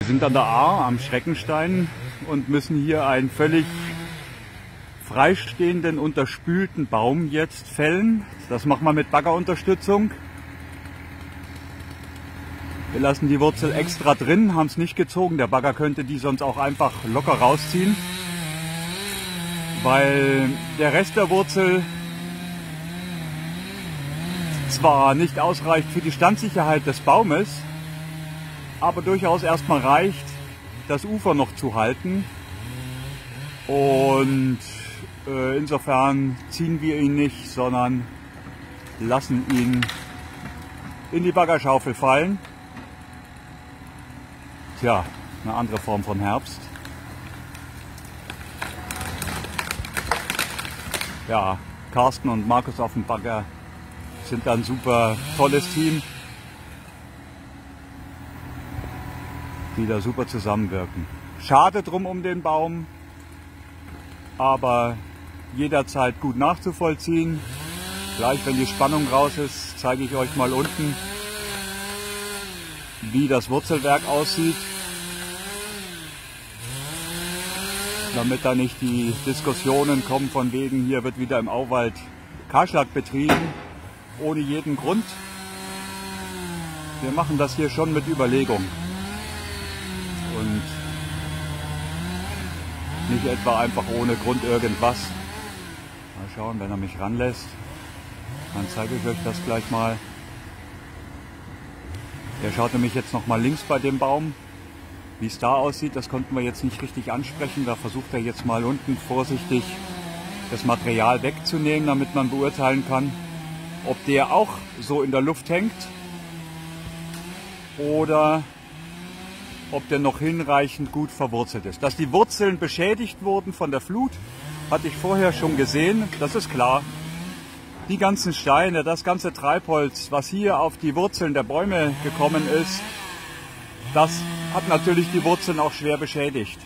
Wir sind an der Ahr am Schreckenstein und müssen hier einen völlig freistehenden, unterspülten Baum jetzt fällen. Das machen wir mit Baggerunterstützung. Wir lassen die Wurzel extra drin, haben es nicht gezogen. Der Bagger könnte die sonst auch einfach locker rausziehen, weil der Rest der Wurzel zwar nicht ausreicht für die Standsicherheit des Baumes, aber durchaus erstmal reicht, das Ufer noch zu halten. Und insofern ziehen wir ihn nicht, sondern lassen ihn in die Baggerschaufel fallen. Tja, eine andere Form von Herbst. Ja, Carsten und Markus auf dem Bagger sind ein super tolles Team, die da super zusammenwirken. Schade drum um den Baum, aber jederzeit gut nachzuvollziehen. Gleich wenn die Spannung raus ist, zeige ich euch mal unten, wie das Wurzelwerk aussieht, damit da nicht die Diskussionen kommen von wegen, hier wird wieder im Auwald Kahlschlag betrieben, ohne jeden Grund. Wir machen das hier schon mit Überlegung und nicht etwa einfach ohne Grund irgendwas. Mal schauen, wenn er mich ranlässt, dann zeige ich euch das gleich mal. Der schaut nämlich jetzt noch mal links bei dem Baum, wie es da aussieht. Das konnten wir jetzt nicht richtig ansprechen. Da versucht er jetzt mal unten vorsichtig das Material wegzunehmen, damit man beurteilen kann, ob der auch so in der Luft hängt oder ob der noch hinreichend gut verwurzelt ist. Dass die Wurzeln beschädigt wurden von der Flut, hatte ich vorher schon gesehen, das ist klar. Die ganzen Steine, das ganze Treibholz, was hier auf die Wurzeln der Bäume gekommen ist, das hat natürlich die Wurzeln auch schwer beschädigt.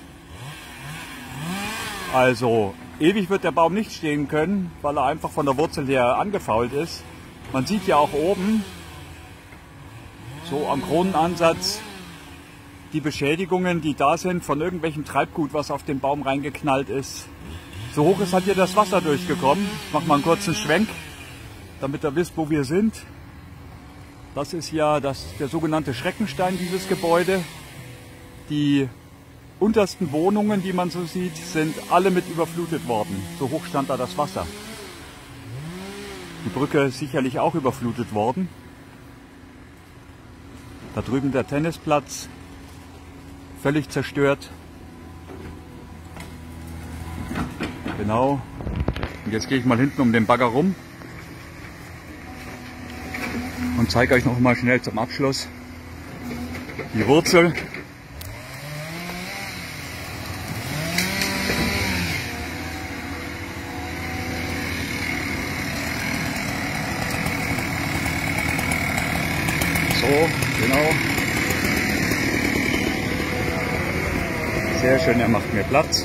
Also ewig wird der Baum nicht stehen können, weil er einfach von der Wurzel her angefault ist. Man sieht ja auch oben, so am Kronenansatz, die Beschädigungen, die da sind von irgendwelchem Treibgut, was auf den Baum reingeknallt ist. So hoch ist halt hier das Wasser durchgekommen. Ich mache mal einen kurzen Schwenk, damit ihr wisst, wo wir sind. Das ist ja der sogenannte Schreckenstein, dieses Gebäude. Die untersten Wohnungen, die man so sieht, sind alle mit überflutet worden. So hoch stand da das Wasser. Die Brücke ist sicherlich auch überflutet worden. Da drüben der Tennisplatz, völlig zerstört. Genau. Und jetzt gehe ich mal hinten um den Bagger rum und zeige euch noch mal schnell zum Abschluss die Wurzel. So, genau. Sehr schön, er macht mir Platz.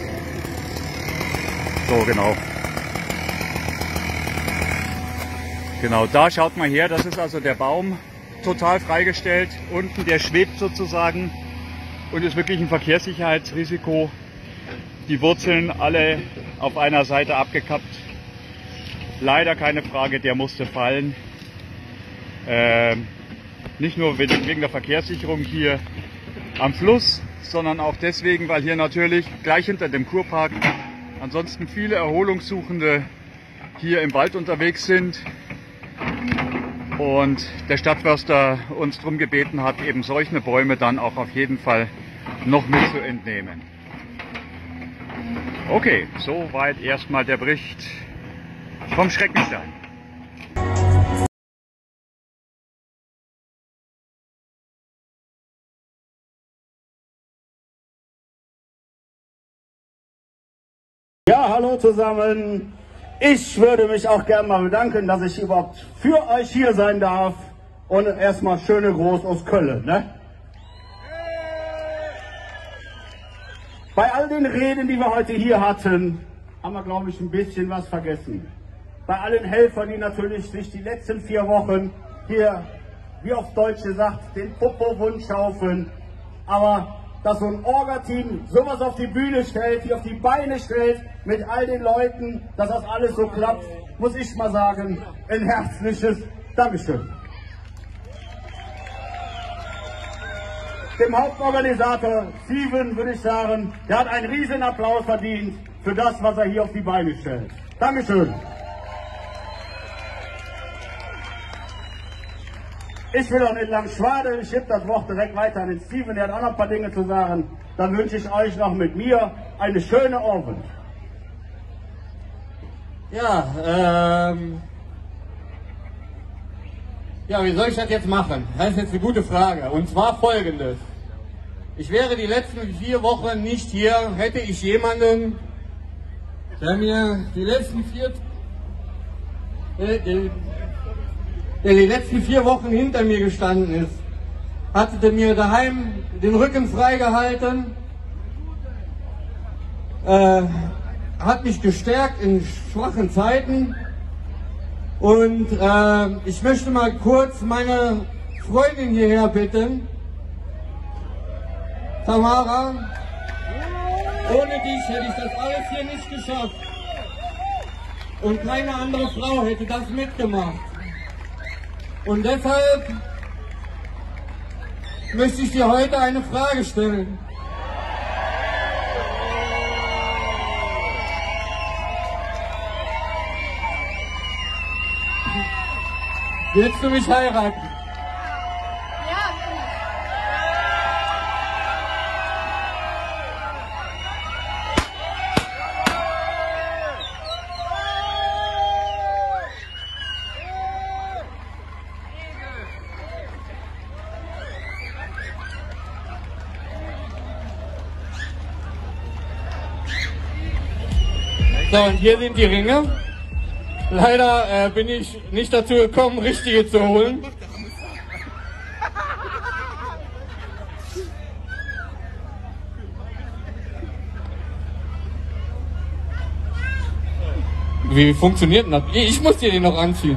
So, genau. Genau, da schaut mal her, das ist also der Baum, total freigestellt. Unten, der schwebt sozusagen und ist wirklich ein Verkehrssicherheitsrisiko. Die Wurzeln alle auf einer Seite abgekappt. Leider keine Frage, der musste fallen. Nicht nur wegen der Verkehrssicherung hier am Fluss, sondern auch deswegen, weil hier natürlich gleich hinter dem Kurpark ansonsten viele Erholungssuchende hier im Wald unterwegs sind und der Stadtförster uns darum gebeten hat, eben solche Bäume dann auch auf jeden Fall noch mit zu entnehmen. Okay, soweit erstmal der Bericht vom Schreckenstein. Ja, hallo zusammen. Ich würde mich auch gerne mal bedanken, dass ich überhaupt für euch hier sein darf. Und erstmal schöne Gruß aus Köln. Ne? Bei all den Reden, die wir heute hier hatten, haben wir, glaube ich, ein bisschen was vergessen. Bei allen Helfern, die natürlich sich die letzten 4 Wochen hier, wie auf Deutsch gesagt, den Popo wund schaufeln. Aber dass so ein Orga-Team sowas auf die Bühne stellt, hier auf die Beine stellt, mit all den Leuten, dass das alles so klappt, muss ich mal sagen, ein herzliches Dankeschön. Dem Hauptorganisator Steven würde ich sagen, der hat einen riesen Applaus verdient für das, was er hier auf die Beine stellt. Dankeschön. Ich will auch nicht lang schwaden, ich gebe das Wort direkt weiter an den Steven, der hat auch noch ein paar Dinge zu sagen. Dann wünsche ich euch noch mit mir eine schöne Abend. Ja, wie soll ich das jetzt machen? Das ist jetzt eine gute Frage. Und zwar folgendes. Ich wäre die letzten 4 Wochen nicht hier, hätte ich jemanden, der mir die letzten 4 Wochen hinter mir gestanden ist, hatte mir daheim den Rücken freigehalten, hat mich gestärkt in schwachen Zeiten und ich möchte mal kurz meine Freundin hierher bitten, Tamara. Ohne dich hätte ich das alles hier nicht geschafft und keine andere Frau hätte das mitgemacht. Und deshalb möchte ich dir heute eine Frage stellen. Willst du mich heiraten? So, und hier sind die Ringe. Leider bin ich nicht dazu gekommen, richtige zu holen. Wie funktioniert denn das? Ich muss dir den noch anziehen.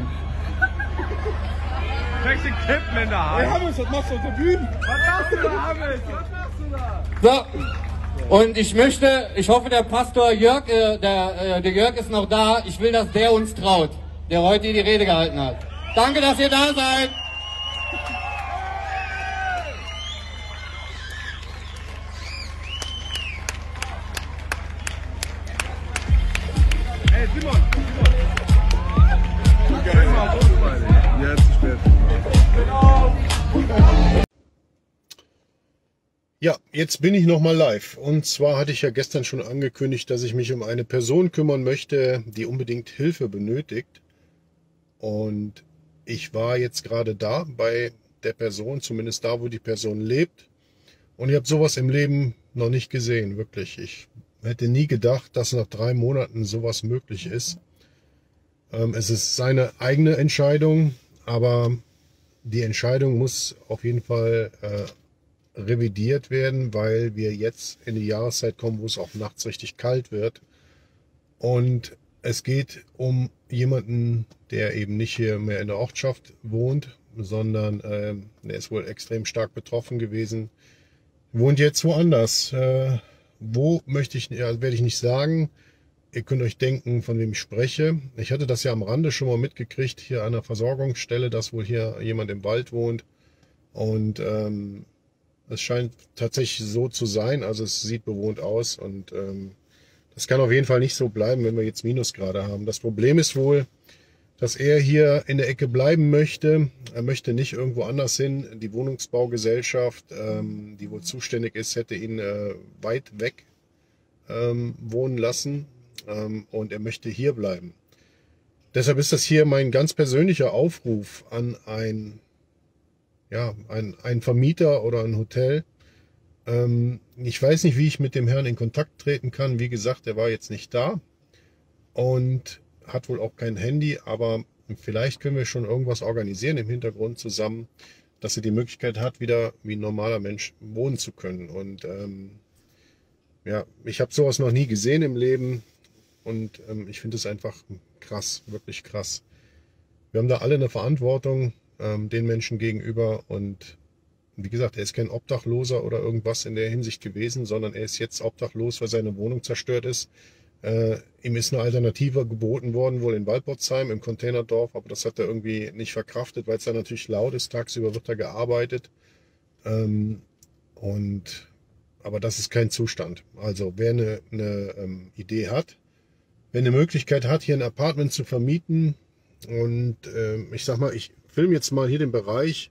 Welche Kippen in der Hand? Hey Hammes, was machst du auf der Bühne? Was machst du da, Hammes? Was machst du da? So. Und ich hoffe, der Pastor Jörg, der Jörg ist noch da. Ich will, dass der uns traut, der heute die Rede gehalten hat. Danke, dass ihr da seid. Hey Simon. Ja, zu spät. Ja, jetzt bin ich nochmal live. Und zwar hatte ich ja gestern schon angekündigt, dass ich mich um eine Person kümmern möchte, die unbedingt Hilfe benötigt. Und ich war jetzt gerade da bei der Person, zumindest da, wo die Person lebt. Und ich habe sowas im Leben noch nicht gesehen, wirklich. Ich hätte nie gedacht, dass nach 3 Monaten sowas möglich ist. Es ist seine eigene Entscheidung, aber die Entscheidung muss auf jeden Fall revidiert werden, weil wir jetzt in die Jahreszeit kommen, wo es auch nachts richtig kalt wird. Und es geht um jemanden, der eben nicht hier mehr in der Ortschaft wohnt, sondern der ist wohl extrem stark betroffen gewesen. Wohnt jetzt woanders. Wo möchte ich, ja, werde ich nicht sagen. Ihr könnt euch denken, von wem ich spreche. Ich hatte das ja am Rande schon mal mitgekriegt, hier an der Versorgungsstelle, dass wohl hier jemand im Wald wohnt. Und es scheint tatsächlich so zu sein, also es sieht bewohnt aus und das kann auf jeden Fall nicht so bleiben, wenn wir jetzt Minusgrade haben. Das Problem ist wohl, dass er hier in der Ecke bleiben möchte. Er möchte nicht irgendwo anders hin. Die Wohnungsbaugesellschaft, die wohl zuständig ist, hätte ihn weit weg wohnen lassen und er möchte hier bleiben. Deshalb ist das hier mein ganz persönlicher Aufruf an ein Vermieter oder ein Hotel. Ich weiß nicht, wie ich mit dem Herrn in Kontakt treten kann. Wie gesagt, er war jetzt nicht da und hat wohl auch kein Handy, aber vielleicht können wir schon irgendwas organisieren im Hintergrund zusammen, dass er die Möglichkeit hat, wieder wie ein normaler Mensch wohnen zu können. Und ich habe sowas noch nie gesehen im Leben und ich finde es einfach krass, wirklich krass. Wir haben da alle eine Verantwortung den Menschen gegenüber und wie gesagt, er ist kein Obdachloser oder irgendwas in der Hinsicht gewesen, sondern er ist jetzt obdachlos, weil seine Wohnung zerstört ist. Ihm ist eine Alternative geboten worden, wohl in Waldbotzheim im Containerdorf, aber das hat er irgendwie nicht verkraftet, weil es da natürlich laut ist. Tagsüber wird da gearbeitet. Aber das ist kein Zustand. Also wer eine Idee hat, wer eine Möglichkeit hat, hier ein Apartment zu vermieten, und ich sag mal, ich filme jetzt mal hier den Bereich,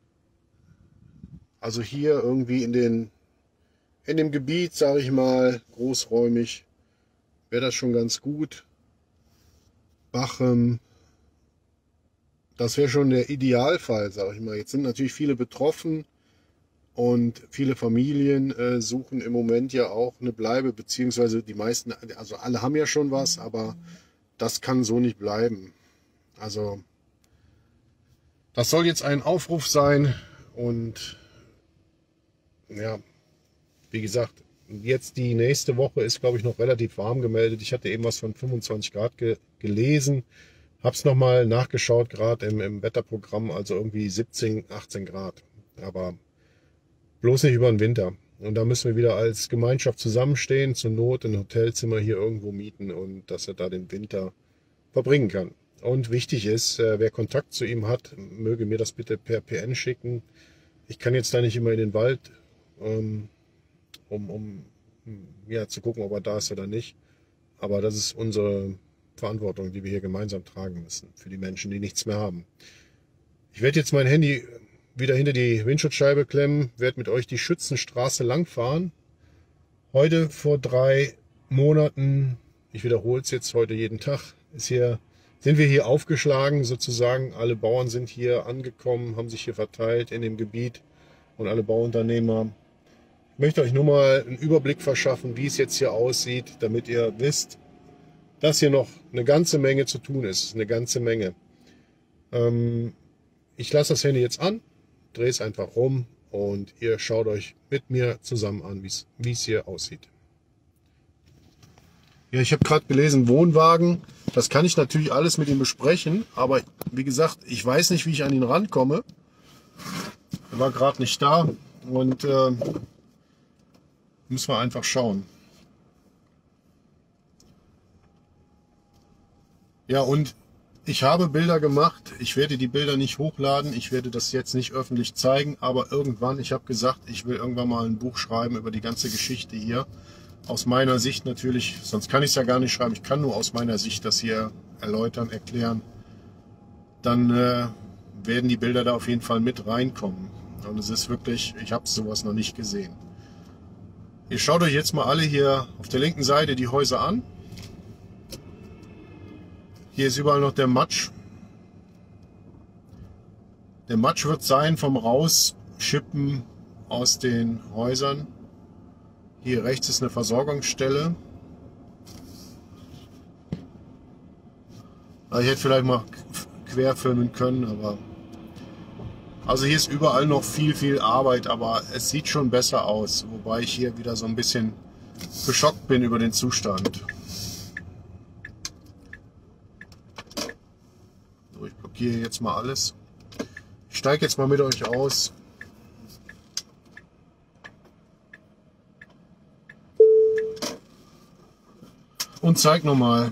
also hier irgendwie in dem Gebiet, sage ich mal, großräumig, wäre das schon ganz gut. Bachem, das wäre schon der Idealfall, sage ich mal. Jetzt sind natürlich viele betroffen und viele Familien suchen im Moment ja auch eine Bleibe, beziehungsweise die meisten, also alle haben ja schon was, aber das kann so nicht bleiben. Also das soll jetzt ein Aufruf sein und ja, wie gesagt, jetzt die nächste Woche ist, glaube ich, noch relativ warm gemeldet. Ich hatte eben was von 25 Grad gelesen, habe es nochmal nachgeschaut, gerade im Wetterprogramm, also irgendwie 17, 18 Grad, aber bloß nicht über den Winter. Und da müssen wir wieder als Gemeinschaft zusammenstehen, zur Not ein Hotelzimmer hier irgendwo mieten und dass er da den Winter verbringen kann. Und wichtig ist, wer Kontakt zu ihm hat, möge mir das bitte per PN schicken. Ich kann jetzt da nicht immer in den Wald, um ja, zu gucken, ob er da ist oder nicht. Aber das ist unsere Verantwortung, die wir hier gemeinsam tragen müssen, für die Menschen, die nichts mehr haben. Ich werde jetzt mein Handy wieder hinter die Windschutzscheibe klemmen, werde mit euch die Schützenstraße langfahren. Heute vor 3 Monaten, ich wiederhole es jetzt heute jeden Tag, sind wir hier aufgeschlagen sozusagen. Alle Bauern sind hier angekommen, haben sich hier verteilt in dem Gebiet und alle Bauunternehmer. Ich möchte euch nur mal einen Überblick verschaffen, wie es jetzt hier aussieht, damit ihr wisst, dass hier noch eine ganze Menge zu tun ist. Eine ganze Menge. Ich lasse das Handy jetzt an, drehe es einfach rum und ihr schaut euch mit mir zusammen an, wie es hier aussieht. Ja, ich habe gerade gelesen, Wohnwagen. Das kann ich natürlich alles mit ihm besprechen, aber wie gesagt, ich weiß nicht, wie ich an ihn rankomme. Er war gerade nicht da und müssen wir einfach schauen. Ja, und ich habe Bilder gemacht. Ich werde die Bilder nicht hochladen. Ich werde das jetzt nicht öffentlich zeigen, aber irgendwann, ich habe gesagt, ich will irgendwann mal ein Buch schreiben über die ganze Geschichte hier. Aus meiner Sicht natürlich, sonst kann ich es ja gar nicht schreiben. Ich kann nur aus meiner Sicht das hier erläutern, erklären. Dann werden die Bilder da auf jeden Fall mit reinkommen. Und es ist wirklich, ich habe sowas noch nicht gesehen. Ihr schaut euch jetzt mal alle hier auf der linken Seite die Häuser an. Hier ist überall noch der Matsch. Der Matsch wird sein vom Rausschippen aus den Häusern. Hier rechts ist eine Versorgungsstelle. Ich hätte vielleicht mal quer filmen können, aber also hier ist überall noch viel Arbeit, aber es sieht schon besser aus, wobei ich hier wieder so ein bisschen geschockt bin über den Zustand. So, ich blockiere jetzt mal alles. Ich steige jetzt mal mit euch aus. Und zeig nochmal.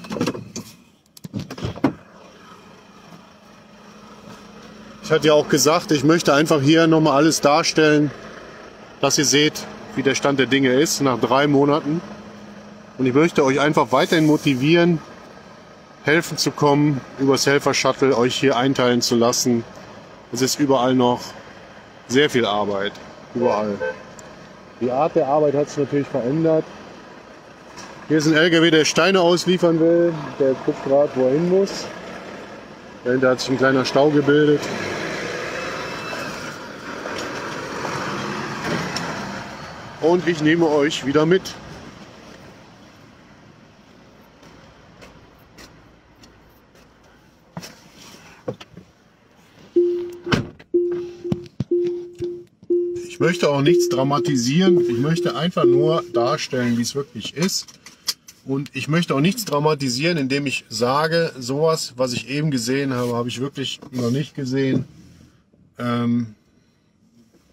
Ich hatte ja auch gesagt, ich möchte einfach hier nochmal alles darstellen, dass ihr seht, wie der Stand der Dinge ist nach 3 Monaten. Und ich möchte euch einfach weiterhin motivieren, helfen zu kommen, übers Helfer-Shuttle euch hier einteilen zu lassen. Es ist überall noch sehr viel Arbeit. Überall. Die Art der Arbeit hat sich natürlich verändert. Hier ist ein LKW, der Steine ausliefern will. Der guckt gerade, wo er hin muss. Dahinter hat sich ein kleiner Stau gebildet. Und ich nehme euch wieder mit. Ich möchte auch nichts dramatisieren. Ich möchte einfach nur darstellen, wie es wirklich ist. Und ich möchte auch nichts dramatisieren, indem ich sage, sowas, was ich eben gesehen habe, habe ich wirklich noch nicht gesehen.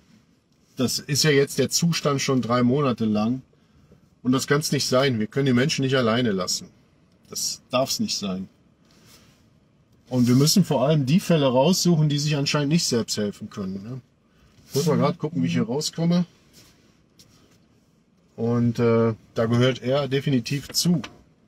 das ist ja jetzt der Zustand schon 3 Monate lang. Und das kann es nicht sein. Wir können die Menschen nicht alleine lassen. Das darf es nicht sein. Und wir müssen vor allem die Fälle raussuchen, die sich anscheinend nicht selbst helfen können. Ne? Ich muss mal gerade gucken, wie ich hier rauskomme. Und da gehört er definitiv zu.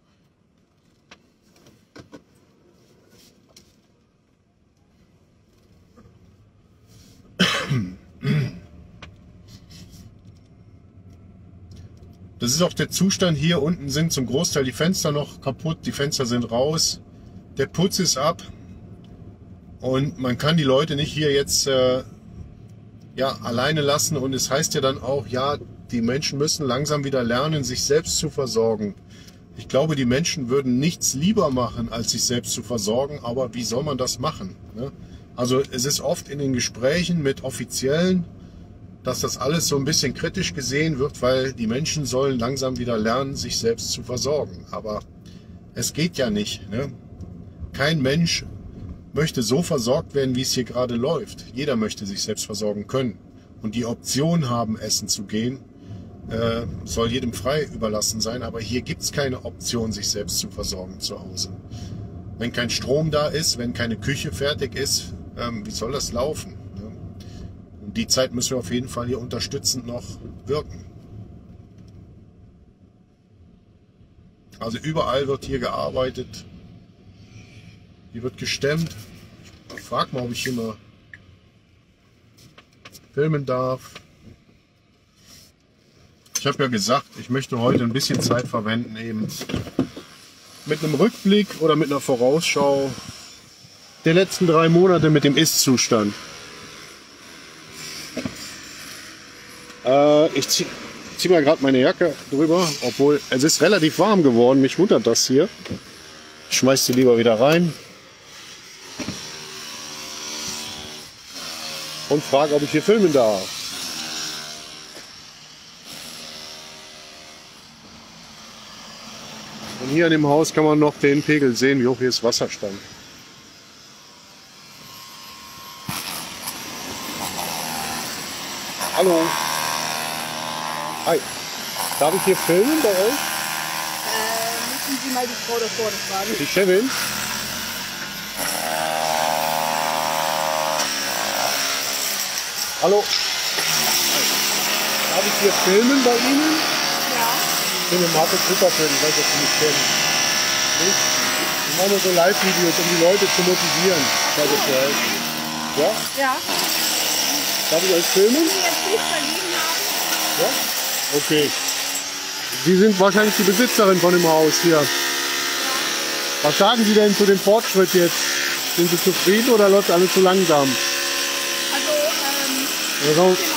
Das ist auch der Zustand. Hier unten sind zum Großteil die Fenster noch kaputt, die Fenster sind raus, der Putz ist ab und man kann die Leute nicht hier jetzt ja, alleine lassen. Und es heißt ja dann auch, ja, die Menschen müssen langsam wieder lernen, sich selbst zu versorgen. Ich glaube, die Menschen würden nichts lieber machen, als sich selbst zu versorgen, aber wie soll man das machen? Ne? Also es ist oft in den Gesprächen mit Offiziellen, dass das alles so ein bisschen kritisch gesehen wird, weil die Menschen sollen langsam wieder lernen, sich selbst zu versorgen. Aber es geht ja nicht. Ne? Kein Mensch möchte so versorgt werden, wie es hier gerade läuft. Jeder möchte sich selbst versorgen können. Und die Option haben, essen zu gehen, soll jedem frei überlassen sein. Aber hier gibt es keine Option, sich selbst zu versorgen zu Hause. Wenn kein Strom da ist, wenn keine Küche fertig ist, wie soll das laufen? Die Zeit müssen wir auf jeden Fall hier unterstützend noch wirken. Also überall wird hier gearbeitet. Hier wird gestemmt. Ich frage mal, ob ich hier mal filmen darf. Ich habe ja gesagt, ich möchte heute ein bisschen Zeit verwenden, eben mit einem Rückblick oder mit einer Vorausschau der letzten 3 Monate mit dem Ist-Zustand. Ich zieh mal gerade meine Jacke drüber, obwohl es ist relativ warm geworden. Mich wundert das hier. Ich schmeiß sie lieber wieder rein. Und frage, ob ich hier filmen darf. Und hier an dem Haus kann man noch den Pegel sehen, wie hoch hier das Wasser stand. Hallo. Hi. Darf ich hier filmen bei euch? Müssen Sie mal die Frau da vorne fragen. Die Chefin? Hallo. Darf ich hier filmen bei Ihnen? Ja. Ich bin im Markus Rüpperfilm, ich weiß, ob Sie mich kennen. Nicht? Ich mache nur so Live-Videos, um die Leute zu motivieren. Falls es so heißt. Ja? Ja. Darf ich euch filmen? Wenn Sie jetzt nichts dagegen haben. Ja? Okay. Sie sind wahrscheinlich die Besitzerin von dem Haus hier. Was sagen Sie denn zu dem Fortschritt jetzt? Sind Sie zufrieden oder läuft alles zu langsam? Also, wir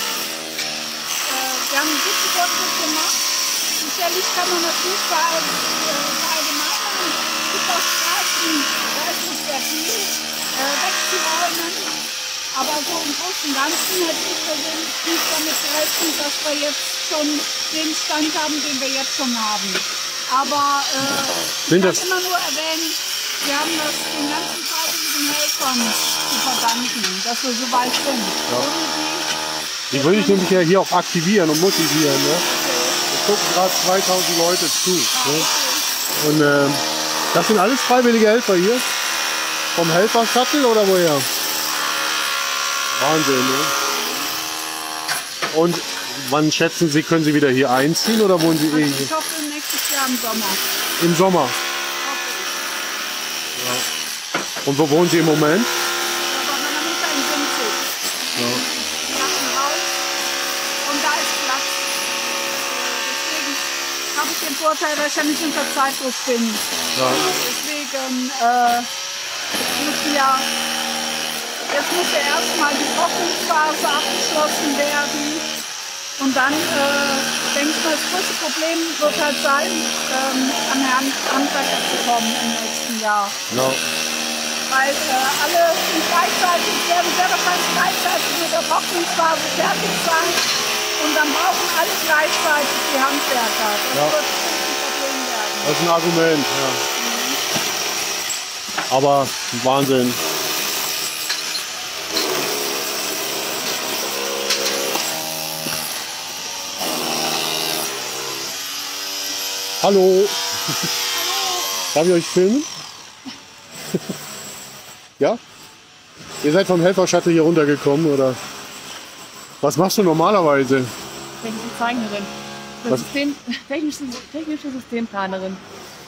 haben einen guten Fortschritt gemacht. Sicherlich kann man natürlich verallgemeinern. Es gibt auch Straßen, da ist noch sehr viel wegzuräumen. Aber so im Großen und Ganzen hätte ich persönlich nicht damit gerechnet, dass wir jetzt schon den Stand haben, den wir jetzt schon haben. Aber ich kann immer nur erwähnen, wir haben das den ganzen freiwilligen Helfern zu verdanken, dass wir so weit sind. Ja. Die würde ich nämlich ja hier auch aktivieren und motivieren. Ne? Es gucken gerade 2000 Leute zu. Ne? Und das sind alles freiwillige Helfer hier? Vom Helfershuttle oder woher? Wahnsinn, ne? Und wann schätzen Sie, können Sie wieder hier einziehen oder wohnen Sie also ich hoffe nächstes Jahr im Sommer. Im Sommer? Ja. Und wo wohnen Sie im Moment? Aber meine Mutter in Sinzig. Ja. Die lassen raus und da ist Platz. Deswegen habe ich den Vorteil, dass ich ja nicht unter Zeitdruck bin. Ja. Deswegen jetzt muss ja erstmal die Trocknungsphase abgeschlossen werden. Und dann denke ich mal, das größte Problem wird halt sein, an Handwerker zu kommen im nächsten Jahr. Ja. Weil alle gleichzeitig werden sehr wahrscheinlich gleichzeitig mit der Trocknungsphase fertig sein. Und dann brauchen alle gleichzeitig die Handwerker. Das wird ein Problem werden. Das ist ein Argument, ja. Aber Wahnsinn. Hallo. Darf ich euch filmen? Ja? Ihr seid vom Helfer-Shuttle hier runtergekommen, oder? Was machst du normalerweise? Technische Zeichnerin. Technische Systemplanerin.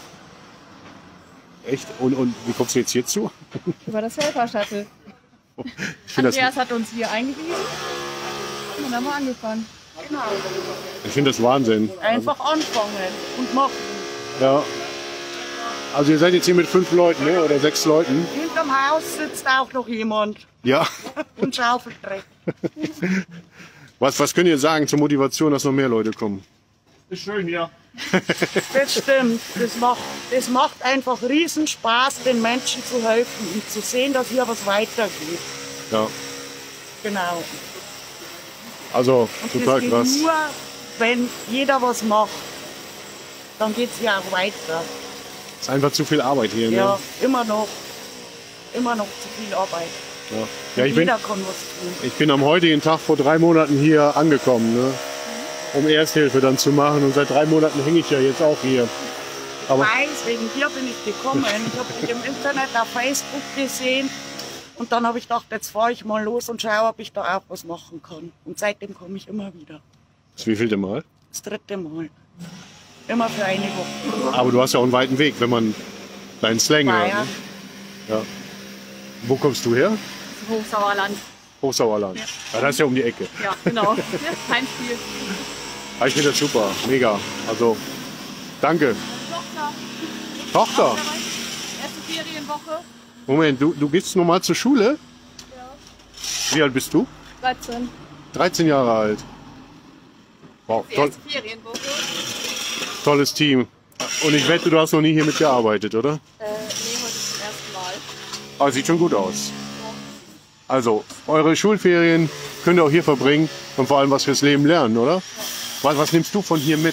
Echt? Und wie kommst du jetzt hierzu? Über das Helfer-Shuttle. Andreas hat uns hier eingewiesen und dann haben wir angefangen. Genau. Ich finde das Wahnsinn. Einfach anfangen und machen. Ja. Also ihr seid jetzt hier mit 5 Leuten, ne? Oder 6 Leuten? Hinterm Haus sitzt auch noch jemand Ja. und schaufelt Dreck. Was könnt ihr sagen zur Motivation, dass noch mehr Leute kommen? Ist schön hier. Das stimmt. Das macht einfach riesen Spaß, den Menschen zu helfen und zu sehen, dass hier was weitergeht. Ja. Genau. Also Und total das geht krass. nur, wenn jeder was macht. Dann geht es ja auch weiter. Ist einfach zu viel Arbeit hier. Ne? Ja, immer noch. Immer noch zu viel Arbeit. Ja. Ja, ich bin, Jeder kann was tun. ich bin am heutigen Tag vor 3 Monaten hier angekommen, ne? Um Ersthilfe dann zu machen. Und seit 3 Monaten hänge ich ja jetzt auch hier. Aber Ich weiß, wegen dir bin ich gekommen. Ich habe dich im Internet auf Facebook gesehen. Und dann habe ich gedacht, jetzt fahre ich mal los und schaue, ob ich da auch was machen kann. Und seitdem komme ich immer wieder. das wievielte Mal? Das 3. Mal. Immer für eine Woche. Aber du hast ja auch einen weiten Weg, wenn man deinen Slang hört. Bayern. Ne? Ja. Wo kommst du her? Hochsauerland. Hochsauerland. Ja. Das ist ja um die Ecke. Ja, genau. Kein Spiel. Ja, ich finde das super. Mega. Also, danke. Tochter. Erste Ferienwoche. Moment, du gehst nochmal zur Schule? Ja. Wie alt bist du? 13. 13 Jahre alt. Wow, Die toll, erste Ferienwoche. tolles Team. Und ich wette, du hast noch nie hier mitgearbeitet, oder? Nee, heute zum ersten Mal. Aber sieht schon gut aus. Also, eure Schulferien könnt ihr auch hier verbringen und vor allem was fürs Leben lernen, oder? Was nimmst du von hier mit?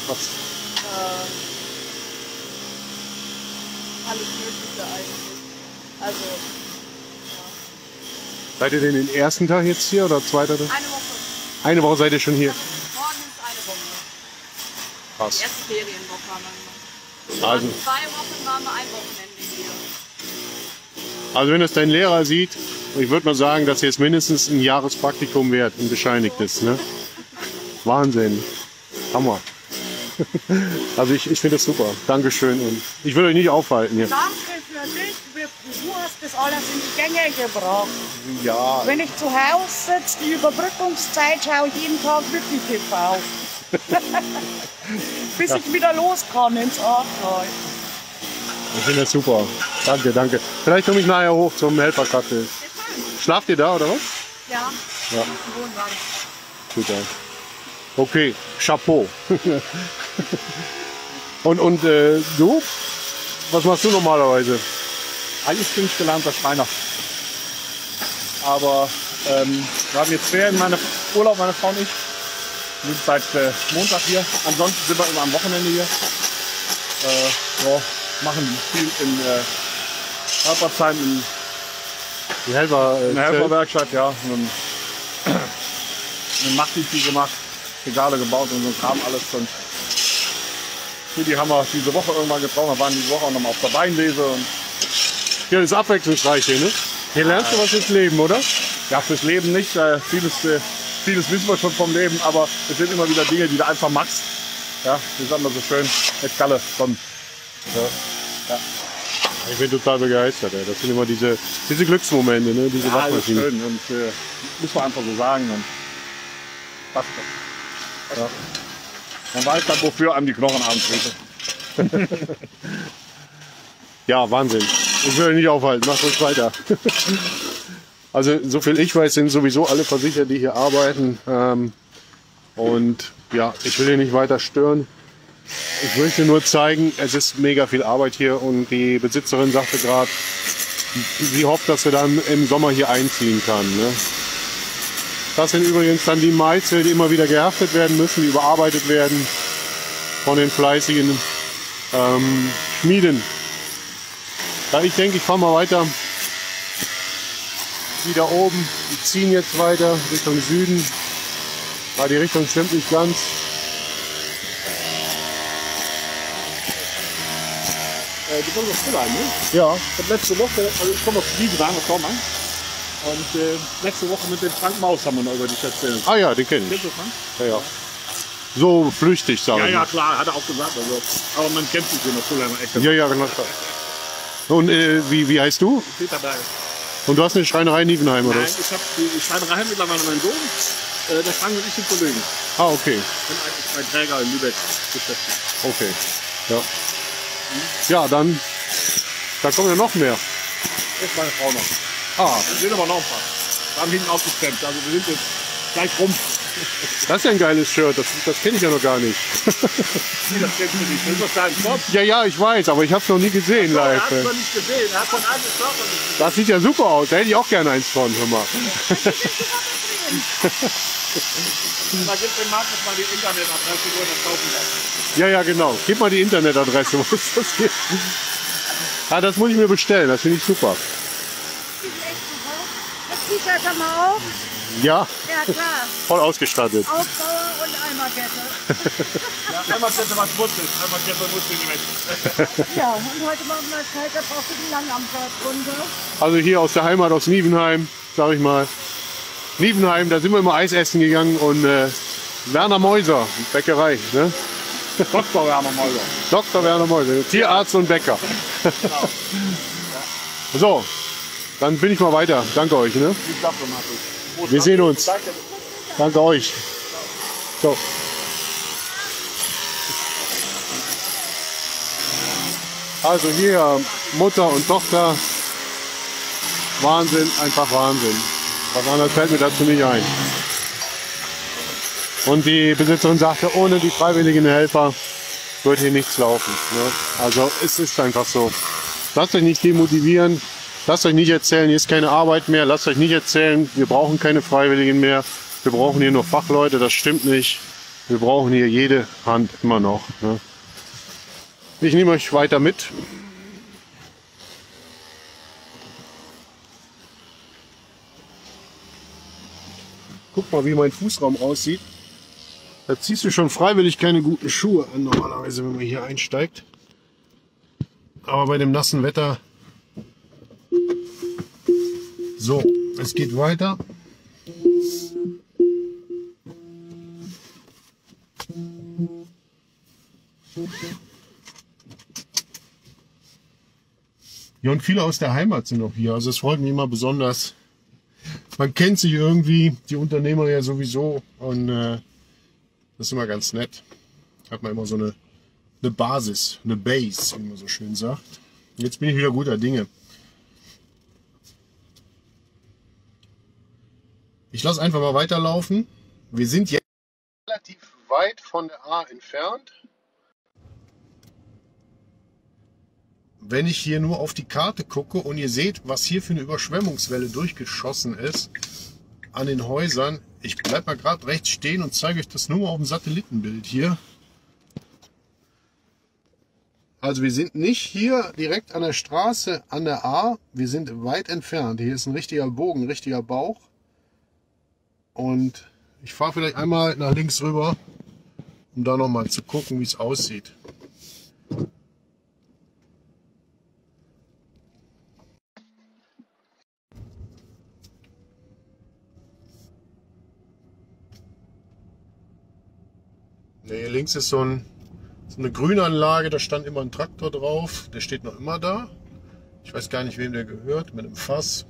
Alles Mögliche eigentlich. Also, Seid ihr denn den ersten Tag jetzt hier oder zweiter? eine Woche. Eine Woche seid ihr schon hier. Morgen ist eine Woche. Krass. Erste Ferienwoche haben wir gemacht. Also, 2 Wochen waren wir ein Wochenende hier. also wenn das dein Lehrer sieht, ich würde mal sagen, das hier ist mindestens ein Jahrespraktikum wert, ein bescheinigtes. Ne? Wahnsinn. Hammer. Also ich finde das super. Dankeschön. Und ich will euch nicht aufhalten hier. Danke für dich. Du hast das alles in die Gänge gebracht. Ja. Wenn ich zu Hause sitze, die Überbrückungszeit, schaue ich jeden Tag Wiki TV. Bis ich wieder los kann ins Ahrtal. Ich finde das super. Danke, danke. Vielleicht komme ich nachher hoch zum Helfershuttle. Schlaft ihr da oder was? Ja. Ja. Gut, ja. Okay, Chapeau. und du? Was machst du normalerweise? Eigentlich bin ich gelernter Schreiner. Aber wir haben jetzt Ferien, Urlaub, meine Frau und ich. Wir sind seit Montag hier. Ansonsten sind wir immer am Wochenende hier. Ja, machen viel in Helfersheim, in Die Helfer. der Helferwerkstatt, ja. Und dann macht die viel gemacht, Regale gebaut und so Kram alles. Und für die haben wir diese Woche irgendwann gebraucht. Wir waren diese Woche auch noch mal auf der Weinlese. Und Ja, das ist abwechslungsreich hier, ne? Hier lernst du was fürs Leben, oder? ja, fürs Leben nicht. Vieles wissen wir schon vom Leben, aber es sind immer wieder Dinge, die du einfach machst. Ja, wie sagt man so schön, mit Galle von. Ich bin total begeistert. Ey. Das sind immer diese Glücksmomente, ne? Diese Ja, das ist Waschmaschinen. schön und muss man einfach so sagen. Und passt schon. Ja. Man weiß dann, wofür einem die Knochen abends wehtun. Ja, Wahnsinn. Ich will euch nicht aufhalten. Macht ruhig weiter. Also, so viel ich weiß, sind sowieso alle versichert, die hier arbeiten. Und ja, ich will hier nicht weiter stören. Ich möchte nur zeigen, es ist mega viel Arbeit hier und die Besitzerin sagte gerade, sie hofft, dass sie dann im Sommer hier einziehen kann. Ne? Das sind übrigens dann die Meißel, die immer wieder gehaftet werden müssen, die überarbeitet werden von den fleißigen Schmieden. Ja, ich denke, ich fahre mal weiter. Wieder oben, die ziehen jetzt weiter Richtung Süden. Ja, die Richtung stimmt nicht ganz. Du kommst aus Fulheim, ne? Ja. Ich habe letzte Woche, also ich komme aus Wiedenheim, aus Dortmund. Und letzte Woche mit dem Frank Maus haben wir noch über dich erzählt. Ah ja, den kenne ich. Kennst du Frank? Ja, ja. So flüchtig, sage Ja, ich. ja, klar, hat er auch gesagt. Also, aber man kennt sich hier noch Fulheimer echt. Ja, ja, genau. Und wie heißt du? Peter Berg. Und du hast eine Schreinerei in Nievenheim, oder? Nein, ich habe die Schreinerei mittlerweile meinen Sohn. Der Frank und ich sind Kollegen. Ah, okay. Ich bin eigentlich zwei Träger in Lübeck beschäftigt. Okay. Ja. Ja, dann da kommen ja noch mehr. Das ist meine Frau noch. Ah, Wir sind aber noch ein paar. Wir haben hinten aufgestemmt. Also wir sind jetzt gleich rum. das ist ja ein geiles Shirt. Das kenne ich ja noch gar nicht. Das kennst du nicht. Das ist doch dein Shop. Ja, ja, ich weiß, aber ich habe es noch nie gesehen Er live. hat es noch nicht gesehen. Er hat von einem Shop noch nicht gesehen. Das sieht ja super aus. Da hätte ich auch gerne eins von. Hör mal. Da gibt dem Markus mal die Internetadresse, wo er das kaufen kann. Ja, ja, genau. Gib mal die Internetadresse. Wo ist das hier? Ah, das muss ich mir bestellen. Das finde ich super. Das T-Shirt haben wir auch. Ja, Ja, klar. voll ausgestattet. Aufbauer und Eimerkette. Ja, einmal Kette was Mutzig, einmal Kette muss nicht weg. Ja, und heute machen wir kalt, da brauchst du die Langamtfahrt runter. Also hier aus der Heimat, aus Nievenheim, sag ich mal. Nievenheim, da sind wir immer Eis essen gegangen und Werner Meuser, Bäckerei. Ne? Dr. Werner Meuser. Dr. Werner Meuser, Tierarzt und Bäcker. So, dann bin ich mal weiter. Danke euch. Ne? Ich dachte, Markus. Wir sehen uns. Danke. Danke euch. So. Also hier Mutter und Tochter. Wahnsinn, einfach Wahnsinn. Was anderes fällt mir dazu nicht ein. Und die Besitzerin sagte, ohne die freiwilligen Helfer wird hier nichts laufen. Ne? Also es ist einfach so. Lasst euch nicht demotivieren. Lasst euch nicht erzählen, hier ist keine Arbeit mehr. Lasst euch nicht erzählen, wir brauchen keine Freiwilligen mehr. Wir brauchen hier nur Fachleute. Das stimmt nicht. Wir brauchen hier jede Hand immer noch. Ne? Ich nehme euch weiter mit. Guck mal, wie mein Fußraum aussieht. Da ziehst du schon freiwillig keine guten Schuhe an, normalerweise, wenn man hier einsteigt. Aber bei dem nassen Wetter. So, es geht weiter. Ja, und viele aus der Heimat sind noch hier. Also es freut mich immer besonders. Man kennt sich irgendwie, die Unternehmer ja sowieso. Und das ist immer ganz nett. Hat man immer so eine Basis, eine Base, wie man so schön sagt. Und jetzt bin ich wieder guter Dinge. Ich lasse einfach mal weiterlaufen. Wir sind jetzt relativ weit von der A entfernt. Wenn ich hier nur auf die Karte gucke und ihr seht, was hier für eine Überschwemmungswelle durchgeschossen ist an den Häusern. Ich bleibe mal gerade rechts stehen und zeige euch das nur mal auf dem Satellitenbild hier. Also wir sind nicht hier direkt an der Straße an der A, wir sind weit entfernt. Hier ist ein richtiger Bogen, ein richtiger Bauch. Und ich fahre vielleicht einmal nach links rüber, um da noch mal zu gucken, wie es aussieht. Hier links ist so eine Grünanlage, da stand immer ein Traktor drauf. Der steht noch immer da. Ich weiß gar nicht, wem der gehört, mit einem Fass.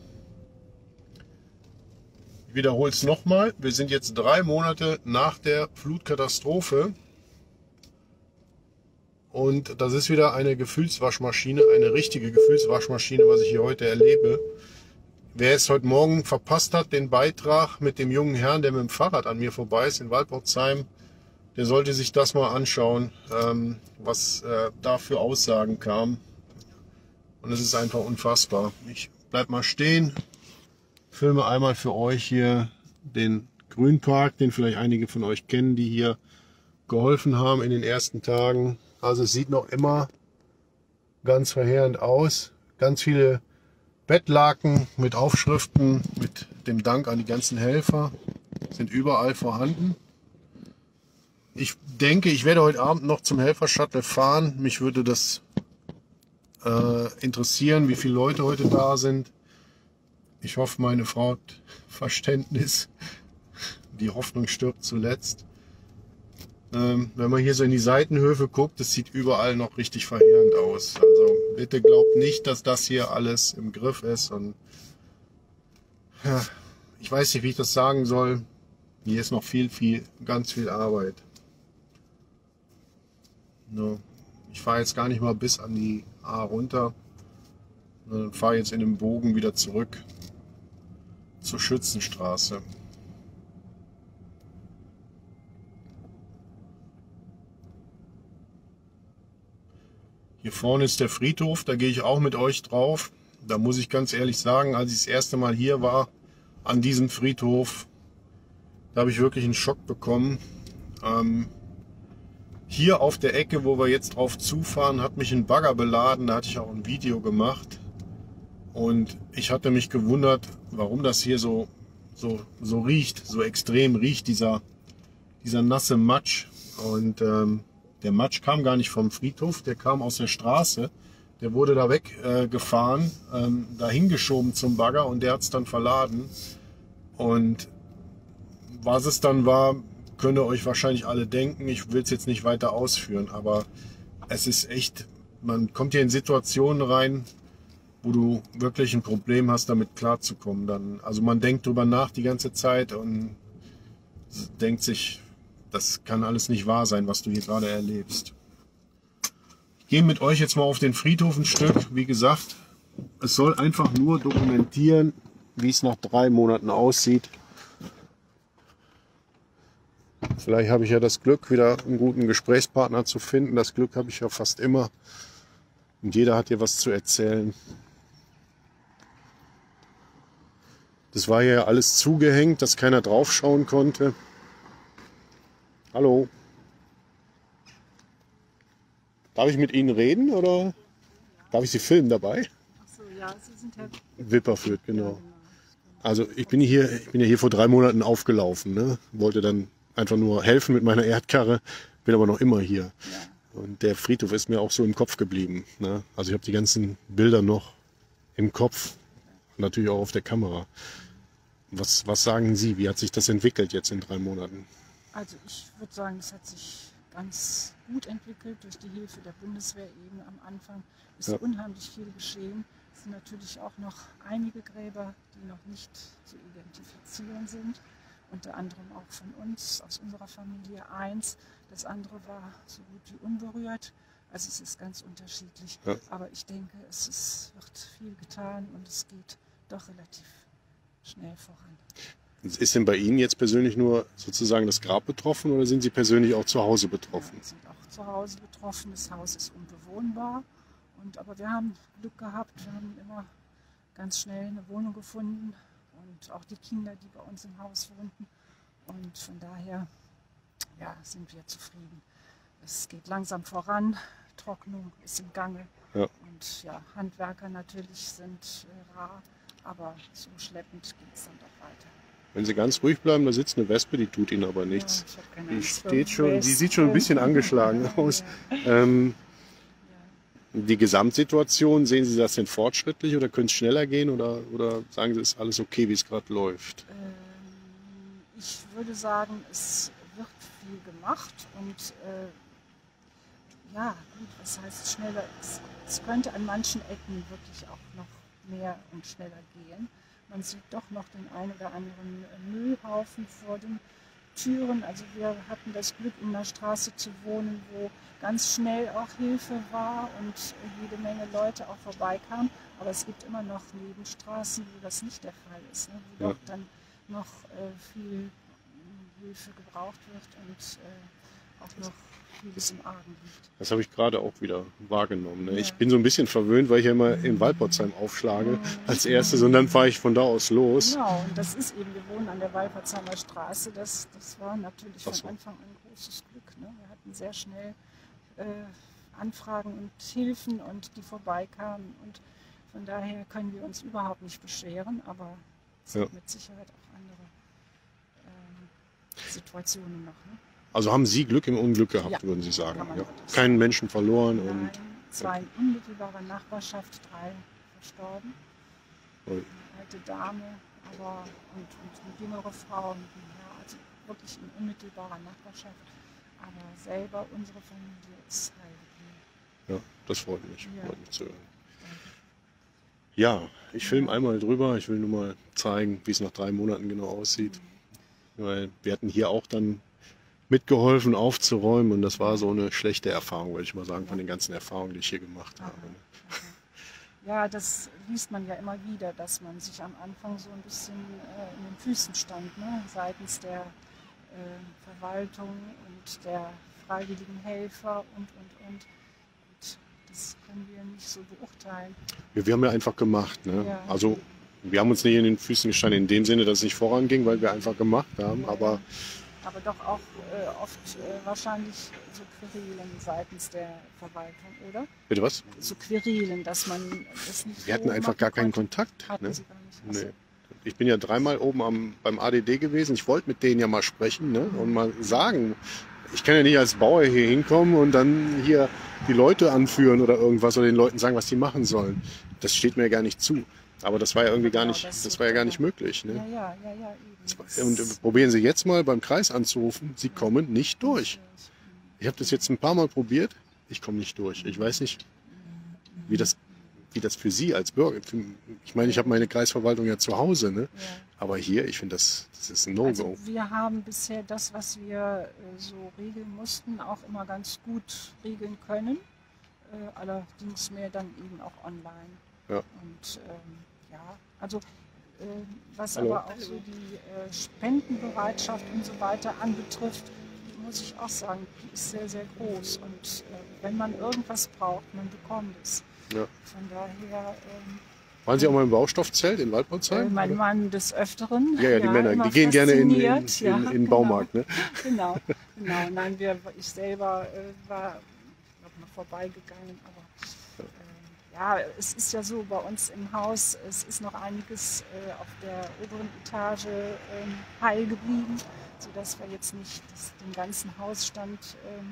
Ich wiederhole es nochmal. Wir sind jetzt 3 Monate nach der Flutkatastrophe. Und das ist wieder eine Gefühlswaschmaschine, eine richtige Gefühlswaschmaschine, was ich hier heute erlebe. Wer es heute Morgen verpasst hat, den Beitrag mit dem jungen Herrn, der mit dem Fahrrad an mir vorbei ist, in Waldbautzheim, der sollte sich das mal anschauen, was da für Aussagen kamen. Und es ist einfach unfassbar. Ich bleib mal stehen, filme einmal für euch hier den Grünpark, den vielleicht einige von euch kennen, die hier geholfen haben in den ersten Tagen. Also es sieht noch immer ganz verheerend aus. Ganz viele Bettlaken mit Aufschriften, mit dem Dank an die ganzen Helfer sind überall vorhanden. Ich denke, ich werde heute Abend noch zum Helfer-Shuttle fahren. Mich würde das interessieren, wie viele Leute heute da sind. Ich hoffe, meine Frau hat Verständnis. Die Hoffnung stirbt zuletzt. Wenn man hier so in die Seitenhöfe guckt, das sieht überall noch richtig verheerend aus. Also bitte glaubt nicht, dass das hier alles im Griff ist. Und ja, ich weiß nicht, wie ich das sagen soll. Hier ist noch ganz viel Arbeit. No. Ich fahre jetzt gar nicht mal bis an die A runter, sondern fahre jetzt in dem Bogen wieder zurück zur Schützenstraße. Hier vorne ist der Friedhof, da gehe ich auch mit euch drauf. Da muss ich ganz ehrlich sagen, als ich das erste Mal hier war, an diesem Friedhof, da habe ich wirklich einen Schock bekommen. Hier auf der Ecke, wo wir jetzt drauf zufahren, hat mich ein Bagger beladen, da hatte ich auch ein Video gemacht. Und ich hatte mich gewundert, warum das hier so riecht, so extrem riecht, dieser nasse Matsch. Und der Matsch kam gar nicht vom Friedhof, der kam aus der Straße. Der wurde da weggefahren, dahin geschoben zum Bagger und der hat es dann verladen. Und was es dann war, könnt ihr euch wahrscheinlich alle denken. Ich will es jetzt nicht weiter ausführen, aber es ist echt, man kommt hier in Situationen rein, wo du wirklich ein Problem hast, damit klarzukommen. Also man denkt drüber nach die ganze Zeit und denkt sich, das kann alles nicht wahr sein, was du hier gerade erlebst. Ich gehe mit euch jetzt mal auf den Friedhof ein Stück. Wie gesagt, es soll einfach nur dokumentieren, wie es nach 3 Monaten aussieht. Vielleicht habe ich ja das Glück, wieder einen guten Gesprächspartner zu finden. Das Glück habe ich ja fast immer. Und jeder hat hier was zu erzählen. Das war ja alles zugehängt, dass keiner drauf schauen konnte. Hallo. Darf ich mit Ihnen reden oder darf ich Sie filmen dabei? Achso, ja, Sie sind Herr Wipperfürth, genau. Also ich bin ja hier vor 3 Monaten aufgelaufen, ne? Wollte dann einfach nur helfen mit meiner Erdkarre, bin aber noch immer hier. Ja. Und der Friedhof ist mir auch so im Kopf geblieben, ne? Also ich habe die ganzen Bilder noch im Kopf, natürlich auch auf der Kamera. Was sagen Sie, wie hat sich das entwickelt jetzt in 3 Monaten? Also ich würde sagen, es hat sich ganz gut entwickelt durch die Hilfe der Bundeswehr eben am Anfang. Es ist unheimlich viel geschehen. Es sind natürlich auch noch einige Gräber, die noch nicht zu identifizieren sind. Unter anderem auch von uns, aus unserer Familie eins. Das andere war so gut wie unberührt. Also es ist ganz unterschiedlich. Ja. Aber ich denke, wird viel getan und es geht doch relativ schnell voran. Ist denn bei Ihnen jetzt persönlich nur sozusagen das Grab betroffen oder sind Sie persönlich auch zu Hause betroffen? Ja, wir sind auch zu Hause betroffen. Das Haus ist unbewohnbar. Aber wir haben Glück gehabt. Wir haben immer ganz schnell eine Wohnung gefunden. Und auch die Kinder, die bei uns im Haus wohnten. Und von daher sind wir zufrieden. Es geht langsam voran. Trocknung ist im Gange. Ja. Und Handwerker natürlich sind rar. Aber so schleppend geht es dann doch weiter. Wenn Sie ganz ruhig bleiben, da sitzt eine Wespe, die tut Ihnen aber nichts. Die sieht schon ein bisschen angeschlagen aus. Die Gesamtsituation, sehen Sie das denn fortschrittlich oder könnte es schneller gehen oder sagen Sie, ist alles okay, wie es gerade läuft? Ich würde sagen, es wird viel gemacht und gut, was heißt schneller? Es könnte an manchen Ecken wirklich auch noch mehr und schneller gehen. Man sieht doch noch den einen oder anderen Müllhaufen vor den Türen. Also wir hatten das Glück, in einer Straße zu wohnen, wo ganz schnell auch Hilfe war und jede Menge Leute auch vorbeikamen. Aber es gibt immer noch Nebenstraßen, wo das nicht der Fall ist, ne? Wo doch dann noch viel Hilfe gebraucht wird und auch noch vieles im Argen liegt. Das habe ich gerade auch wieder wahrgenommen. Ne? Ja. Ich bin so ein bisschen verwöhnt, weil ich ja immer in Walpotzheim aufschlage als erstes und dann fahre ich von da aus los. Genau, und das ist eben, wir wohnen an der Walpotzheimer Straße, das war natürlich von Anfang an großes Glück. Ne? Wir hatten sehr schnell Anfragen und Hilfen und die vorbeikamen und von daher können wir uns überhaupt nicht beschweren, aber es gibt mit Sicherheit auch andere Situationen noch. Ne? Also haben Sie Glück im Unglück gehabt, würden Sie sagen. Ja. Keinen Menschen verloren. Nein, und 2 in unmittelbarer Nachbarschaft, 3 verstorben. Ui. Eine alte Dame, aber und eine jüngere Frau, ja, also wirklich in unmittelbarer Nachbarschaft. Aber selber unsere Familie ist heil geblieben. Ja, das freut mich, Ja. freut mich zu hören. Ja, ich filme einmal drüber. Ich will nur mal zeigen, wie es nach 3 Monaten genau aussieht. Weil wir hatten hier auch dann mitgeholfen aufzuräumen und das war so eine schlechte Erfahrung, würde ich mal sagen, von den ganzen Erfahrungen, die ich hier gemacht habe. Ja, das liest man ja immer wieder, dass man sich am Anfang so ein bisschen in den Füßen stand, ne? Seitens der Verwaltung und der freiwilligen Helfer und. Und das können wir nicht so beurteilen. Wir haben ja einfach gemacht. Ne? Ja. Also wir haben uns nicht in den Füßen gestanden in dem Sinne, dass es nicht voranging, weil wir einfach gemacht haben. Aber doch auch oft wahrscheinlich so Querelen seitens der Verwaltung, oder? bitte was? So Querelen, dass man das nicht Wir hatten so einfach machen gar keinen konnte. Kontakt. Hatten Ne? Sie gar nicht. Nee. Ich bin ja 3-mal oben beim ADD gewesen. Ich wollte mit denen ja mal sprechen, ne? Und mal sagen, ich kann ja nicht als Bauer hier hinkommen und dann hier die Leute anführen oder irgendwas oder den Leuten sagen, was die machen sollen. Das steht mir ja gar nicht zu. Aber das war ja irgendwie gar nicht, das war ja gar nicht möglich. Ne? Ja, eben. Und probieren Sie jetzt mal beim Kreis anzurufen. Sie kommen nicht durch. Ich habe das jetzt ein paar Mal probiert. Ich komme nicht durch. Ich weiß nicht, wie das für Sie als Bürger. Ich meine, ich habe meine Kreisverwaltung ja zu Hause. Ne? Ja. Aber hier, ich finde, das ist ein No-Go. Also wir haben bisher das, was wir so regeln mussten, auch immer ganz gut regeln können. Allerdings mehr dann eben auch online. Ja. Und also was aber auch so die Spendenbereitschaft und so weiter anbetrifft, muss ich auch sagen, die ist sehr, sehr groß. Und wenn man irgendwas braucht, man bekommt es. Ja. Von daher... Waren Sie auch mal im Baustoffzelt in Waldbautzheim? Mein Mann des Öfteren. Ja, die Männer, die gehen gerne in den Baumarkt. Ne? Genau. Nein, ich selber war noch mal vorbeigegangen. Aber es ist ja so bei uns im Haus, es ist noch einiges auf der oberen Etage heil geblieben, sodass wir jetzt nicht den ganzen Hausstand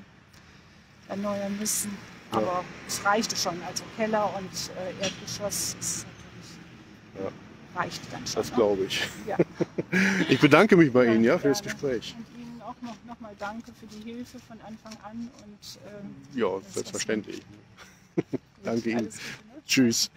erneuern müssen. Aber es reichte schon. Also Keller und Erdgeschoss ist natürlich, reicht dann schon. Das glaube ich. Ja. Ich bedanke mich bei Ihnen für das Gespräch. Und Ihnen auch noch mal danke für die Hilfe von Anfang an. Und, ja, selbstverständlich. Danke Ihnen. Gute, ne? Tschüss.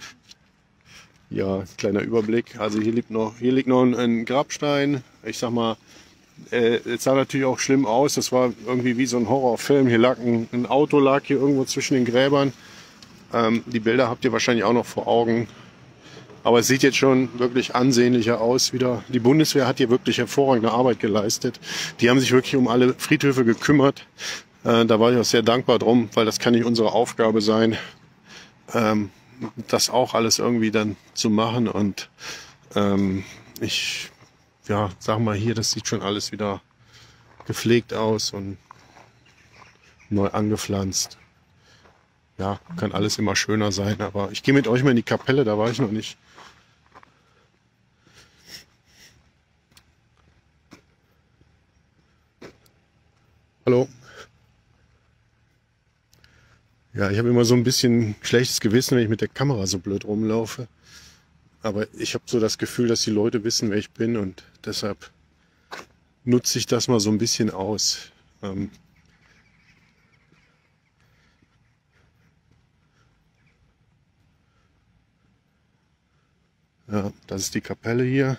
Ja, kleiner Überblick. Also hier liegt noch ein Grabstein. Ich sag mal, es sah natürlich auch schlimm aus. Das war irgendwie wie so ein Horrorfilm. Hier lag ein Auto lag hier irgendwo zwischen den Gräbern. Die Bilder habt ihr wahrscheinlich auch noch vor Augen. Aber es sieht jetzt schon wirklich ansehnlicher aus wieder. Die Bundeswehr hat hier wirklich hervorragende Arbeit geleistet. Die haben sich wirklich um alle Friedhöfe gekümmert. Da war ich auch sehr dankbar drum, weil das kann nicht unsere Aufgabe sein, das auch alles irgendwie dann zu machen. Und ich sag mal hier, das sieht schon alles wieder gepflegt aus und neu angepflanzt. Ja, kann alles immer schöner sein, aber ich gehe mit euch mal in die Kapelle, da war ich noch nicht. Hallo. Ja, ich habe immer so ein bisschen schlechtes Gewissen, wenn ich mit der Kamera so blöd rumlaufe. Aber ich habe so das Gefühl, dass die Leute wissen, wer ich bin und deshalb nutze ich das mal so ein bisschen aus. Ja, das ist die Kapelle hier.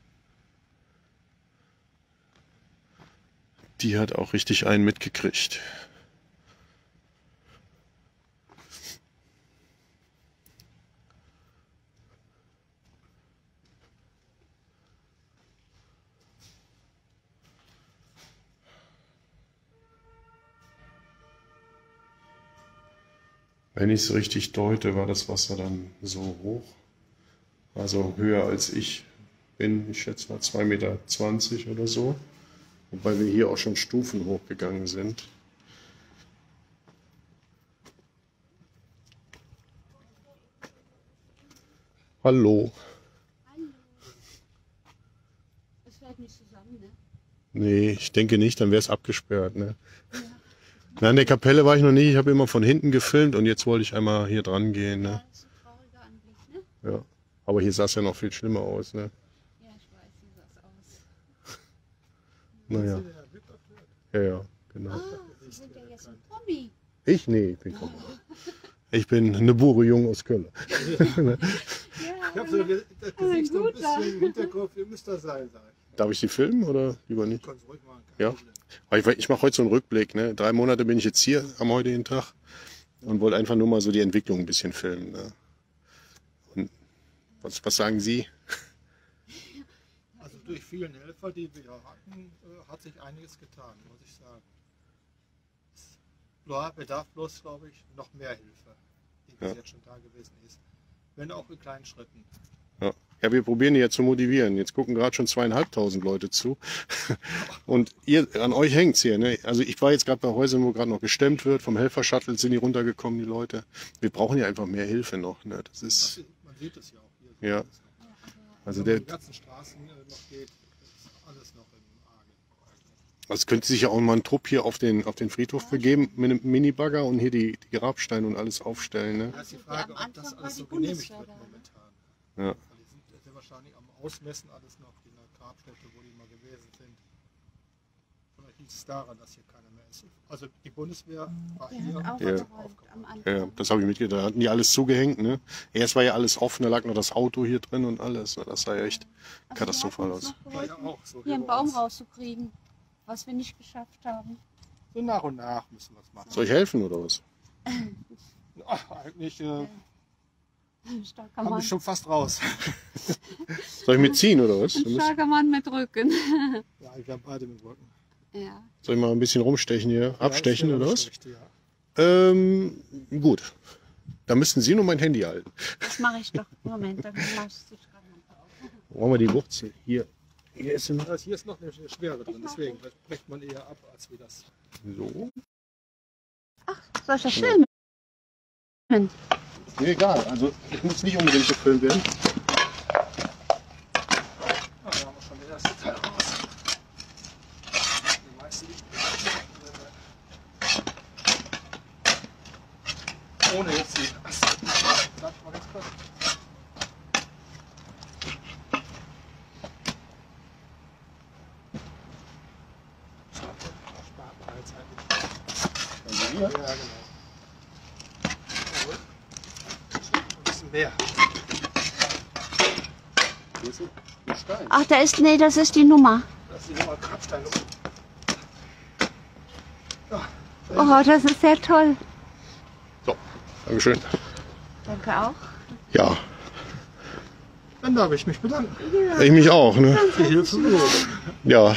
Die hat auch richtig einen mitgekriegt. Wenn ich es richtig deute, war das Wasser dann so hoch, also höher als ich bin. Ich schätze mal 2,20 Meter oder so, wobei wir hier auch schon Stufen hochgegangen sind. Hallo. Hallo. Es fällt nicht zusammen, ne? Nee, ich denke nicht, dann wäre es abgesperrt, ne? Ja. Na, in der Kapelle war ich noch nicht. Ich habe immer von hinten gefilmt und jetzt wollte ich einmal hier dran gehen. Ne? Das ist ein trauriger Anblick, ne? Ja. Aber hier sah es ja noch viel schlimmer aus. Ne? Ja, ich weiß, wie sah es aus. Naja. Ja, ja, genau. Ah, Sie sind ja jetzt ein Promi. Ich? Nee, ich bin eine Bure-Jung aus Köln. Ja, Ich habe so das Gesicht so ein bisschen im Hinterkopf, ihr müsst das sein, sag ich. Darf ich Sie filmen oder lieber nicht? Kannst ruhig machen. Ja. Ich mache heute so einen Rückblick. Ne? 3 Monate bin ich jetzt hier am heutigen Tag und wollte einfach nur mal so die Entwicklung ein bisschen filmen. Ne? Und was sagen Sie? Also durch vielen Helfer, die wir hatten, hat sich einiges getan, muss ich sagen. Es bedarf bloß, glaube ich, noch mehr Hilfe, die bis jetzt schon da gewesen ist. Wenn auch in kleinen Schritten. Ja, wir probieren die ja zu motivieren. Jetzt gucken gerade schon 2.500 Leute zu. Und an euch hängt's hier. Ne? Also ich war jetzt gerade bei Häusern, wo gerade noch gestemmt wird. Vom Helfer-Shuttle sind die runtergekommen, die Leute. Wir brauchen ja einfach mehr Hilfe noch. Ne? Das ist, Man sieht es ja auch hier. ja. Also die ganzen Straßen noch geht, ist alles noch im Argen. Also es könnte sich ja auch mal ein Trupp hier auf den Friedhof begeben mit einem Minibagger und hier die Grabsteine und alles aufstellen. Ne? Da ist die Frage, ob das alles so genehmigt wird momentan. Ja. Die sind wahrscheinlich am Ausmessen alles noch, die Grabstätte, wo die mal gewesen sind. Vielleicht liegt es daran, dass hier keiner mehr ist. Also die Bundeswehr war hier Ja. Am Anfang. Ja, das habe ich mitgekriegt. Da hatten die alles zugehängt. Ne? Erst war ja alles offen, da lag noch das Auto hier drin und alles. Das sah ja echt katastrophal aus. ja auch so. Hier einen Baum rauszukriegen, was wir nicht geschafft haben. So nach und nach müssen wir es machen. Soll ich helfen oder was? Ach, eigentlich Starker haben wir Mann. schon fast raus. Soll ich mitziehen oder was? Ein starker Mann mit Rücken. Ja, wir haben beide mit Rücken. Ja. Soll ich mal ein bisschen rumstechen hier? Abstechen Ja, oder was? schlecht, ja. Gut. Da müssten Sie nur mein Handy halten. Das mache ich doch. Moment, dann machst du es gerade. Wo haben wir die Wurzel? Hier. Hier ist sie noch. Hier ist noch eine Schwere drin, deswegen bricht man eher ab, als wie das. So. Soll ich das filmen? Mir egal. Also ich muss nicht unbedingt gefilmt werden. Ah, da haben wir schon den ersten Teil raus. Die meisten ohne jetzt die. Darf ich mal ganz kurz? Ja, genau. Ein bisschen mehr. Ach, da ist, nee, das ist die Nummer. Das ist die Nummer Grabstein. Oh, das ist sehr toll. So, Dankeschön. Danke auch. Ja, Dann darf ich mich bedanken. ich mich auch. Ne? Die Hilfe. Ja.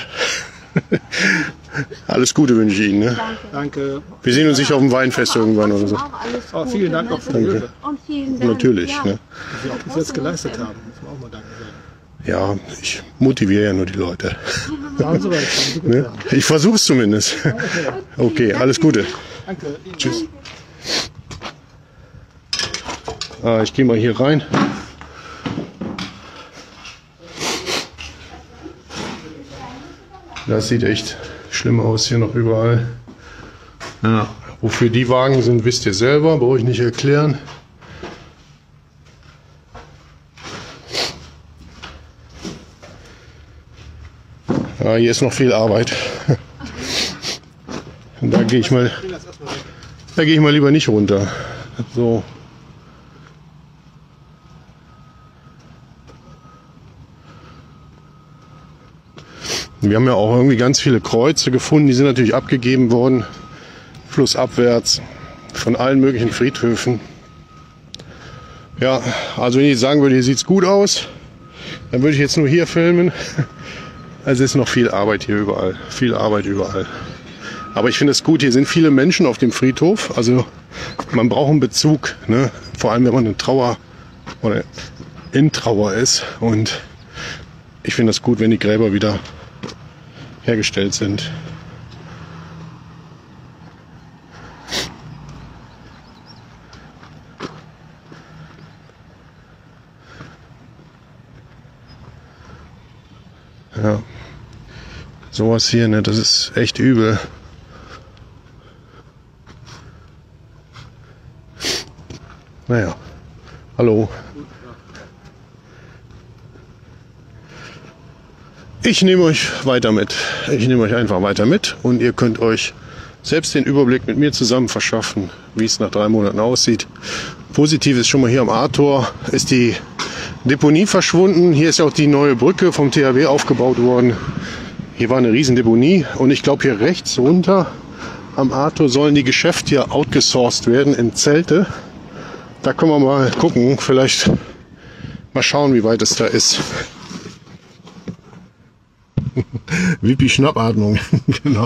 Alles Gute wünsche ich Ihnen. Ne? Danke. Wir sehen uns sicher auf dem Weinfest irgendwann oder so. Auch alles Oh, Gute, vielen Dank ne? auch für die Hilfe, Und vielen Dank. Natürlich. Ja. Ne? die Sie auch bis jetzt geleistet haben. Muss man auch mal danken sagen. Ja, ich motiviere ja nur die Leute. Da haben Sie recht. Haben Sie gut Ne? getan. Ich versuche es zumindest. Okay, alles Gute. Danke. Tschüss. Ich gehe mal hier rein. Das sieht echt schlimm aus hier noch überall. Ja, wofür die Wagen sind, wisst ihr selber, brauche ich nicht erklären. Ja, hier ist noch viel Arbeit. Und da gehe ich mal lieber nicht runter. So. Wir haben ja auch irgendwie ganz viele Kreuze gefunden, die sind natürlich abgegeben worden, flussabwärts, von allen möglichen Friedhöfen. Ja, also wenn ich sagen würde, hier sieht's gut aus, dann würde ich jetzt nur hier filmen. Also es ist noch viel Arbeit hier überall, viel Arbeit überall. Aber ich finde es gut, hier sind viele Menschen auf dem Friedhof, also man braucht einen Bezug, ne? Vor allem wenn man in Trauer ist. Und ich finde es gut, wenn die Gräber wieder hergestellt sind. Ja, sowas hier, ne, das ist echt übel. Naja, hallo. Ich nehme euch weiter mit. Ich nehme euch einfach weiter mit und ihr könnt euch selbst den Überblick mit mir zusammen verschaffen, wie es nach 3 Monaten aussieht. Positiv ist schon mal hier am A-Tor ist die Deponie verschwunden. Hier ist auch die neue Brücke vom THW aufgebaut worden. Hier war eine riesen Deponie und ich glaube hier rechts runter am A-Tor sollen die Geschäfte hier outgesourced werden in Zelte. Da können wir mal gucken, vielleicht mal schauen, wie weit es da ist. Wipi Schnappatmung, genau.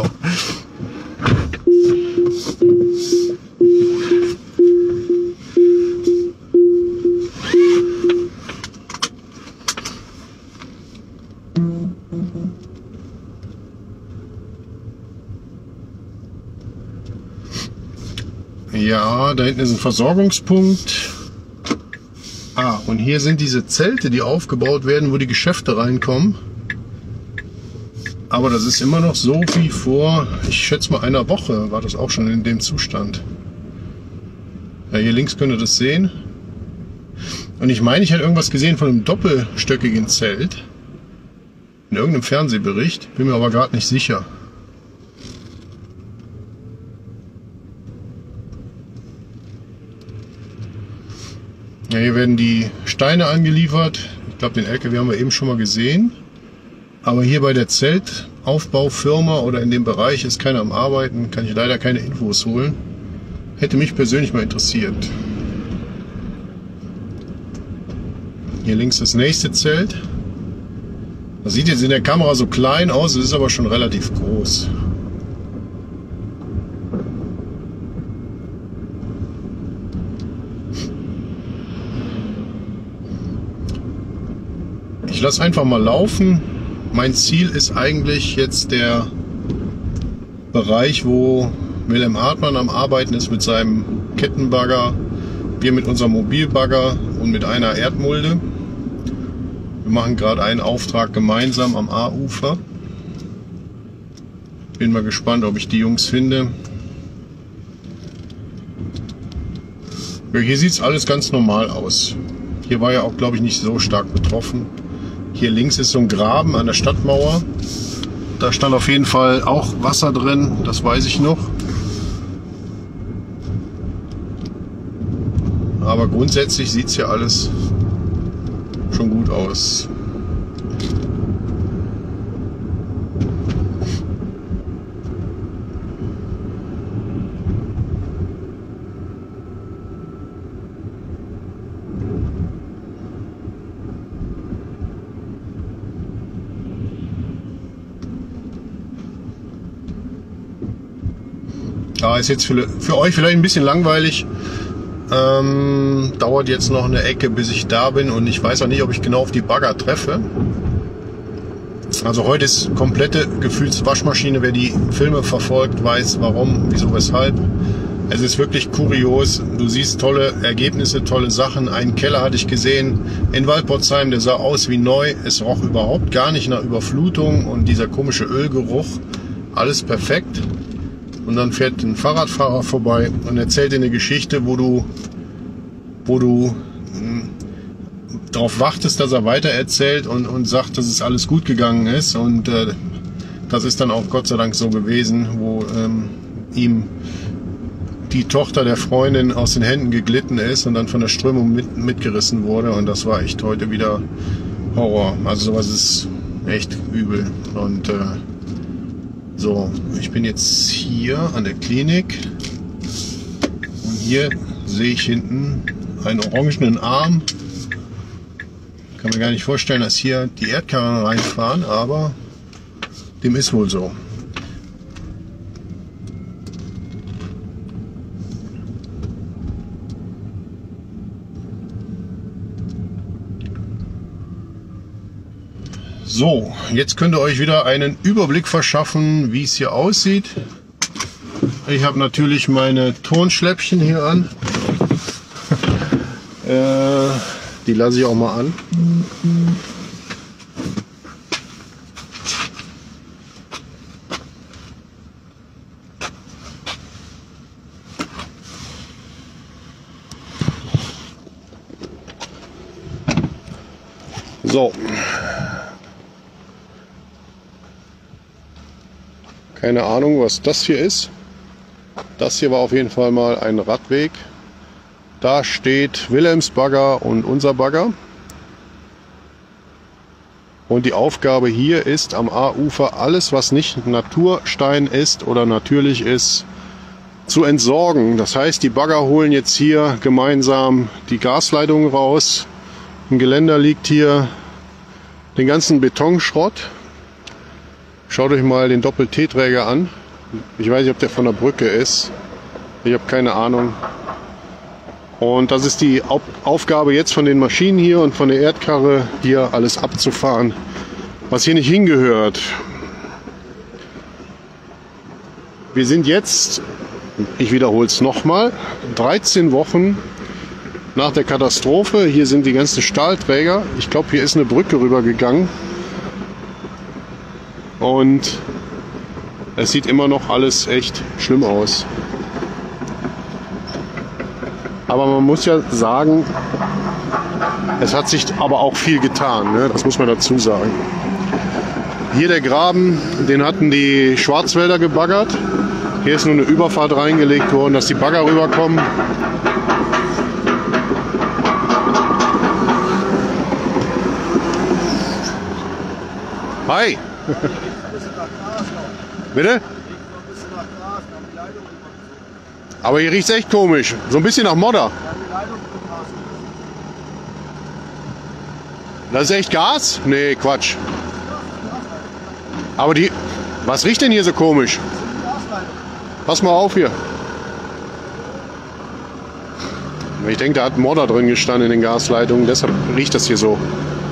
Ja, da hinten ist ein Versorgungspunkt. Ah, und hier sind diese Zelte, die aufgebaut werden, wo die Geschäfte reinkommen. Aber das ist immer noch so wie vor, ich schätze mal, einer Woche war das auch schon in dem Zustand. Ja, hier links könnt ihr das sehen. Und ich meine, ich hätte irgendwas gesehen von einem doppelstöckigen Zelt. In irgendeinem Fernsehbericht, bin mir aber gerade nicht sicher. Ja, hier werden die Steine angeliefert. Ich glaube, den LKW haben wir eben schon mal gesehen. Aber hier bei der Zeltaufbaufirma oder in dem Bereich ist keiner am Arbeiten. Kann ich leider keine Infos holen. Hätte mich persönlich mal interessiert. Hier links das nächste Zelt. Das sieht jetzt in der Kamera so klein aus, es ist aber schon relativ groß. Ich lasse einfach mal laufen. Mein Ziel ist eigentlich jetzt der Bereich, wo Wilhelm Hartmann am Arbeiten ist mit seinem Kettenbagger, wir mit unserem Mobilbagger und mit einer Erdmulde. Wir machen gerade einen Auftrag gemeinsam am A-Ufer. Bin mal gespannt, ob ich die Jungs finde. Ja, hier sieht es alles ganz normal aus. Hier war ja auch, glaube ich, nicht so stark betroffen. Hier links ist so ein Graben an der Stadtmauer. Da stand auf jeden Fall auch Wasser drin, das weiß ich noch. Aber grundsätzlich sieht es hier alles schon gut aus. Ja, ist jetzt für euch vielleicht ein bisschen langweilig. Dauert jetzt noch eine Ecke, bis ich da bin und ich weiß auch nicht, ob ich genau auf die Bagger treffe. Also heute ist komplette Gefühlswaschmaschine. Wer die Filme verfolgt, weiß warum, wieso, weshalb. Es ist wirklich kurios. Du siehst tolle Ergebnisse, tolle Sachen. Einen Keller hatte ich gesehen in Waldpotzheim, der sah aus wie neu. Es roch überhaupt gar nicht nach Überflutung und dieser komische Ölgeruch. Alles perfekt. Und dann fährt ein Fahrradfahrer vorbei und erzählt dir eine Geschichte, wo du darauf wartest, dass er weiter erzählt und sagt, dass es alles gut gegangen ist. Und das ist dann auch Gott sei Dank so gewesen, wo ihm die Tochter der Freundin aus den Händen geglitten ist und dann von der Strömung mitgerissen wurde. Und das war echt heute wieder Horror. Also sowas ist echt übel. Und so, ich bin jetzt hier an der Klinik und hier sehe ich hinten einen orangenen Arm. Kann mir gar nicht vorstellen, dass hier die Erdkarren reinfahren, aber dem ist wohl so. So, jetzt könnt ihr euch wieder einen Überblick verschaffen, wie es hier aussieht. Ich habe natürlich meine Turnschläppchen hier an. Die lasse ich auch mal an. So. Keine Ahnung, was das hier ist. Das hier war auf jeden Fall mal ein Radweg. Da steht Wilhelms Bagger und unser Bagger. Und die Aufgabe hier ist am A-Ufer alles, was nicht Naturstein ist oder natürlich ist, zu entsorgen. Das heißt, die Bagger holen jetzt hier gemeinsam die Gasleitungen raus. Im Geländer liegt hier den ganzen Betonschrott. Schaut euch mal den Doppel-T-Träger an. Ich weiß nicht, ob der von der Brücke ist. Ich habe keine Ahnung. Und das ist die Aufgabe jetzt von den Maschinen hier und von der Erdkarre, hier alles abzufahren, was hier nicht hingehört. Wir sind jetzt, ich wiederhole es nochmal, 13 Wochen nach der Katastrophe. Hier sind die ganzen Stahlträger. Ich glaube, hier ist eine Brücke rübergegangen. Und es sieht immer noch alles echt schlimm aus. Aber man muss ja sagen, es hat sich aber auch viel getan, ne? Das muss man dazu sagen. Hier der Graben, den hatten die Schwarzwälder gebaggert. Hier ist nur eine Überfahrt reingelegt worden, dass die Bagger rüberkommen. Hi! Bitte? Aber hier riecht es echt komisch. So ein bisschen nach Modder. Das ist echt Gas? Nee, Quatsch. Aber die... Was riecht denn hier so komisch? Pass mal auf hier. Ich denke, da hat Modder drin gestanden in den Gasleitungen. Deshalb riecht das hier so.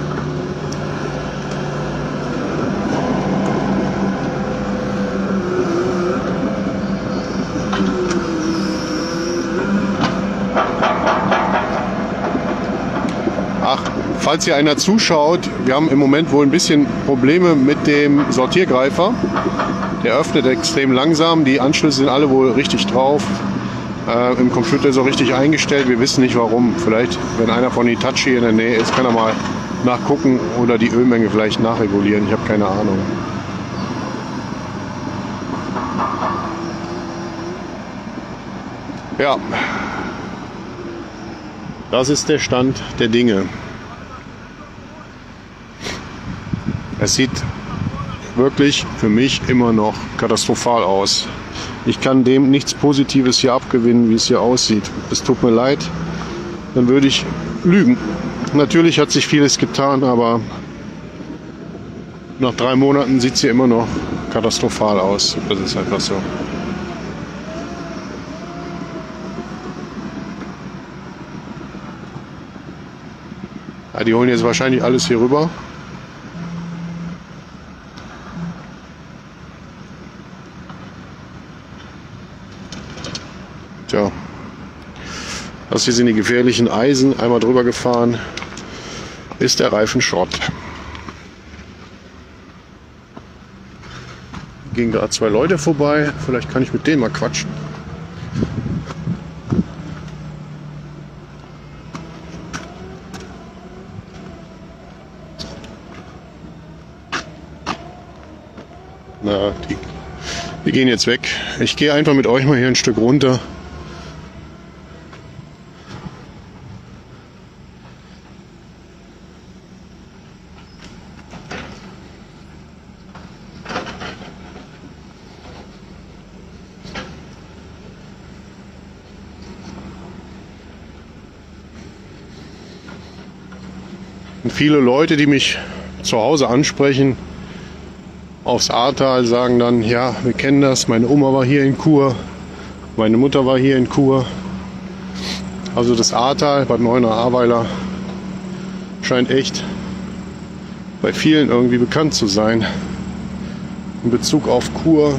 Falls hier einer zuschaut, wir haben im Moment wohl ein bisschen Probleme mit dem Sortiergreifer. Der öffnet extrem langsam, die Anschlüsse sind alle wohl richtig drauf. Im Computer ist er richtig eingestellt, wir wissen nicht warum. Vielleicht, wenn einer von Hitachi in der Nähe ist, kann er mal nachgucken oder die Ölmenge vielleicht nachregulieren. Ich habe keine Ahnung. Ja, das ist der Stand der Dinge. Es sieht wirklich für mich immer noch katastrophal aus. Ich kann dem nichts Positives hier abgewinnen, wie es hier aussieht. Es tut mir leid, dann würde ich lügen. Natürlich hat sich vieles getan, aber nach 3 Monaten sieht es hier immer noch katastrophal aus. Das ist einfach so. Ja, die holen jetzt wahrscheinlich alles hier rüber. Tja, das hier sind die gefährlichen Eisen. Einmal drüber gefahren, ist der Reifen Schrott. Gehen gerade 2 Leute vorbei. Vielleicht kann ich mit denen mal quatschen. Na, die gehen jetzt weg. Ich gehe einfach mit euch mal hier ein Stück runter. Und viele Leute, die mich zu Hause ansprechen, aufs Ahrtal, sagen dann, ja, wir kennen das, meine Oma war hier in Chur, meine Mutter war hier in Chur. Also das Ahrtal, Bad Neuenahr-Ahrweiler, scheint echt bei vielen irgendwie bekannt zu sein. In Bezug auf Chur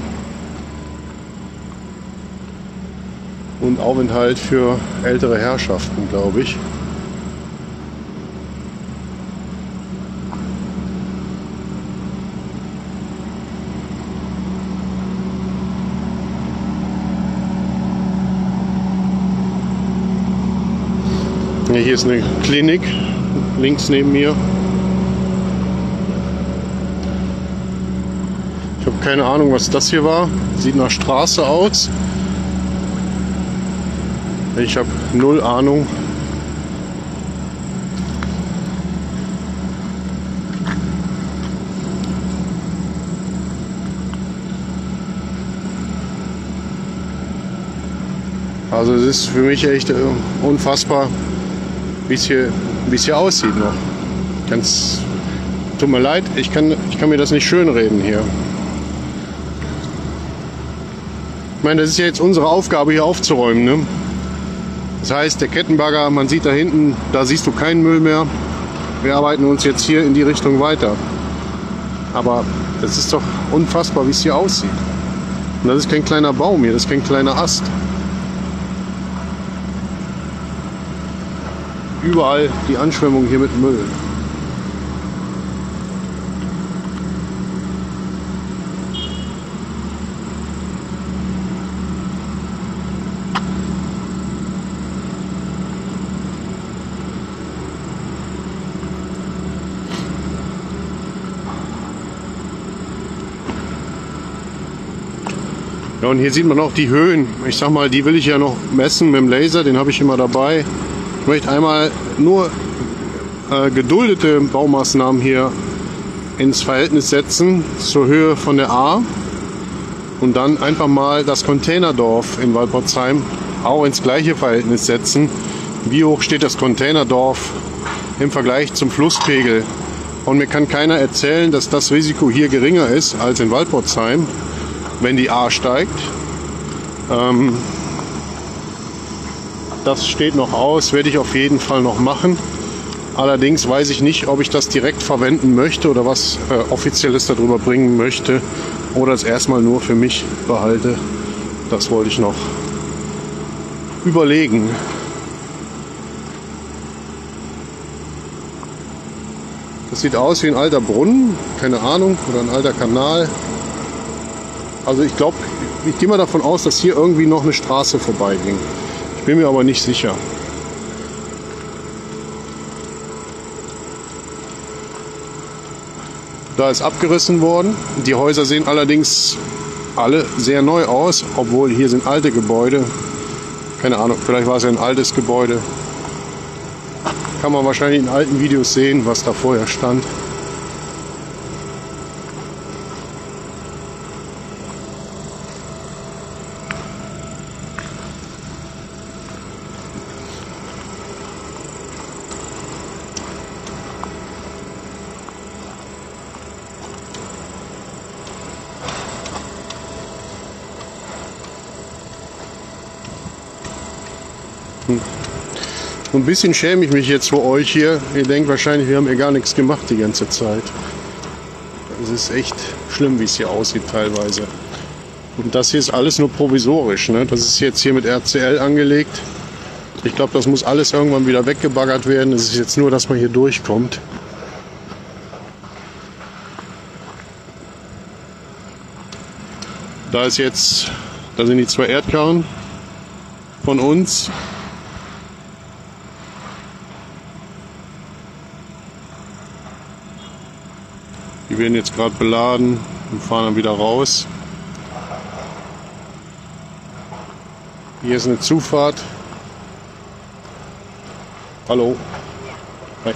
und Aufenthalt für ältere Herrschaften, glaube ich. Hier ist eine Klinik, links neben mir. Ich habe keine Ahnung, was das hier war. Sieht nach Straße aus. Ich habe null Ahnung. Also es ist für mich echt unfassbar, wie es hier aussieht noch. Tut mir leid, ich kann mir das nicht schönreden hier. Ich meine, das ist ja jetzt unsere Aufgabe, hier aufzuräumen, ne? Das heißt, der Kettenbagger, man sieht da hinten, da siehst du keinen Müll mehr. Wir arbeiten uns jetzt hier in die Richtung weiter. Aber das ist doch unfassbar, wie es hier aussieht. Und das ist kein kleiner Baum hier, das ist kein kleiner Ast. Überall die Anschwemmung hier mit Müll. Ja, und hier sieht man auch die Höhen. Ich sag mal, die will ich ja noch messen mit dem Laser, den habe ich immer dabei. Ich möchte einmal nur geduldete Baumaßnahmen hier ins Verhältnis setzen zur Höhe von der A und dann einfach mal das Containerdorf in Walporzheim auch ins gleiche Verhältnis setzen. Wie hoch steht das Containerdorf im Vergleich zum Flusspegel? Und mir kann keiner erzählen, dass das Risiko hier geringer ist als in Walporzheim, wenn die A steigt. Das steht noch aus, werde ich auf jeden Fall noch machen. Allerdings weiß ich nicht, ob ich das direkt verwenden möchte oder was Offizielles darüber bringen möchte oder es erstmal nur für mich behalte. Das wollte ich noch überlegen. Das sieht aus wie ein alter Brunnen, keine Ahnung, oder ein alter Kanal. Also ich glaube, ich gehe mal davon aus, dass hier irgendwie noch eine Straße vorbeiging. Ich bin mir aber nicht sicher. Da ist abgerissen worden. Die Häuser sehen allerdings alle sehr neu aus, obwohl hier sind alte Gebäude. Keine Ahnung, vielleicht war es ja ein altes Gebäude. Kann man wahrscheinlich in alten Videos sehen, was da vorher stand. So ein bisschen schäme ich mich jetzt vor euch hier. Ihr denkt wahrscheinlich, wir haben hier gar nichts gemacht die ganze Zeit. Es ist echt schlimm, wie es hier aussieht teilweise. Und das hier ist alles nur provisorisch, ne? Das ist jetzt hier mit RCL angelegt. Ich glaube, das muss alles irgendwann wieder weggebaggert werden. Es ist jetzt nur, dass man hier durchkommt. Da sind die zwei Erdkarren von uns. Die werden jetzt gerade beladen und fahren dann wieder raus. Hier ist eine Zufahrt. Hallo. Hi.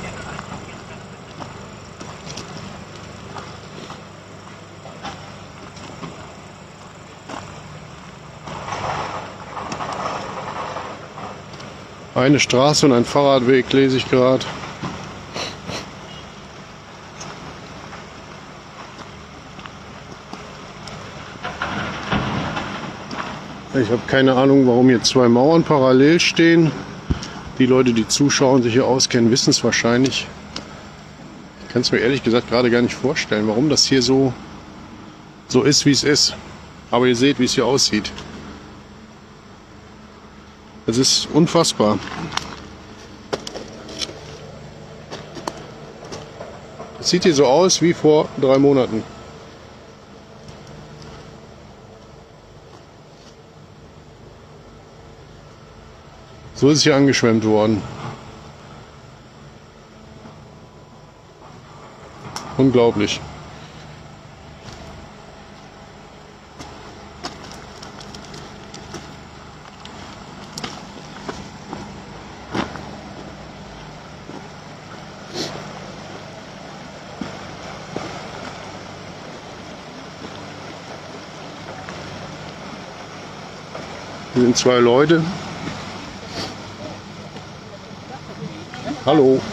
Eine Straße und ein Fahrradweg lese ich gerade. Ich habe keine Ahnung, warum hier zwei Mauern parallel stehen. Die Leute, die zuschauen, sich hier auskennen, wissen es wahrscheinlich. Ich kann es mir ehrlich gesagt gerade gar nicht vorstellen, warum das hier so ist, wie es ist. Aber ihr seht, wie es hier aussieht. Es ist unfassbar. Es sieht hier so aus wie vor 3 Monaten. So ist es hier angeschwemmt worden. Unglaublich. Hier sind zwei Leute. Hallo.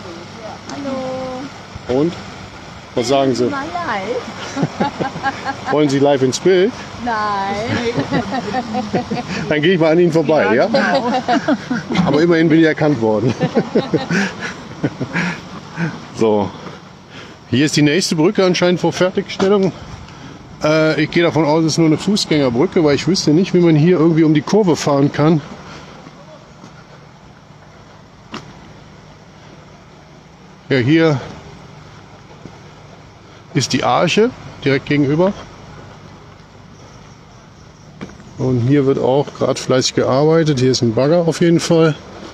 Hallo. Und? Was sagen Sie? Mal live. Wollen Sie live ins Bild? Nein. Dann gehe ich mal an Ihnen vorbei, ja? Genau. Aber immerhin bin ich erkannt worden. So. Hier ist die nächste Brücke anscheinend vor Fertigstellung. Ich gehe davon aus, es ist nur eine Fußgängerbrücke, weil ich wüsste nicht, wie man hier irgendwie um die Kurve fahren kann. Ja, hier ist die Arche direkt gegenüber. Und hier wird auch gerade fleißig gearbeitet. Hier ist ein Bagger auf jeden Fall.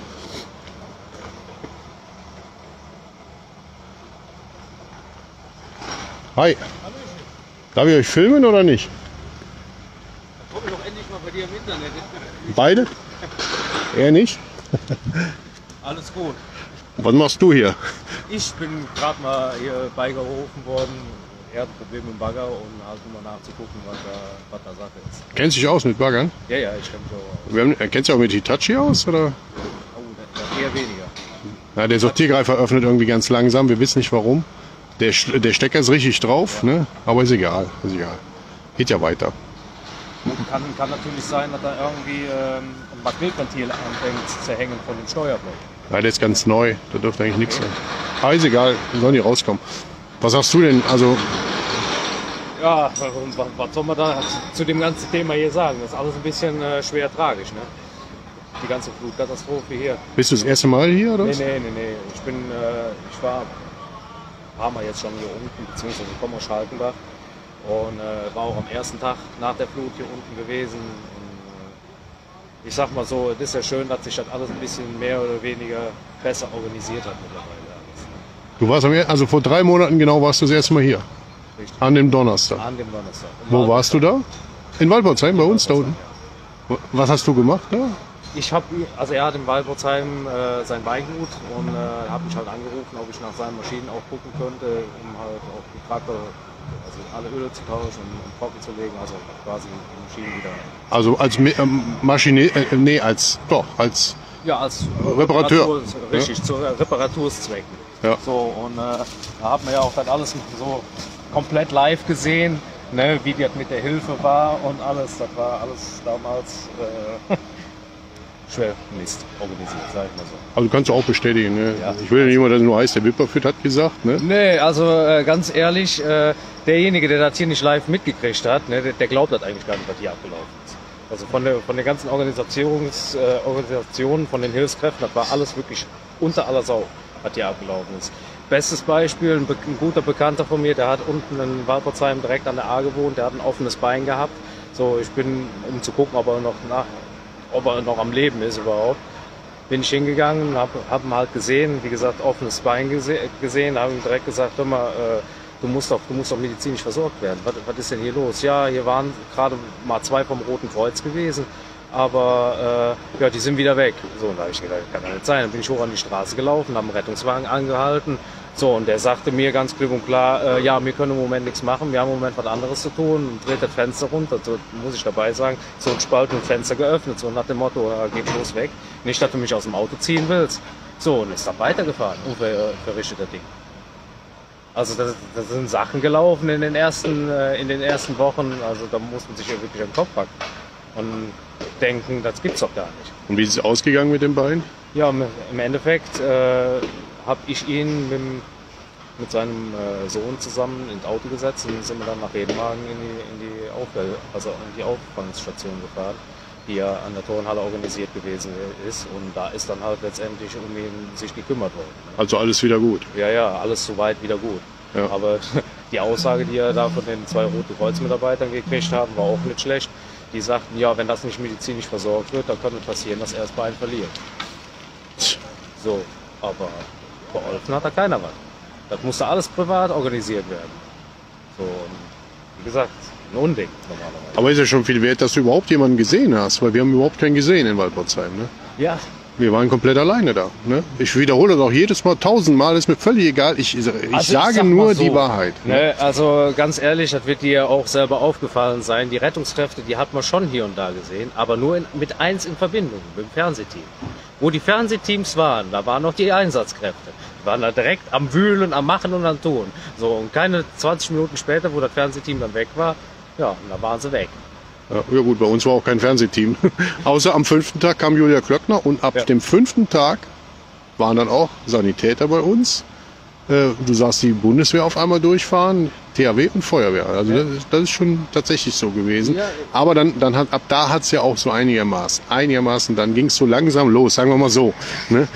Hi. Darf ich euch filmen oder nicht? Komm doch endlich mal bei dir im Internet. Beide? Er nicht? Alles gut. Was machst du hier? Ich bin gerade mal hier beigerufen worden. Er hat ein Problem mit dem Bagger und halt nur mal nachzugucken, was da Sache ist. Kennst du dich aus mit Baggern? Ja, ich kenne so aus. Kennst du auch mit Hitachi aus? Oder? Oh, eher weniger. Ja, der Sortiergreifer öffnet irgendwie ganz langsam. Wir wissen nicht warum. Der Stecker ist richtig drauf, ne? Aber ist egal. Ist egal. Geht ja weiter. Kann natürlich sein, dass da irgendwie ein Magnetventil anfängt zu hängen von dem Steuerblock. Ja, der ist ganz neu. Da dürfte eigentlich nichts sein. Aber ist egal. Sollen die rauskommen. Was sagst du denn? Also, Ja, was soll man da zu dem ganzen Thema hier sagen? Das ist alles ein bisschen schwer tragisch, ne? Die ganze Flutkatastrophe hier. bist du das erste Mal hier, oder? Nee. was? Ich war ein paar Mal jetzt schon hier unten, beziehungsweise ich komme aus Schalkenbach und war auch am ersten Tag nach der Flut hier unten gewesen. Und, ich sag mal so, es ist ja schön, dass sich das alles ein bisschen mehr oder weniger besser organisiert hat mittlerweile. Du warst also vor 3 Monaten genau warst du das erste Mal hier. Richtig. An dem Donnerstag. An dem Donnerstag. Wo warst du da? In Waldbautzheim, bei uns da unten. Was hast du gemacht da? Also er hat in Waldbautzheim sein Weingut und habe mich halt angerufen, ob ich nach seinen Maschinen auch gucken könnte, um halt auch die Traktor, also alle Öle zu tauschen und trocken zu legen, also quasi die Maschinen wieder. Also als als Ja, als Reparateur. Richtig, zu Reparaturzwecken. Ja. So, und da hat man ja auch dann alles so komplett live gesehen, ne, wie das mit der Hilfe war und alles. Das war alles damals schwer Mist organisiert, sag ich mal so. Also kannst du auch bestätigen. Ne? Ja. Ich will ja nicht immer, dass es nur heißt, der Wipperfit hat gesagt. Ne? Nee, also ganz ehrlich, derjenige, der das hier nicht live mitgekriegt hat, ne, der glaubt das eigentlich gar nicht, was hier abgelaufen ist. Also von der ganzen Organisationen, von den Hilfskräften, das war alles wirklich unter aller Sau, was hier abgelaufen ist. Bestes Beispiel, ein guter Bekannter von mir, der hat unten in Waldbautzheim direkt an der A gewohnt, der hat ein offenes Bein gehabt. So, ich bin, um zu gucken, ob er noch am Leben ist überhaupt, bin ich hingegangen und hab ihn halt gesehen, wie gesagt, offenes Bein gesehen, habe ihm direkt gesagt, hör mal, du musst doch medizinisch versorgt werden. Was ist denn hier los? Ja, hier waren gerade mal 2 vom Roten Kreuz gewesen, aber ja, die sind wieder weg. So, und da habe ich gedacht, kann ja nicht sein. Dann bin ich hoch an die Straße gelaufen, habe einen Rettungswagen angehalten. So, und der sagte mir ganz klipp und klar, ja, wir können im Moment nichts machen, wir haben im Moment was anderes zu tun, und dreht das Fenster runter, so muss ich dabei sagen, so ein Spalt und Fenster geöffnet, so nach dem Motto, geht bloß weg. Nicht, dass du mich aus dem Auto ziehen willst. So, und ist dann weitergefahren, unverrichteter Ding. Also das sind Sachen gelaufen in den ersten Wochen, also da muss man sich ja wirklich an den Kopf packen und denken, das gibt's doch gar nicht. Und wie ist es ausgegangen mit dem Bein? Ja, im Endeffekt habe ich ihn mit seinem Sohn zusammen ins Auto gesetzt und sind wir dann nach Redenhagen in die Auffangstation gefahren, die ja an der Turnhalle organisiert gewesen ist, und da ist dann halt letztendlich um ihn sich gekümmert worden. Also alles wieder gut. Ja, alles soweit wieder gut. Ja. Aber die Aussage, die er da von den 2 Rote Kreuz-Mitarbeitern gekriegt haben, war auch nicht schlecht. Die sagten, ja, wenn das nicht medizinisch versorgt wird, dann könnte passieren, dass er das Bein verliert. So, aber geholfen hat da keiner was. Das musste alles privat organisiert werden. So, und wie gesagt, ein Unding normalerweise. Aber ist ja schon viel wert, dass du überhaupt jemanden gesehen hast, weil wir haben überhaupt keinen gesehen in Waldbautzheim. Ne? Ja, Wir waren komplett alleine da. Ne? Ich wiederhole das auch jedes Mal 1000-mal, ist mir völlig egal. Ich sage nur die Wahrheit. Ne? Also ganz ehrlich, das wird dir auch selber aufgefallen sein. Die Rettungskräfte, die hat man schon hier und da gesehen, aber nur mit eins in Verbindung, mit dem Fernsehteam. Wo die Fernsehteams waren, da waren noch die Einsatzkräfte. Die waren da direkt am Wühlen, am Machen und am Tun. So, und keine 20 Minuten später, wo das Fernsehteam dann weg war, ja, da waren sie weg. Ja gut, bei uns war auch kein Fernsehteam. Außer am 5. Tag kam Julia Klöckner und ab dem 5. Tag waren dann auch Sanitäter bei uns. Du sahst die Bundeswehr auf einmal durchfahren, THW und Feuerwehr. Also das ist schon tatsächlich so gewesen. Ja. Aber ab da hat es ja auch so einigermaßen, dann ging es so langsam los, sagen wir mal so. Ne?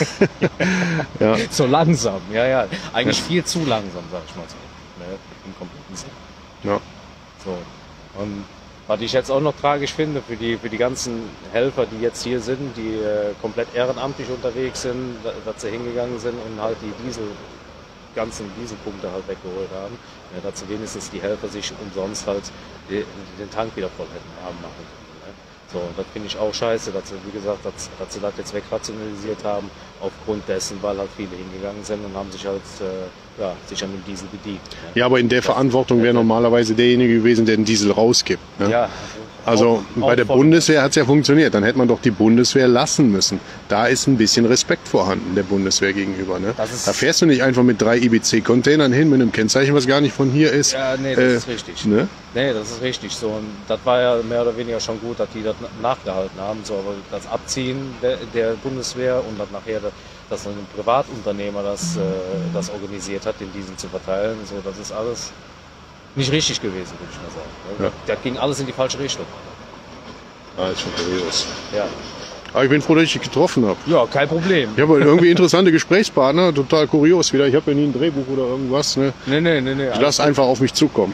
Ja. So langsam, ja. Eigentlich viel zu langsam, sag ich mal so. Ne? Im kompletten Sinn. Ja. So. Und was ich jetzt auch noch tragisch finde für die ganzen Helfer, die jetzt hier sind, die komplett ehrenamtlich unterwegs sind, dass sie hingegangen sind und halt die ganzen Dieselpunkte halt weggeholt haben, dass sie wenigstens die Helfer sich umsonst halt den Tank wieder voll hätten haben machen können. Ne? So, und das finde ich auch scheiße, dass sie, wie gesagt, dass sie das jetzt wegrationalisiert haben, aufgrund dessen, weil halt viele hingegangen sind und haben sich halt sich an dem Diesel bedient. Ne? Ja, aber in der Verantwortung wäre normalerweise derjenige gewesen, der den Diesel rausgibt. Ne? Ja. Also bei der Bundeswehr hat es ja funktioniert. Dann hätte man doch die Bundeswehr lassen müssen. Da ist ein bisschen Respekt vorhanden der Bundeswehr gegenüber. Ne? Da fährst du nicht einfach mit 3 IBC-Containern hin, mit einem Kennzeichen, was gar nicht von hier ist. Ja, nee, das ist richtig. Ne? Nee, das ist richtig so. Und das war ja mehr oder weniger schon gut, dass die das nachgehalten haben. So, aber das Abziehen der Bundeswehr und dann nachher, dass ein Privatunternehmer das organisiert hat, den Diesel zu verteilen, so, das ist alles nicht richtig gewesen, würde ich mal sagen. Ja. Das ging alles in die falsche Richtung. Ah, ist schon kurios. Ja. Aber ich bin froh, dass ich dich getroffen habe. Ja, kein Problem. Ich habe irgendwie interessante Gesprächspartner, total kurios wieder. Ich habe ja nie ein Drehbuch oder irgendwas. Ne? Nee. Ich lasse einfach auf mich zukommen.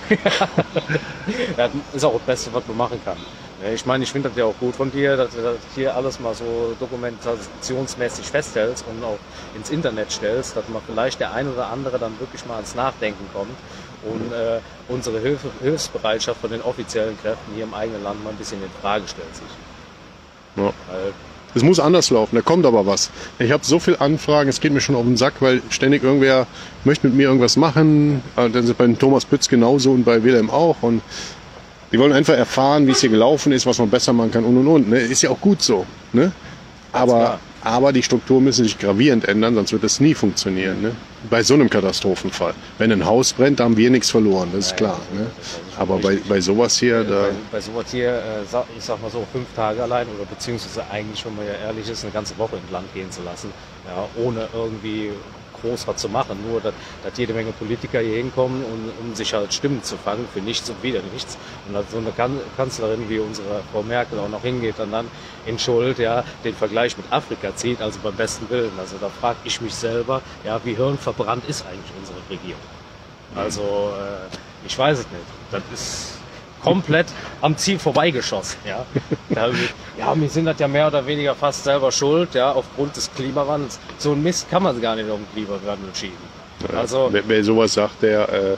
Ja, das ist auch das Beste, was man machen kann. Ich meine, ich finde das ja auch gut von dir, dass du das hier alles mal so dokumentationsmäßig festhältst und auch ins Internet stellst, dass man vielleicht der ein oder andere dann wirklich mal ins Nachdenken kommt und unsere Hilfsbereitschaft von den offiziellen Kräften hier im eigenen Land mal ein bisschen in Frage stellt sich. Ja. Es muss anders laufen, da kommt aber was. Ich habe so viele Anfragen, es geht mir schon auf den Sack, weil ständig irgendwer möchte mit mir irgendwas machen. Dann sind bei Thomas Pütz genauso und bei Wilhelm auch. Und die wollen einfach erfahren, wie es hier gelaufen ist, was man besser machen kann und. Ne? Ist ja auch gut so. Ne? Aber die Strukturen müssen sich gravierend ändern, sonst wird das nie funktionieren. Ne? Bei so einem Katastrophenfall. Wenn ein Haus brennt, haben wir nichts verloren, das ist klar. Ne? Aber bei sowas hier... Bei sowas hier, ich sag mal so, 5 Tage allein oder beziehungsweise eigentlich, wenn man ja ehrlich ist, eine ganze Woche ins Land gehen zu lassen, ja, ohne irgendwie groß was zu machen. Nur, dass jede Menge Politiker hier hinkommen, um sich halt Stimmen zu fangen für nichts und wieder nichts. Und dass so eine Kanzlerin wie unsere Frau Merkel auch noch hingeht und dann in Schuld den Vergleich mit Afrika zieht, also beim besten Willen. Also da frage ich mich selber, wie hirnverbrannt ist eigentlich unsere Regierung? Also ich weiß es nicht. Das ist komplett am Ziel vorbeigeschossen. Ja, wir sind das ja mehr oder weniger fast selber schuld, aufgrund des Klimawandels. So ein Mist kann man gar nicht auf den Klimawandel schieben. Also, wer sowas sagt, der...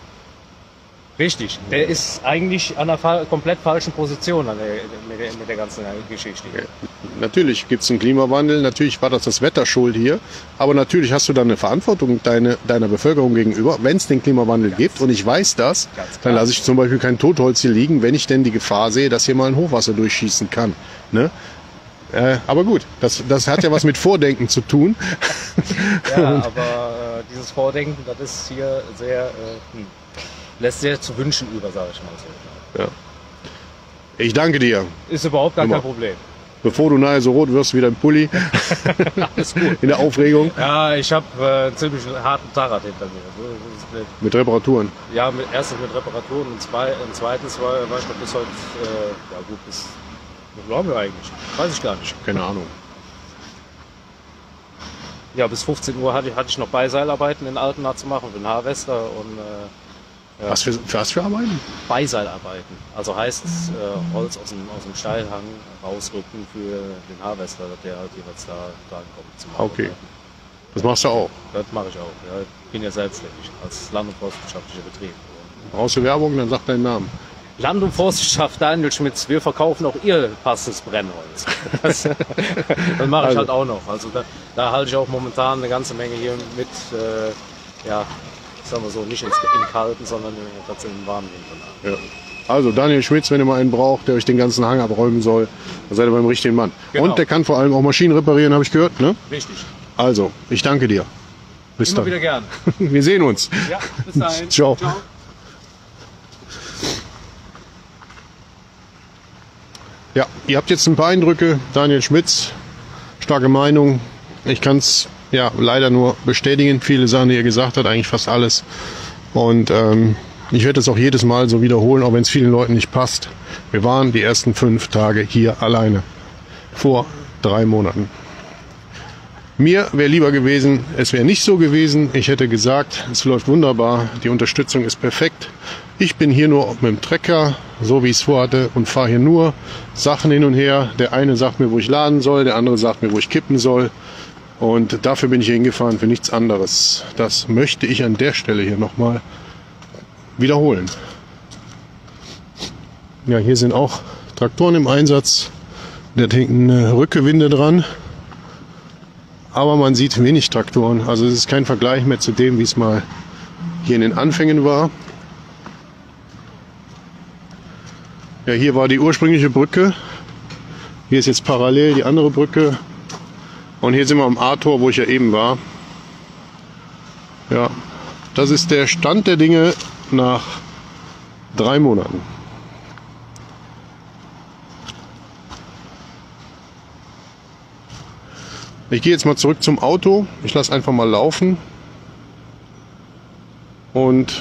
Richtig, der ist eigentlich an einer komplett falschen Position mit der ganzen Geschichte. Ja. Natürlich gibt es einen Klimawandel, natürlich war das Wetter schuld hier, aber natürlich hast du dann eine Verantwortung deiner Bevölkerung gegenüber, wenn es den Klimawandel gibt und ich weiß das, dann lasse ich zum Beispiel kein Totholz hier liegen, wenn ich denn die Gefahr sehe, dass hier mal ein Hochwasser durchschießen kann. Ne? Aber gut, das hat ja was mit Vordenken zu tun. Ja, aber dieses Vordenken, das ist hier sehr... lässt sehr zu wünschen über, sage ich mal so. Ja. Ich danke dir. Ist überhaupt gar kein Problem. Bevor du nachher so rot wirst wie dein Pulli. Alles gut. In der Aufregung. Ja, ich habe einen ziemlich harten Tarat hinter mir. Mit Reparaturen? Ja, erstens mit Reparaturen und zweitens war ich noch bis heute, wie lange eigentlich? Weiß ich gar nicht. Keine Ahnung. Ja, bis 15 Uhr hatte ich noch Beiseilarbeiten in Altena zu machen für den Harvester und Was für Arbeiten? Beiseilarbeiten. Also heißt Holz aus dem Steilhang rausrücken für den Harvester, dass der halt jeweils da drankommt zum Arbeiten. Okay. Das machst du auch? Das mache ich auch. Ja. Ich bin ja selbstständig als land- und forstwirtschaftlicher Betrieb. Brauchst du Werbung, dann sag deinen Namen. Land- und Forstwirtschaft Daniel Schmitz, wir verkaufen auch ihr passendes Brennholz. Das mache ich halt auch noch. Also da halte ich auch momentan eine ganze Menge hier mit, ja, sagen wir so, nicht im Kalten, sondern tatsächlich im warmen Winter. Ja. Also Daniel Schmitz, wenn ihr mal einen braucht, der euch den ganzen Hang abräumen soll, dann seid ihr beim richtigen Mann. Genau. Und der kann vor allem auch Maschinen reparieren, habe ich gehört, ne? Richtig. Also, ich danke dir. Bis Immer dann. wieder gern. Wir sehen uns. Ja, bis dahin. Ciao. Ciao. Ja, ihr habt jetzt ein paar Eindrücke. Daniel Schmitz, starke Meinung. Ich kann es ja leider nur bestätigen. Viele Sachen, die er gesagt hat, eigentlich fast alles. Und ich werde es auch jedes Mal so wiederholen, auch wenn es vielen Leuten nicht passt. Wir waren die ersten 5 Tage hier alleine. Vor 3 Monaten. Mir wäre lieber gewesen, es wäre nicht so gewesen. Ich hätte gesagt, es läuft wunderbar, die Unterstützung ist perfekt. Ich bin hier nur mit dem Trecker, so wie ich es vorhatte, und fahre hier nur Sachen hin und her. Der eine sagt mir, wo ich laden soll, der andere sagt mir, wo ich kippen soll. Und dafür bin ich hier hingefahren, für nichts anderes. Das möchte ich an der Stelle hier nochmal wiederholen. Ja, hier sind auch Traktoren im Einsatz. Der hat hinten eine Rückgewinde dran. Aber man sieht wenig Traktoren. Also es ist kein Vergleich mehr zu dem, wie es mal hier in den Anfängen war. Ja, hier war die ursprüngliche Brücke. Hier ist jetzt parallel die andere Brücke. Und hier sind wir am A-Tor, wo ich ja eben war. Ja, das ist der Stand der Dinge nach 3 Monaten. Ich gehe jetzt mal zurück zum Auto. Ich lasse einfach mal laufen. Und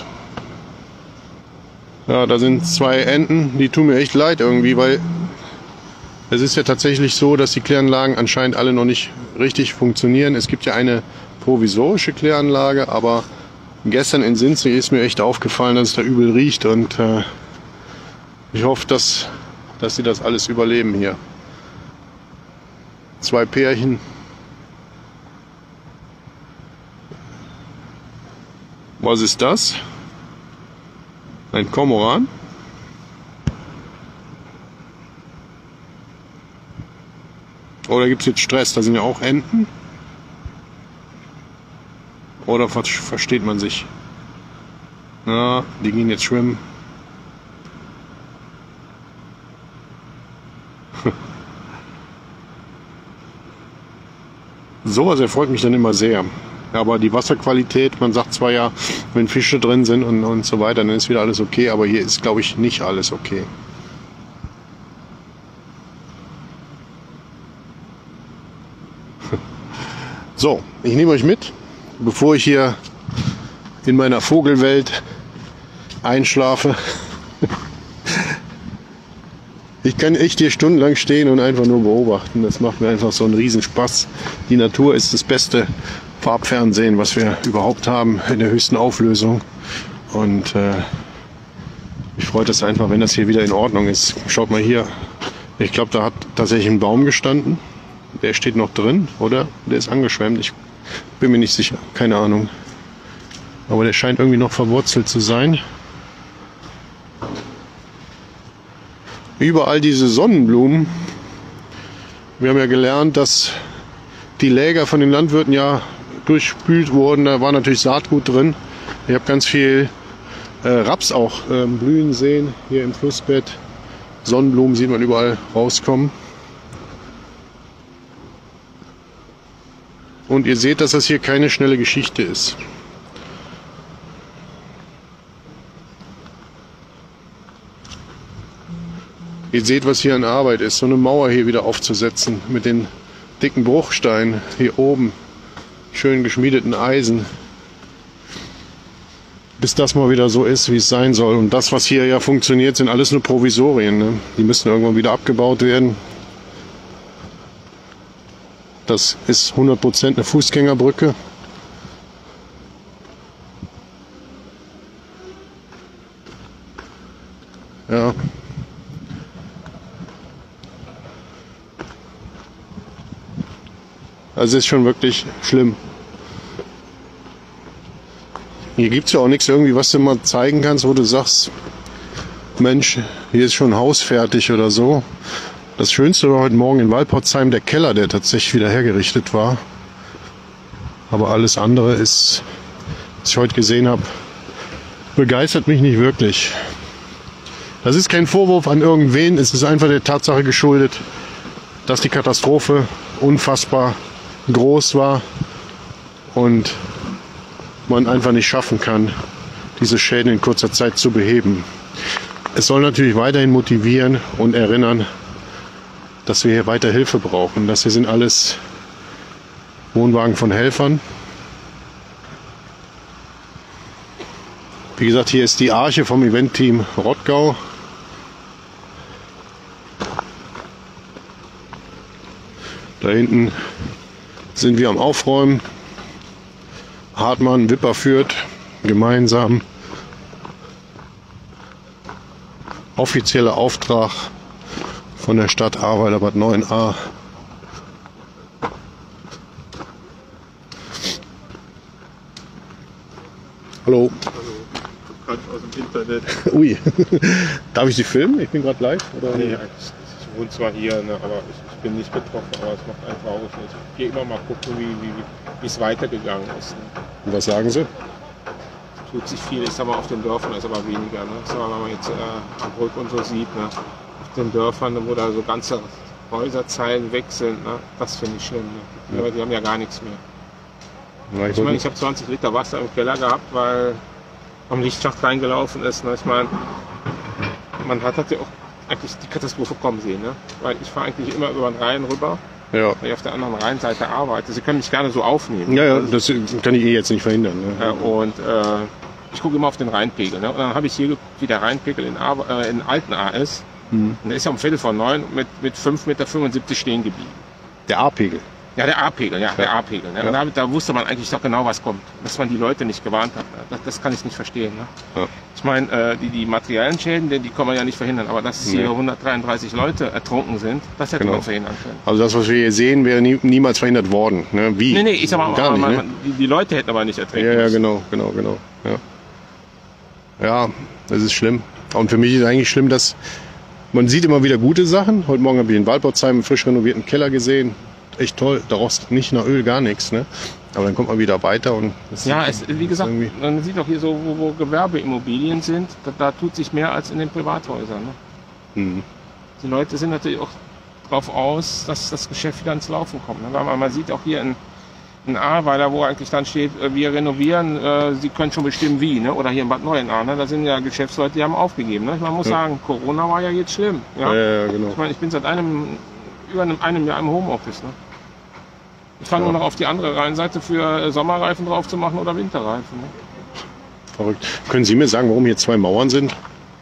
ja, da sind 2 Enten, die tun mir echt leid irgendwie, weil es ist ja tatsächlich so, dass die Kläranlagen anscheinend alle noch nicht richtig funktionieren. Es gibt ja eine provisorische Kläranlage, aber gestern in Sinzig ist mir echt aufgefallen, dass es da übel riecht, und ich hoffe, dass sie das alles überleben hier. 2 Pärchen. Was ist das? Ein Kormoran? Oder gibt es jetzt Stress? Da sind ja auch Enten. Oder versteht man sich? Na, die gehen jetzt schwimmen. Sowas erfreut mich dann immer sehr. Aber die Wasserqualität, man sagt zwar ja, wenn Fische drin sind und so weiter, dann ist wieder alles okay. Aber hier ist, glaube ich, nicht alles okay. So, ich nehme euch mit, bevor ich hier in meiner Vogelwelt einschlafe. Ich kann echt hier stundenlang stehen und einfach nur beobachten. Das macht mir einfach so einen Riesenspaß. Die Natur ist das beste Farbfernsehen, was wir überhaupt haben, in der höchsten Auflösung. Und mich freut es einfach, wenn das hier wieder in Ordnung ist. Schaut mal hier. Ich glaube, da hat tatsächlich ein Baum gestanden. Der steht noch drin, oder? Der ist angeschwemmt. Ich bin mir nicht sicher. Keine Ahnung. Aber der scheint irgendwie noch verwurzelt zu sein. Überall diese Sonnenblumen. Wir haben ja gelernt, dass die Läger von den Landwirten ja durchspült wurden. Da war natürlich Saatgut drin. Ich habe ganz viel Raps auch blühen sehen hier im Flussbett. Sonnenblumen sieht man überall rauskommen. Und ihr seht, dass das hier keine schnelle Geschichte ist. Ihr seht, was hier an Arbeit ist, so eine Mauer hier wieder aufzusetzen mit den dicken Bruchsteinen hier oben, schön geschmiedeten Eisen, bis das mal wieder so ist, wie es sein soll. Und das, was hier ja funktioniert, sind alles nur Provisorien, ne? Die müssen irgendwann wieder abgebaut werden. Das ist 100% eine Fußgängerbrücke. Ja. Also es ist schon wirklich schlimm. Hier gibt es ja auch nichts irgendwie, was du mal zeigen kannst, wo du sagst, Mensch, hier ist schon ein Haus fertig oder so. Das Schönste war heute Morgen in Walpotzheim der Keller, der tatsächlich wieder hergerichtet war. Aber alles andere ist, was ich heute gesehen habe, begeistert mich nicht wirklich. Das ist kein Vorwurf an irgendwen, es ist einfach der Tatsache geschuldet, dass die Katastrophe unfassbar groß war und man einfach nicht schaffen kann, diese Schäden in kurzer Zeit zu beheben. Es soll natürlich weiterhin motivieren und erinnern, dass wir hier weiter Hilfe brauchen. Das hier sind alles Wohnwagen von Helfern. Wie gesagt, hier ist die Arche vom Eventteam Rottgau. Da hinten sind wir am Aufräumen. Hartmann, Wipper führt gemeinsam. Offizieller Auftrag von der Stadt Ahrweiler Bad 9a. Hallo. Gerade aus dem Internet. Ui. Darf ich Sie filmen? Ich bin gerade live. Oder? Nee, ich wohne zwar hier, ne, aber ich bin nicht betroffen, aber es macht einfach auch nicht. Ich gehe immer mal gucken, wie es weitergegangen ist. Ne. Und was sagen Sie? Tut sich viel, ich sag mal, auf den Dörfern ist aber weniger. Ne. Ich sag mal, wenn man jetzt am Brück und so sieht, ne, auf den Dörfern, wo da so ganze Häuserzeilen weg sind, ne, das finde ich schlimm. Ne. Die Leute, die haben ja gar nichts mehr. Na, Ich meine, ich habe 20 Liter Wasser im Keller gehabt, weil am Lichtschacht reingelaufen ist. Ne. Ich meine, man hat ja auch eigentlich die Katastrophe kommen sehen. Ne. Weil ich fahre eigentlich immer über den Rhein rüber. Ja. Weil ich auf der anderen Rheinseite arbeite. Sie können mich gerne so aufnehmen. Ja, ja, das kann ich jetzt nicht verhindern. Ne? Und ich gucke immer auf den Rheinpegel. Ne? Und dann habe ich hier geguckt, wie der Rheinpegel in Altenahr ist. Und der ist ja um 8:45 mit 5,75 Meter stehen geblieben. Der A-Pegel. Ja, der A-Pegel, ja, der A-Pegel. Ne? Ja. Und da wusste man eigentlich doch genau, was kommt. Dass man die Leute nicht gewarnt hat. Ne? Das kann ich nicht verstehen. Ne? Ja. Ich meine, die materiellen Schäden, die kann man ja nicht verhindern. Aber dass hier 133 Leute ertrunken sind, das hätte man verhindern können. Also das, was wir hier sehen, wäre niemals verhindert worden. Ne? Wie? Nee, ich sag mal, gar nicht, ne? die Leute hätten aber nicht ertrinken Ja, müssen. genau. Ja, das ist schlimm. Und für mich ist eigentlich schlimm, dass man sieht immer wieder gute Sachen. Heute Morgen habe ich in Walpotzheim einen frisch renovierten Keller gesehen. Echt toll, da rostet nicht nach Öl, gar nichts. Ne? Aber dann kommt man wieder weiter. Und ja, wie gesagt, man sieht auch hier so, wo Gewerbeimmobilien sind, da tut sich mehr als in den Privathäusern. Ne? Mhm. Die Leute sind natürlich auch darauf aus, dass das Geschäft wieder ins Laufen kommt. Ne? Weil man sieht auch hier in Ahrweiler, wo eigentlich dann steht, wir renovieren, Sie können schon bestimmen wie. Ne? Oder hier in Bad Neuenahr, ne? Da sind ja Geschäftsleute, die haben aufgegeben. Ne? Man muss sagen, Corona war ja jetzt schlimm. Ja, genau. Ich meine, ich bin seit einem Jahr im Homeoffice. Ne? Ich fange nur noch auf die andere Rheinseite für Sommerreifen drauf zu machen oder Winterreifen. Ne? Verrückt. Können Sie mir sagen, warum hier zwei Mauern sind?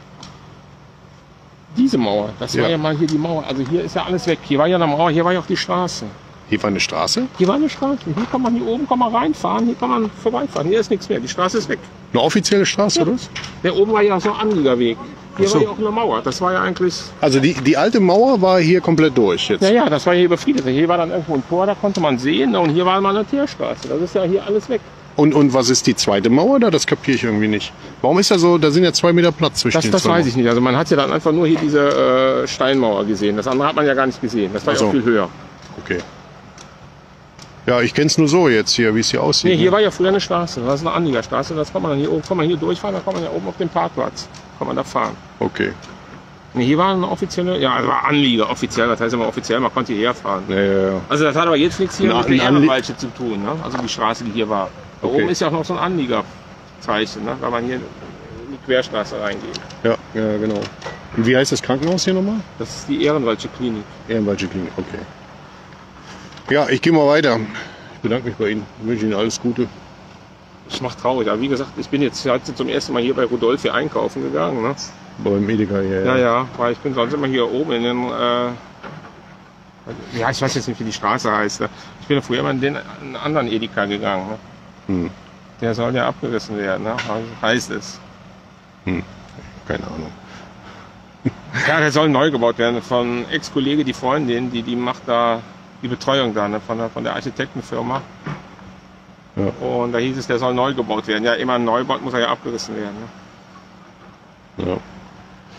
Diese Mauer, das war ja mal hier die Mauer. Also hier ist ja alles weg. Hier war ja eine Mauer, hier war ja auch die Straße. Hier war eine Straße? Hier war eine Straße. Hier oben kann man reinfahren, hier kann man vorbeifahren. Hier ist nichts mehr. Die Straße ist weg. Eine offizielle Straße, oder? Der oben war ja so ein Anliegerweg. Hier war ja auch eine Mauer. Das war ja eigentlich. Also die alte Mauer war hier komplett durch jetzt? Ja, das war hier befriedet. Hier war dann irgendwo ein Tor, da konnte man sehen. Und hier war mal eine Teerstraße. Das ist ja hier alles weg. Und was ist die zweite Mauer da? Das kapiere ich irgendwie nicht. Warum ist da so, da sind ja 2 Meter Platz zwischen den Das weiß ich nicht. Also man hat ja dann einfach nur hier diese Steinmauer gesehen. Das andere hat man ja gar nicht gesehen. Das war ja auch viel höher. Okay. Ja, ich kenne es nur so jetzt hier, wie es hier aussieht. Nee, hier war ja früher eine Straße. Das ist eine Anliegerstraße. Das kann man dann hier oben, durchfahren, dann kann man ja oben auf dem Parkplatz. Kann man da fahren. Okay. Nee, hier war eine offizielle, also war Anlieger offiziell, das heißt immer offiziell, man konnte hierher fahren. Ja. Also das hat aber jetzt nichts hier mit der Ehrenwaldsche zu tun, ne? Also die Straße, die hier war. Da oben ist ja auch noch so ein Anliegerzeichen, ne? Weil man hier in die Querstraße reingeht. Ja, genau. Und wie heißt das Krankenhaus hier nochmal? Das ist die Ehrenwaldsche Klinik. Ehrenwaldsche Klinik, okay. Ja, ich gehe mal weiter. Ich bedanke mich bei Ihnen. Ich wünsche Ihnen alles Gute. Das macht traurig. Aber wie gesagt, ich bin jetzt heute zum ersten Mal hier bei Rudolf hier einkaufen gegangen. Ne? Beim Edeka hier. Ja, weil ich bin sonst immer hier oben in den... ja, ich weiß jetzt nicht, wie die Straße heißt. Ne? Ich bin ja früher immer in den anderen Edeka gegangen. Ne? Der soll ja abgerissen werden, ne? Heißt es. Keine Ahnung. Ja, der soll neu gebaut werden. Von Ex-Kollege, die Freundin, die macht da die Betreuung da, ne? von der Architektenfirma. Ja. Und da hieß es, der soll neu gebaut werden. Ja, immer ein Neubau muss er ja abgerissen werden. Ne?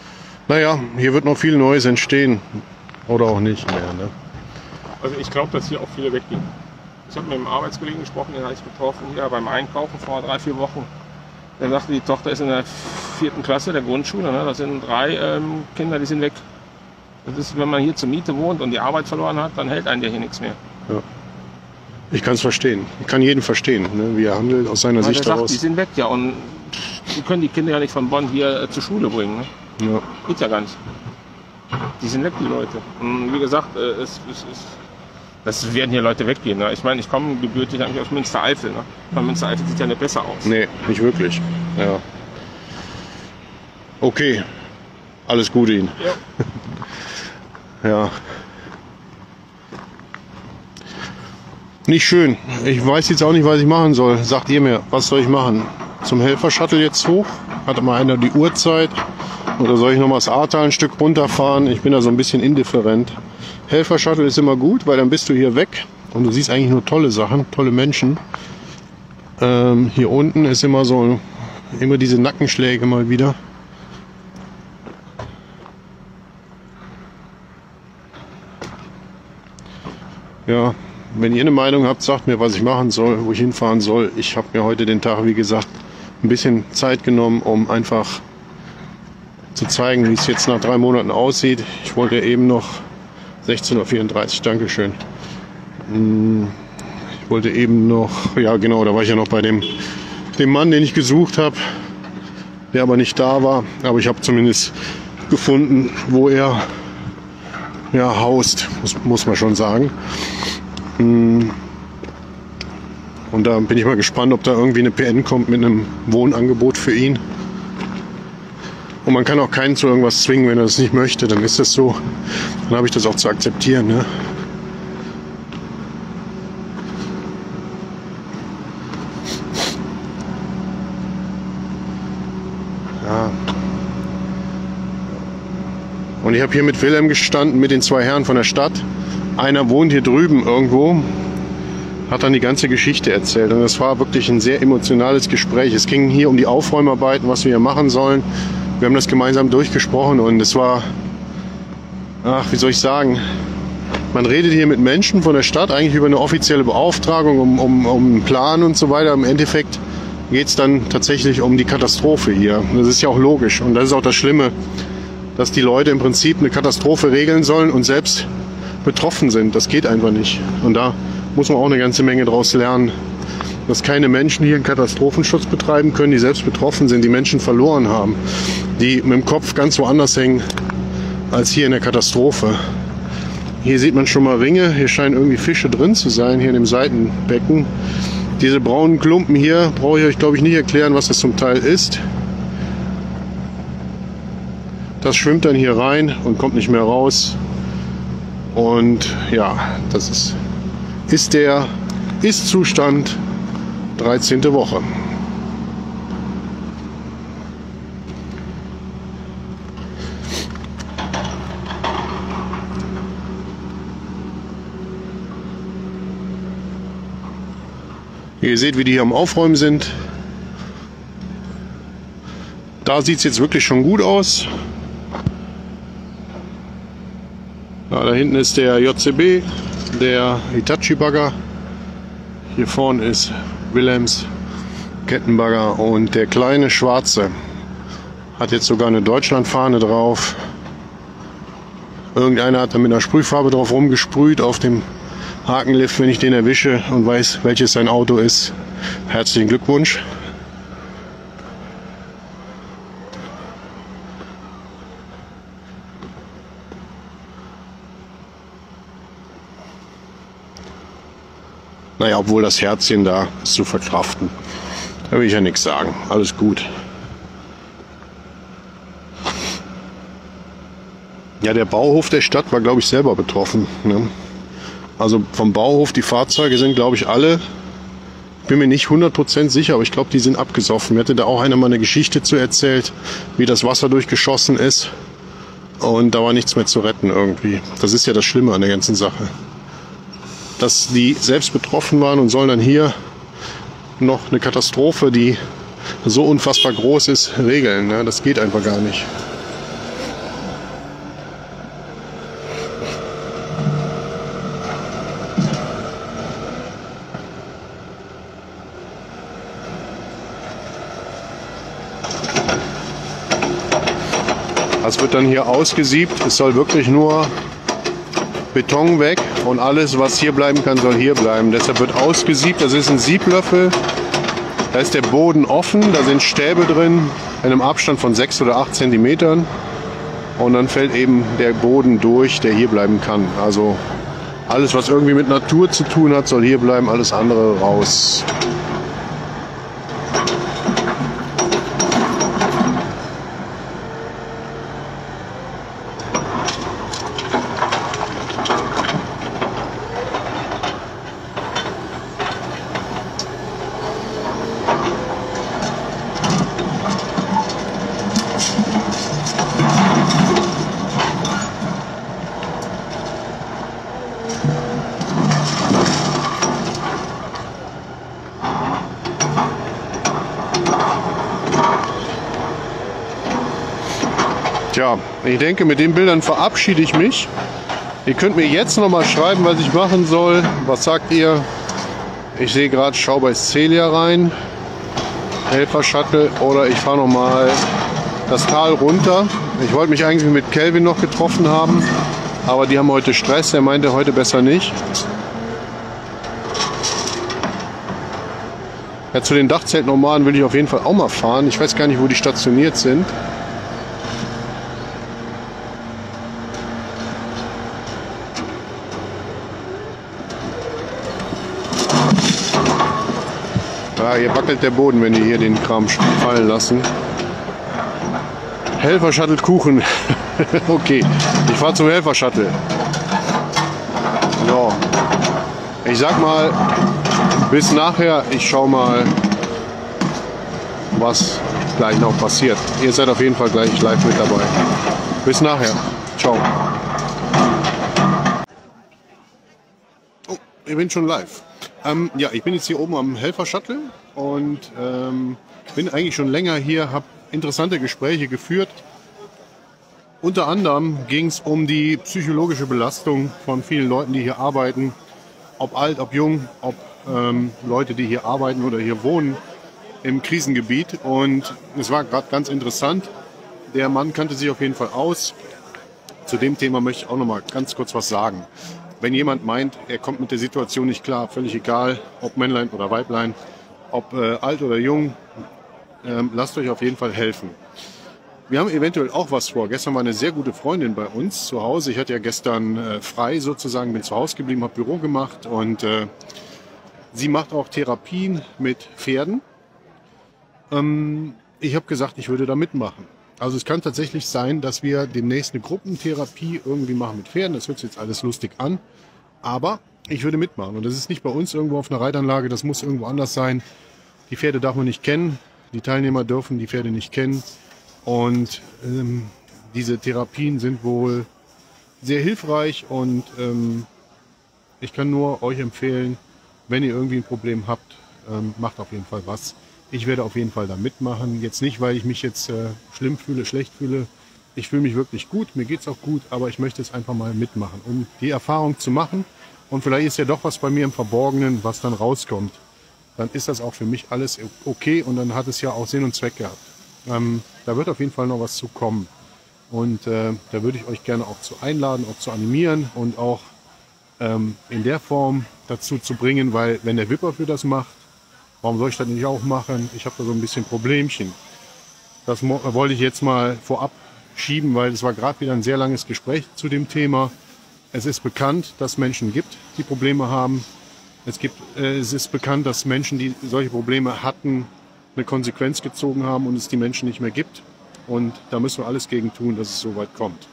Naja, hier wird noch viel Neues entstehen. Oder auch nicht mehr. Ne? Also ich glaube, dass hier auch viele weggehen. Ich habe mit einem Arbeitskollegen gesprochen, den habe ich getroffen hier beim Einkaufen vor 3-4 Wochen. Der sagte, die Tochter ist in der 4. Klasse der Grundschule. Ne? Das sind 3 Kinder, die sind weg. Das ist, wenn man hier zur Miete wohnt und die Arbeit verloren hat, dann hält einen ja hier nichts mehr. Ja. Ich kann es verstehen. Ich kann jeden verstehen, ne? Wie er handelt aus seiner Sicht heraus. Die sind weg, ja. Und die können die Kinder ja nicht von Bonn hier zur Schule bringen. Ne? Ja. Geht ja gar nicht. Die sind weg, die Leute. Und wie gesagt, das werden hier Leute weggehen. Ne? Ich meine, ich komme gebürtig eigentlich aus Münstereifel. Ne? Weil Münstereifel sieht ja nicht besser aus. Nee, nicht wirklich. Ja. Okay. Alles Gute Ihnen. Ja. Ja. Nicht schön. Ich weiß jetzt auch nicht, was ich machen soll. Sagt ihr mir, was soll ich machen? Zum Helfer-Shuttle jetzt hoch? Hatte mal einer die Uhrzeit? Oder soll ich noch mal das Ahrtal ein Stück runterfahren? Ich bin da so ein bisschen indifferent. Helfer-Shuttle ist immer gut, weil dann bist du hier weg und du siehst eigentlich nur tolle Sachen, tolle Menschen. Hier unten ist immer diese Nackenschläge mal wieder. Ja, wenn ihr eine Meinung habt, sagt mir, was ich machen soll, wo ich hinfahren soll. Ich habe mir heute den Tag, wie gesagt, ein bisschen Zeit genommen, um einfach zu zeigen, wie es jetzt nach 3 Monaten aussieht. Ich wollte eben noch 16:34 Uhr, Dankeschön. Ich wollte eben noch, ja genau, da war ich ja noch bei dem Mann, den ich gesucht habe, der aber nicht da war. Aber ich habe zumindest gefunden, wo er haust, muss man schon sagen. Und da bin ich mal gespannt, ob da irgendwie eine PN kommt mit einem Wohnangebot für ihn. Und man kann auch keinen zu irgendwas zwingen, wenn er das nicht möchte, dann ist das so. Dann habe ich das auch zu akzeptieren. Ne? Ja. Und ich habe hier mit Wilhelm gestanden, mit den 2 Herren von der Stadt. Einer wohnt hier drüben irgendwo, hat dann die ganze Geschichte erzählt. Und das war wirklich ein sehr emotionales Gespräch. Es ging hier um die Aufräumarbeiten, was wir hier machen sollen. Wir haben das gemeinsam durchgesprochen und es war, wie soll ich sagen, man redet hier mit Menschen von der Stadt eigentlich über eine offizielle Beauftragung, um einen Plan und so weiter. Im Endeffekt geht es dann tatsächlich um die Katastrophe hier. Das ist ja auch logisch und das ist auch das Schlimme, dass die Leute im Prinzip eine Katastrophe regeln sollen und selbst betroffen sind. Das geht einfach nicht. Und da muss man auch eine ganze Menge daraus lernen, dass keine Menschen hier einen Katastrophenschutz betreiben können, die selbst betroffen sind, die Menschen verloren haben, die mit dem Kopf ganz woanders hängen als hier in der Katastrophe. Hier sieht man schon mal Ringe, hier scheinen irgendwie Fische drin zu sein, hier in dem Seitenbecken. Diese braunen Klumpen hier, brauche ich euch glaube ich nicht erklären, was das zum Teil ist. Das schwimmt dann hier rein und kommt nicht mehr raus. Und ja, das ist der Ist-Zustand 13. Woche. Ihr seht, wie die hier am Aufräumen sind. Da sieht es jetzt wirklich schon gut aus. Da hinten ist der JCB, der Hitachi-Bagger. Hier vorne ist Wilhelms Kettenbagger und der kleine schwarze hat jetzt sogar eine Deutschlandfahne drauf. Irgendeiner hat da mit einer Sprühfarbe drauf rumgesprüht auf dem Hakenlift, wenn ich den erwische und weiß, welches sein Auto ist. Herzlichen Glückwunsch. Naja, obwohl das Herzchen da ist zu verkraften. Da will ich ja nichts sagen. Alles gut. Ja, der Bauhof der Stadt war, glaube ich, selber betroffen. Ne? Also vom Bauhof, die Fahrzeuge sind, glaube ich, alle, bin mir nicht 100% sicher, aber ich glaube, die sind abgesoffen. Mir hatte da auch einer mal eine Geschichte zu erzählt, wie das Wasser durchgeschossen ist. Und da war nichts mehr zu retten irgendwie. Das ist ja das Schlimme an der ganzen Sache. Dass die selbst betroffen waren und sollen dann hier noch eine Katastrophe, die so unfassbar groß ist, regeln. Ne? Das geht einfach gar nicht. Das wird dann hier ausgesiebt. Es soll wirklich nur Beton weg und alles, was hier bleiben kann, soll hier bleiben. Deshalb wird ausgesiebt. Das ist ein Sieblöffel. Da ist der Boden offen. Da sind Stäbe drin in einem Abstand von 6 oder 8 Zentimetern. Und dann fällt eben der Boden durch, der hier bleiben kann. Also alles, was irgendwie mit Natur zu tun hat, soll hier bleiben. Alles andere raus. Tja, ich denke, mit den Bildern verabschiede ich mich. Ihr könnt mir jetzt noch mal schreiben, was ich machen soll. Was sagt ihr? Ich sehe gerade, schau bei Celia rein. Helfer-Shuttle oder ich fahre noch mal das Tal runter. Ich wollte mich eigentlich mit Kelvin noch getroffen haben, aber die haben heute Stress. Er meinte heute besser nicht. Ja, zu den Dachzeltnomaden will ich auf jeden Fall auch mal fahren. Ich weiß gar nicht, wo die stationiert sind. Ja, hier wackelt der Boden, wenn die hier den Kram fallen lassen. Helfer-Shuttle Kuchen. Okay, ich fahre zum Helfer-Shuttle. So. Ich sag mal, bis nachher. Ich schau mal, was gleich noch passiert. Ihr seid auf jeden Fall gleich live mit dabei. Bis nachher. Ciao. Oh, ich bin schon live. Ja, ich bin jetzt hier oben am Helfer-Shuttle und bin eigentlich schon länger hier, habe interessante Gespräche geführt. Unter anderem ging es um die psychologische Belastung von vielen Leuten, die hier arbeiten, ob alt, ob jung, ob Leute, die hier arbeiten oder hier wohnen im Krisengebiet. Und es war gerade ganz interessant. Der Mann kannte sich auf jeden Fall aus. Zu dem Thema möchte ich auch noch mal ganz kurz was sagen. Wenn jemand meint, er kommt mit der Situation nicht klar, völlig egal, ob Männlein oder Weiblein, ob alt oder jung, lasst euch auf jeden Fall helfen. Wir haben eventuell auch was vor. Gestern war eine sehr gute Freundin bei uns zu Hause. Ich hatte ja gestern frei sozusagen, bin zu Hause geblieben, habe Büro gemacht und sie macht auch Therapien mit Pferden. Ich habe gesagt, ich würde da mitmachen. Also es kann tatsächlich sein, dass wir demnächst eine Gruppentherapie irgendwie machen mit Pferden. Das hört sich jetzt alles lustig an, aber ich würde mitmachen. Und das ist nicht bei uns irgendwo auf einer Reitanlage, das muss irgendwo anders sein. Die Pferde darf man nicht kennen, die Teilnehmer dürfen die Pferde nicht kennen. Und diese Therapien sind wohl sehr hilfreich und ich kann nur euch empfehlen, wenn ihr irgendwie ein Problem habt, macht auf jeden Fall was. Ich werde auf jeden Fall da mitmachen. Jetzt nicht, weil ich mich jetzt schlimm fühle, schlecht fühle. Ich fühle mich wirklich gut, mir geht's auch gut, aber ich möchte es einfach mal mitmachen, um die Erfahrung zu machen. Und vielleicht ist ja doch was bei mir im Verborgenen, was dann rauskommt. Dann ist das auch für mich alles okay und dann hat es ja auch Sinn und Zweck gehabt. Da wird auf jeden Fall noch was zu kommen. Und da würde ich euch gerne auch zu einladen, auch zu animieren und auch in der Form dazu zu bringen, weil wenn der Wipper für das macht, warum soll ich das nicht auch machen? Ich habe da so ein bisschen Problemchen. Das wollte ich jetzt mal vorab schieben, weil es war gerade wieder ein sehr langes Gespräch zu dem Thema. Es ist bekannt, dass es Menschen gibt, die Probleme haben. Es ist bekannt, dass Menschen, die solche Probleme hatten, eine Konsequenz gezogen haben und es die Menschen nicht mehr gibt. Und da müssen wir alles gegen tun, dass es so weit kommt.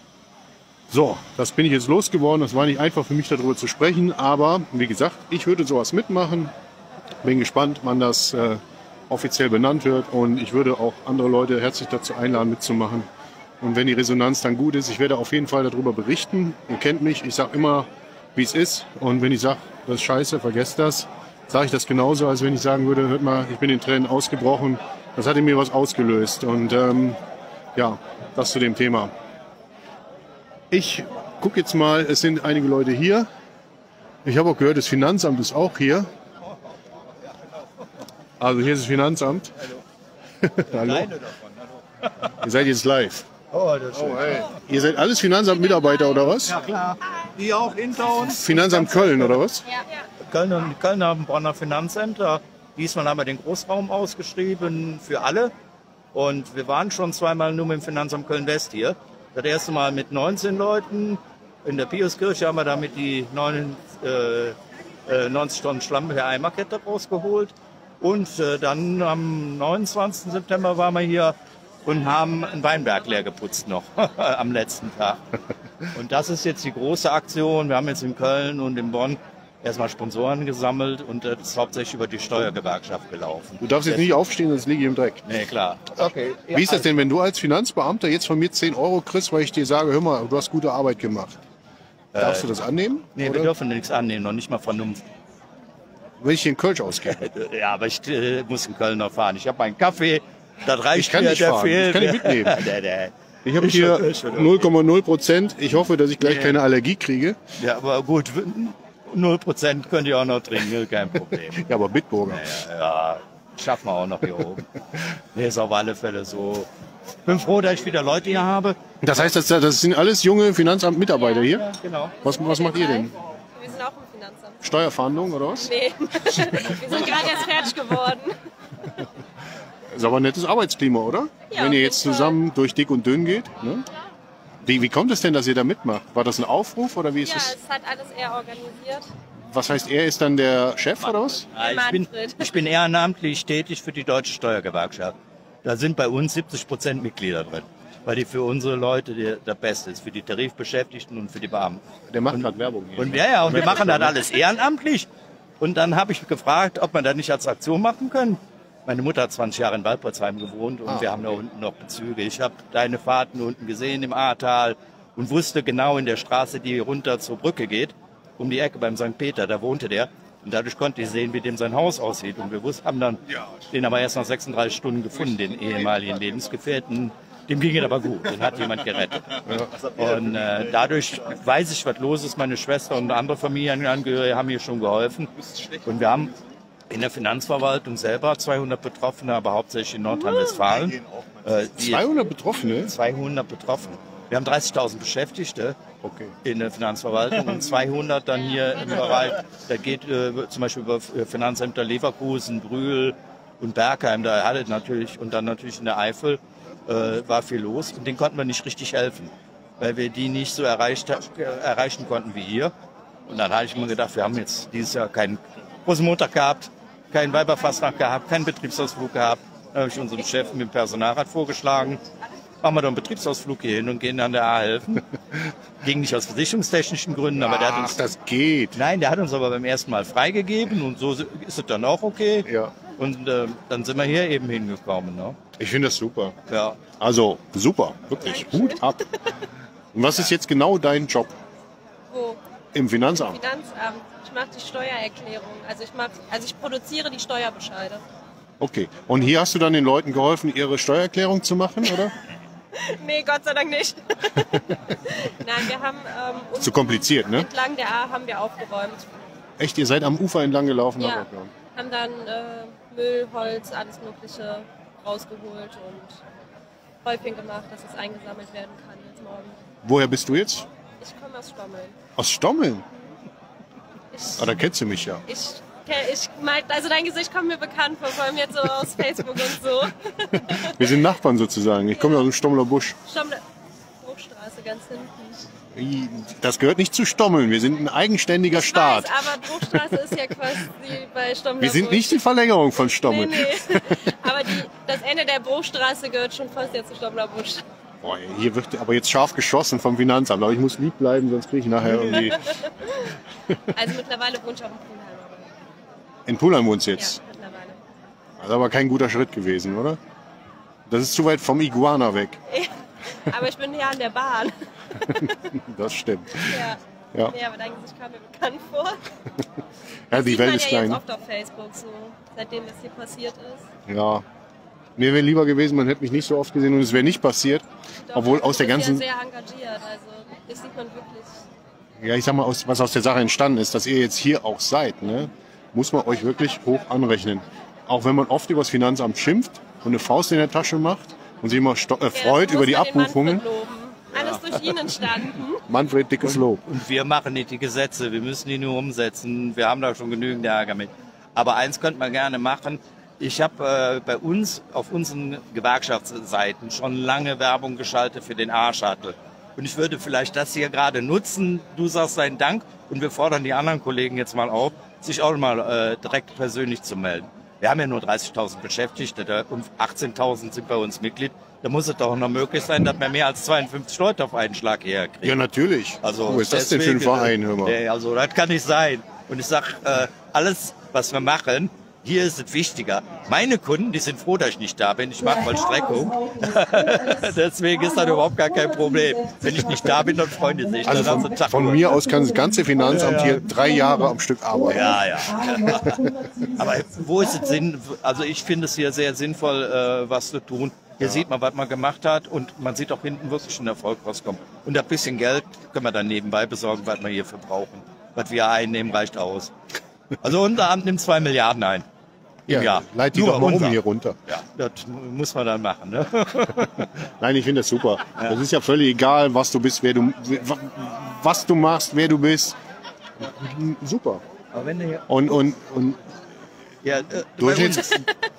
So, das bin ich jetzt losgeworden. Das war nicht einfach für mich, darüber zu sprechen. Aber wie gesagt, ich würde sowas mitmachen. Bin gespannt, wann das offiziell benannt wird. Und ich würde auch andere Leute herzlich dazu einladen, mitzumachen. Und wenn die Resonanz dann gut ist, ich werde auf jeden Fall darüber berichten. Ihr kennt mich, ich sage immer, wie es ist. Und wenn ich sage, das ist scheiße, vergesst das, sage ich das genauso, als wenn ich sagen würde, hört mal, ich bin in Tränen ausgebrochen. Das hat in mir was ausgelöst. Und ja, das zu dem Thema. Ich gucke jetzt mal, es sind einige Leute hier. Ich habe auch gehört, das Finanzamt ist auch hier. Also hier ist das Finanzamt. Hallo. Hallo. Ihr seid jetzt live. Oh, das ist schön. Ihr seid alles Finanzamt-Mitarbeiter oder was? Ja, klar. Die auch hinter uns. Finanzamt Köln oder was? Köln haben Bonner Finanzämter. Diesmal haben wir den Großraum ausgeschrieben für alle. Und wir waren schon zweimal nur mit dem Finanzamt Köln-West hier. Das erste Mal mit 19 Leuten. In der Piuskirche haben wir damit die 90 Tonnen Schlamm per Eimerkette rausgeholt. Und dann am 29. September waren wir hier und haben einen Weinberg leer geputzt noch am letzten Tag. Und das ist jetzt die große Aktion. Wir haben jetzt in Köln und in Bonn erstmal Sponsoren gesammelt und das ist hauptsächlich über die Steuergewerkschaft gelaufen. Du darfst jetzt nicht aufstehen, sonst liege ich im Dreck. Nee, klar. Okay. Wie ist das denn, wenn du als Finanzbeamter jetzt von mir 10 Euro kriegst, weil ich dir sage, hör mal, du hast gute Arbeit gemacht? Darfst du das annehmen? Nee, wir dürfen nichts annehmen, noch nicht mal Vernunft. Wenn ich den Kölsch ausgebe? Ja, aber ich muss in Köln noch fahren. Ich habe meinen Kaffee, das reicht ich kann mir, nicht der fahren. fehlt. Ich kann nicht mitnehmen. Ich habe hier 0,0%. Ich hoffe, dass ich gleich keine Allergie kriege. Ja, aber gut, 0% könnt ihr auch noch trinken, kein Problem. Ja, aber Bitburger. Ja, schaffen wir auch noch hier oben. Nee, ist auf alle Fälle so. Ich bin froh, dass ich wieder Leute hier habe. Das heißt, das sind alles junge Finanzamt-Mitarbeiter hier? Ja, genau. Was macht ihr denn? Wir sind auch im Finanzamt. Steuerfahndung oder was? Nee, wir sind gerade erst fertig geworden. Ist aber ein nettes Arbeitsklima, oder? Ja, Wenn ihr auf jetzt jeden zusammen durch dick und dünn geht. Ne? Wie kommt es denn, dass ihr da mitmacht? War das ein Aufruf oder wie ist Ja, es? es hat alles er organisiert. Was heißt, er ist dann der Chef oder was? Ich bin ehrenamtlich tätig für die Deutsche Steuergewerkschaft. Da sind bei uns 70% Mitglieder drin, weil die für unsere Leute das Beste ist, für die Tarifbeschäftigten und für die Beamten. Der macht gerade Werbung hier. Und und wir machen das alles ehrenamtlich. Und dann habe ich gefragt, ob wir das nicht als Aktion machen können. Meine Mutter hat 20 Jahre in Waldporzheim gewohnt und wir haben da unten noch Bezüge. Ich habe deine Fahrten unten gesehen im Ahrtal und wusste genau in der Straße, die runter zur Brücke geht, um die Ecke beim St. Peter, da wohnte der. Und dadurch konnte ich sehen, wie dem sein Haus aussieht. Und wir haben dann den aber erst nach 36 Stunden gefunden, den ehemaligen Lebensgefährten. Dem ging es aber gut, den hat jemand gerettet. Und dadurch weiß ich, was los ist. Meine Schwester und andere Familienangehörige haben mir schon geholfen. Und wir haben in der Finanzverwaltung selber 200 Betroffene, aber hauptsächlich in Nordrhein-Westfalen. 200 Betroffene? 200 Betroffene. Wir haben 30.000 Beschäftigte in der Finanzverwaltung und 200 dann hier im Bereich, da geht zum Beispiel über Finanzämter Leverkusen, Brühl und Bergheim, da hatte natürlich, und dann natürlich in der Eifel war viel los und denen konnten wir nicht richtig helfen, weil wir die nicht so erreichen konnten wie hier. Und dann habe ich mir gedacht, wir haben jetzt dieses Jahr keinen Rosenmontag gehabt, keinen Weiberfastnacht gehabt, keinen Betriebsausflug gehabt. Da habe ich unserem Chef mit dem Personalrat vorgeschlagen, machen wir doch einen Betriebsausflug hier hin und gehen an der A helfen. Ging nicht aus versicherungstechnischen Gründen, aber der hat uns... das geht. Nein, der hat uns aber beim ersten Mal freigegeben und so ist es dann auch okay. Ja. Und dann sind wir hier eben hingekommen. Ne? Ich finde das super. Ja. Also, super, wirklich. Hut ab. Und was ist jetzt genau dein Job? Wo? Im Finanzamt? Finanzamt. Ich mache die Steuererklärung. Also ich produziere die Steuerbescheide. Okay. Und hier hast du dann den Leuten geholfen, ihre Steuererklärung zu machen, oder? Nee, Gott sei Dank nicht. Nein, wir haben... Zu kompliziert, ne? Entlang der A haben wir aufgeräumt. Echt, ihr seid am Ufer entlang gelaufen? Ja, haben dann Müll, Holz, alles Mögliche rausgeholt und Häufchen gemacht, dass es eingesammelt werden kann jetzt morgen. Woher bist du jetzt? Ich komme aus Stommeln. Aus Stommeln? Da kennst du mich ja. Also dein Gesicht kommt mir bekannt vor, vor allem jetzt so aus Facebook und so. Wir sind Nachbarn sozusagen. Ich komme ja aus dem Stommeler Busch. Bruchstraße ganz hinten. Das gehört nicht zu Stommeln. Wir sind ein eigenständiger Staat. Ich weiß, aber Bruchstraße ist ja quasi bei Stommeler Wir sind Busch. nicht die Verlängerung von Stommeln. Nee. Aber das Ende der Bruchstraße gehört schon fast jetzt zu Stommeler Busch. Boah, hier wird aber jetzt scharf geschossen vom Finanzamt. Aber ich muss lieb bleiben, sonst kriege ich nachher irgendwie... Also mittlerweile wohnt ich auch in Pulheim. In Pulheim wohnst du jetzt? Ja, mittlerweile. Das ist aber kein guter Schritt gewesen, oder? Das ist zu weit vom Iguana weg. Ja, aber ich bin ja an der Bahn. Das stimmt. Ja. Nee, aber dein Gesicht kam mir bekannt vor. Ja, die Welt ist ja klein. jetzt oft auf Facebook, so, seitdem es hier passiert ist. Ja. Mir wäre lieber gewesen, man hätte mich nicht so oft gesehen und es wäre nicht passiert. Doch, obwohl aus der ganzen... Du bist ja sehr engagiert, also das sieht man wirklich. Ja, ich sag mal, was aus der Sache entstanden ist, dass ihr jetzt hier auch seid, ne, muss man euch wirklich hoch anrechnen. Auch wenn man oft über das Finanzamt schimpft und eine Faust in der Tasche macht, und sich immer freut über die Abbuchungen. Alles durch ihn entstanden. Manfred, dickes Lob. Und wir machen nicht die Gesetze, wir müssen die nur umsetzen. Wir haben da schon genügend Ärger mit. Aber eins könnte man gerne machen. Ich habe bei uns auf unseren Gewerkschaftsseiten schon lange Werbung geschaltet für den A-Shuttle. Und ich würde vielleicht das hier gerade nutzen. Du sagst deinen Dank und wir fordern die anderen Kollegen jetzt mal auf, sich auch mal direkt persönlich zu melden. Wir haben ja nur 30.000 Beschäftigte und 18.000 sind bei uns Mitglied. Da muss es doch noch möglich sein, dass wir mehr als 52 Leute auf einen Schlag hierher kriegen. Ja, natürlich. Also, wo ist das denn für ein Verein? Hör mal. Also das kann nicht sein. Und ich sag, alles, was wir machen, hier ist es wichtiger. Meine Kunden, die sind froh, dass ich nicht da bin. Ich mache Vollstreckung. Deswegen ist das überhaupt gar kein Problem. Wenn ich nicht da bin, dann freuen die sich. Also von mir aus kann das ganze Finanzamt hier 3 Jahre am Stück arbeiten. Ja, ja. Aber wo ist es Sinn? Also ich finde es hier sehr sinnvoll, was zu tun. Hier sieht man, was man gemacht hat und man sieht auch hinten wirklich einen Erfolg rauskommen. Und ein bisschen Geld können wir dann nebenbei besorgen, was wir hier verbrauchen. Was wir einnehmen, reicht aus. Also unser Amt nimmt 2 Milliarden ein. Im Jahr. Leit die doch mal um hier runter. Ja, das muss man dann machen. Ne? Nein, ich finde das super. Ja. Das ist ja völlig egal, was du bist, was du machst, wer du bist. Super. Aber wenn du und ja, durch jetzt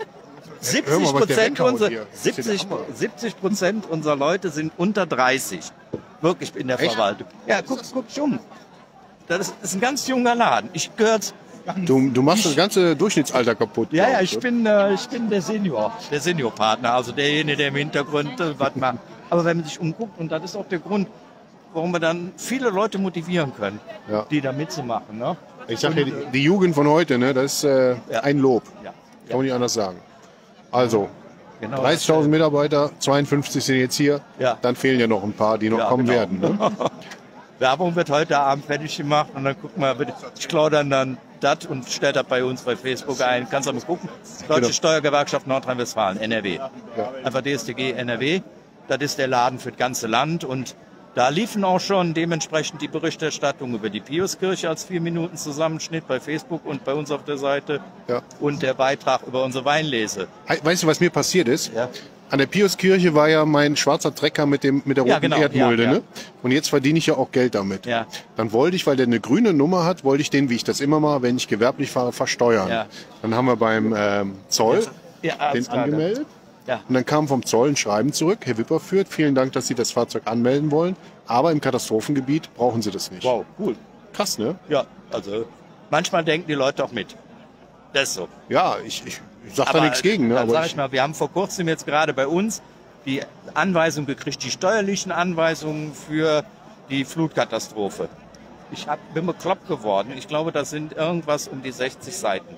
70% unserer Leute sind unter 30. Wirklich in der Verwaltung. Ja, guck dich um. Das ist ein ganz junger Laden. Ich gehör's. Du machst das ganze Durchschnittsalter kaputt. Ja, ja, ich bin der Seniorpartner, also derjenige, der im Hintergrund was macht. Aber wenn man sich umguckt, und das ist auch der Grund, warum wir dann viele Leute motivieren können, die da mitzumachen. Ne? Ich sage ja, die Jugend von heute, ne, das ist ein Lob. Ja. Kann man nicht anders sagen. Also, genau, 30.000 Mitarbeiter, 52 sind jetzt hier, dann fehlen ja noch ein paar, die noch kommen werden. Ne? Werbung wird heute Abend fertig gemacht und dann gucken wir, ich klaue dann das und stelle das bei uns bei Facebook ein. Kannst du mal gucken. Deutsche Steuergewerkschaft Nordrhein-Westfalen, NRW. Ja. Einfach DSTG NRW. Das ist der Laden für das ganze Land und da liefen auch schon dementsprechend die Berichterstattung über die Piuskirche als 4 Minuten Zusammenschnitt bei Facebook und bei uns auf der Seite und der Beitrag über unsere Weinlese. Weißt du, was mir passiert ist? Ja. An der Piuskirche war ja mein schwarzer Trecker mit der roten Erdmulde. Ne? Und jetzt verdiene ich ja auch Geld damit. Ja. Dann wollte ich, weil der eine grüne Nummer hat, wollte ich den, wie ich das immer mache, wenn ich gewerblich fahre, versteuern. Ja. Dann haben wir beim Zoll den angemeldet. Ja. Und dann kam vom Zoll ein Schreiben zurück. Herr Wipperfürth, vielen Dank, dass Sie das Fahrzeug anmelden wollen. Aber im Katastrophengebiet brauchen Sie das nicht. Wow, cool. Krass, ne? Ja, also manchmal denken die Leute auch mit. Das ist so. Ja, ich sag da nichts gegen. Ne? Dann sag ich mal, wir haben vor kurzem jetzt gerade bei uns die Anweisung gekriegt, die steuerlichen Anweisungen für die Flutkatastrophe. Bin bekloppt geworden. Ich glaube, das sind irgendwas um die 60 Seiten.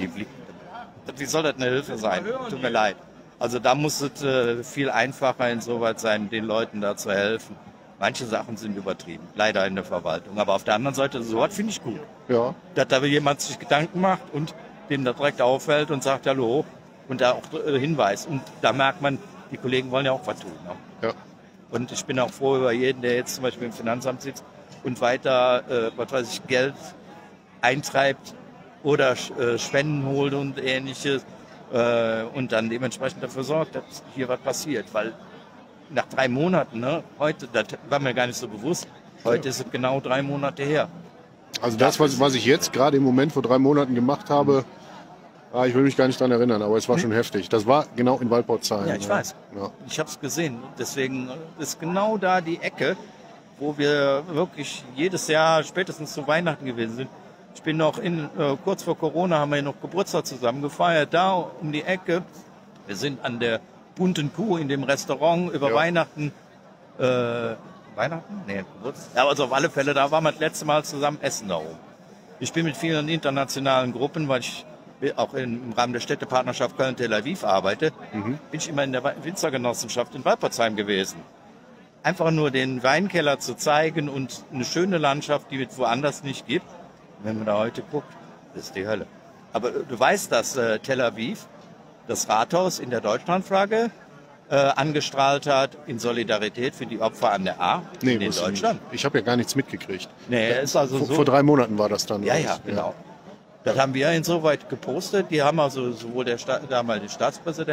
Wie soll das eine Hilfe sein? Tut mir leid. Also da muss es viel einfacher insoweit sein, den Leuten da zu helfen. Manche Sachen sind übertrieben, leider in der Verwaltung. Aber auf der anderen Seite, so was finde ich gut. Ja. Dass da jemand sich Gedanken macht und dem da direkt auffällt und sagt Hallo und da auch hinweist. Und da merkt man, die Kollegen wollen ja auch was tun. Ne? Ja. Und ich bin auch froh über jeden, der jetzt zum Beispiel im Finanzamt sitzt und weiter, Geld eintreibt oder Spenden holt und Ähnliches und dann dementsprechend dafür sorgt, dass hier was passiert. Weil nach 3 Monaten, ne, heute, das war mir gar nicht so bewusst, heute ist es genau 3 Monate her. Also das, was ich jetzt gerade im Moment vor 3 Monaten gemacht habe, ich will mich gar nicht daran erinnern, aber es war schon heftig. Das war genau in Waldporzheim. Ja, ich weiß. Ja. Ich habe es gesehen. Deswegen ist genau da die Ecke, wo wir wirklich jedes Jahr spätestens zu Weihnachten gewesen sind. Ich bin noch kurz vor Corona haben wir noch Geburtstag zusammen gefeiert, da um die Ecke. Wir sind an der Bunten Kuh in dem Restaurant über Weihnachten. Weihnachten? Nee, Geburtstag. Ja, also auf alle Fälle, da waren wir das letzte Mal zusammen essen da oben. Ich bin mit vielen internationalen Gruppen, weil ich auch im Rahmen der Städtepartnerschaft Köln-Tel Aviv arbeite, bin ich immer in der Winzergenossenschaft in Waldporzheim gewesen. Einfach nur den Weinkeller zu zeigen und eine schöne Landschaft, die es woanders nicht gibt. Wenn man da heute guckt, das ist die Hölle. Aber du weißt, dass Tel Aviv das Rathaus in der Deutschlandflagge angestrahlt hat in Solidarität für die Opfer an der A in Deutschland. Ich habe ja gar nichts mitgekriegt. Nee, ist also vor 3 Monaten war das dann. Ja, genau. Das haben wir insoweit gepostet. Die haben also sowohl der damalige Staatspräsident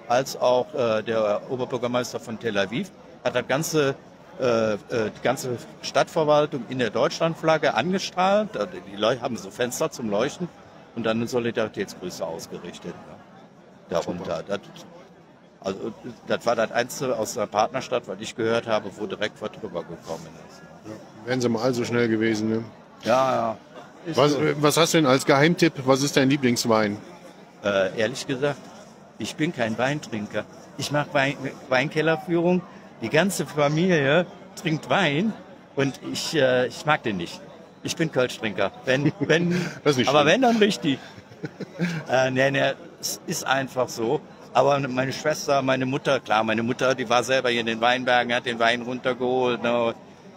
als auch der Oberbürgermeister von Tel Aviv hat die ganze Stadtverwaltung in der Deutschlandflagge angestrahlt. Die Leute haben so Fenster zum Leuchten und dann eine Solidaritätsgrüße ausgerichtet. Darunter. Das war das Einzige aus der Partnerstadt, was ich gehört habe, wo direkt was drüber gekommen ist. Ja, wären sie mal allzu schnell gewesen. Ne? Ja. Was hast du denn als Geheimtipp? Was ist dein Lieblingswein? Ehrlich gesagt, ich bin kein Weintrinker. Ich mache Weinkellerführung. Die ganze Familie trinkt Wein und ich mag den nicht. Ich bin Kölschtrinker. Aber wenn, dann richtig. Es ist einfach so. Aber meine Schwester, meine Mutter, die war selber hier in den Weinbergen, hat den Wein runtergeholt. Ne?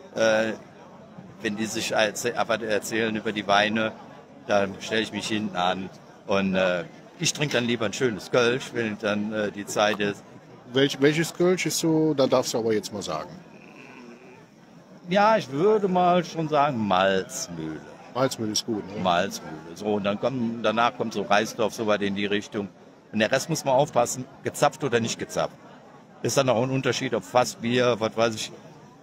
Wenn die sich erzählen über die Weine, dann stelle ich mich hinten an. Und ich trinke dann lieber ein schönes Kölsch, wenn dann die Zeit ist. Welches Kölsch ist so, da darfst du aber jetzt mal sagen. Ja, ich würde mal schon sagen Malzmühle. Malzmühle ist gut, ne? Malzmühle. So, und danach kommt so Reisdorf, so weit in die Richtung. Und der Rest muss man aufpassen, gezapft oder nicht gezapft. Ist dann auch ein Unterschied, ob Fassbier, was weiß ich,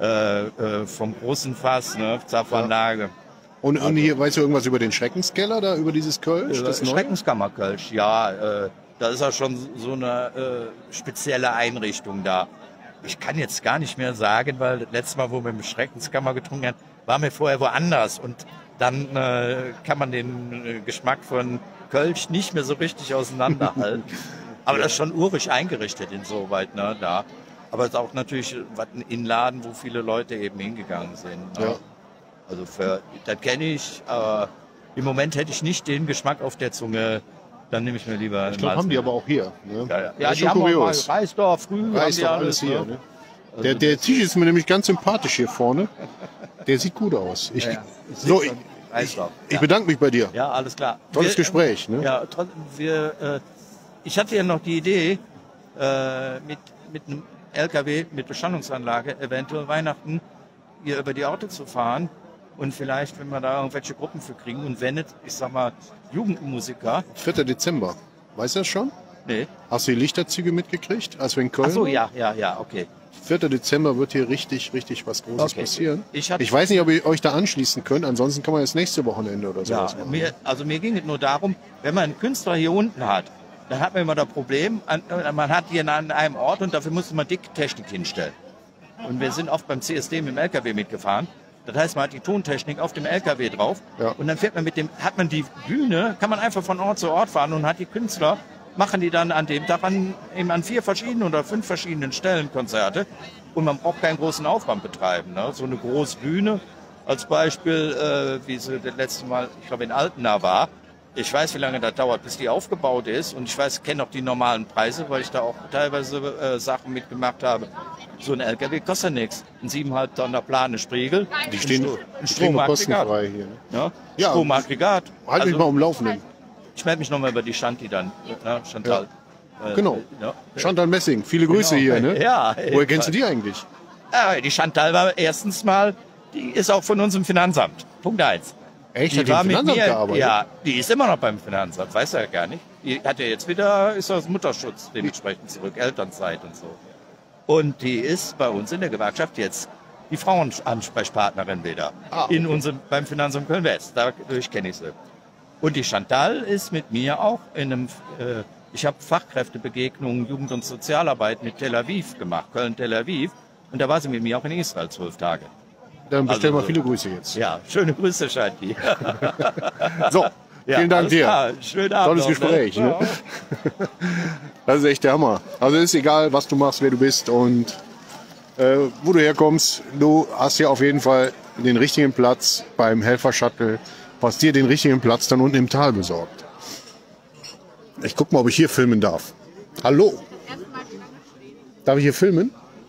vom großen Fass, ne, Zapfanlage. Ja. Und hier, weißt du irgendwas über den Schreckenskeller, da über dieses Kölsch? Das Schreckenskammerkölsch, ja. Da ist auch schon so eine spezielle Einrichtung da. Ich kann jetzt gar nicht mehr sagen, weil das letzte Mal, wo wir mit dem Schreckenskammer getrunken haben, waren wir vorher woanders. Und dann kann man den Geschmack von Kölsch nicht mehr so richtig auseinanderhalten. Aber das ist schon urig eingerichtet insoweit, ne, da. Aber es ist auch natürlich ein Innenladen, wo viele Leute eben hingegangen sind. Ne? Ja. Also das kenne ich, aber im Moment hätte ich nicht den Geschmack auf der Zunge. Dann nehme ich mir lieber. Ich glaube, haben die aber auch hier. Ne? Ja, die haben kurios. Auch mal Reisdorf, früh haben die alles hier. Ne? Also der Tisch ist mir nämlich ganz sympathisch hier vorne. Der sieht gut aus. Ich bedanke mich bei dir. Ja, alles klar. Tolles Gespräch. Ne? Ja, ich hatte ja noch die Idee, mit einem LKW mit Bestandungsanlage eventuell Weihnachten hier über die Orte zu fahren. Und vielleicht, wenn wir da irgendwelche Gruppen für kriegen und wenn nicht, ich sag mal, Jugendmusiker. 4. Dezember. Weißt du das schon? Nee. Hast du die Lichterzüge mitgekriegt, als wir in Köln waren? Ach so, waren? ja, okay. 4. Dezember wird hier richtig was Großes passieren. Ich weiß nicht, ob ihr euch da anschließen könnt, ansonsten kann man das nächste Wochenende oder sowas machen. Mir ging es nur darum, wenn man einen Künstler hier unten hat, dann hat man immer das Problem, man hat hier an einem Ort und dafür musste man dicke Technik hinstellen. Und wir sind oft beim CSD mit dem LKW mitgefahren. Das heißt, man hat die Tontechnik auf dem LKW drauf und dann fährt man hat man die Bühne, kann man einfach von Ort zu Ort fahren und hat die Künstler, machen die dann an dem Tag an 4 verschiedenen oder 5 verschiedenen Stellen Konzerte und man braucht keinen großen Aufwand betreiben. Ne? So eine große Bühne als Beispiel, wie sie das letzte Mal, ich glaube in Altena war. Ich weiß, wie lange das dauert, bis die aufgebaut ist und ich kenne auch die normalen Preise, weil ich da auch teilweise Sachen mitgemacht habe. So ein LKW kostet nichts. Ein 7,5 Tonner Plane Spriegel. Die stehen kostenfrei hier. Ne? Ja, Stromaggregat. Halt mich mal am Laufenden. Ich melde mich nochmal über die Shanti dann. Ne? Chantal. Ja. Genau. Chantal Messing. Viele Grüße hier. Ne? Ja. Woher kennst du die eigentlich? Ja, die Chantal war erstens mal, die ist auch von unserem Finanzamt. Punkt 1. Echt? Hat die im Finanzamt gearbeitet? Ja, die ist immer noch beim Finanzamt. Weiß er ja gar nicht. Die hat ja jetzt wieder, ist aus Mutterschutz dementsprechend zurück. Elternzeit und so. Und die ist bei uns in der Gewerkschaft jetzt die Frauenansprechpartnerin wieder. Okay. Beim Finanzamt Köln-West. Dadurch kenne ich sie. Und die Chantal ist mit mir auch in einem, ich habe Fachkräftebegegnungen Jugend- und Sozialarbeit mit Tel Aviv gemacht, Köln-Tel Aviv. Und da war sie mit mir auch in Israel 12 Tage. Dann bestellen wir viele Grüße jetzt. Ja, schöne Grüße, Shanti. So, vielen Dank dir. Schönen Abend. Tolles Gespräch. Ne? Das ist echt der Hammer. Also ist egal, was du machst, wer du bist und wo du herkommst. Du hast ja auf jeden Fall den richtigen Platz beim Helfer-Shuttle. Hast dir den richtigen Platz dann unten im Tal besorgt. Ich guck mal, ob ich hier filmen darf. Hallo. Darf ich hier filmen?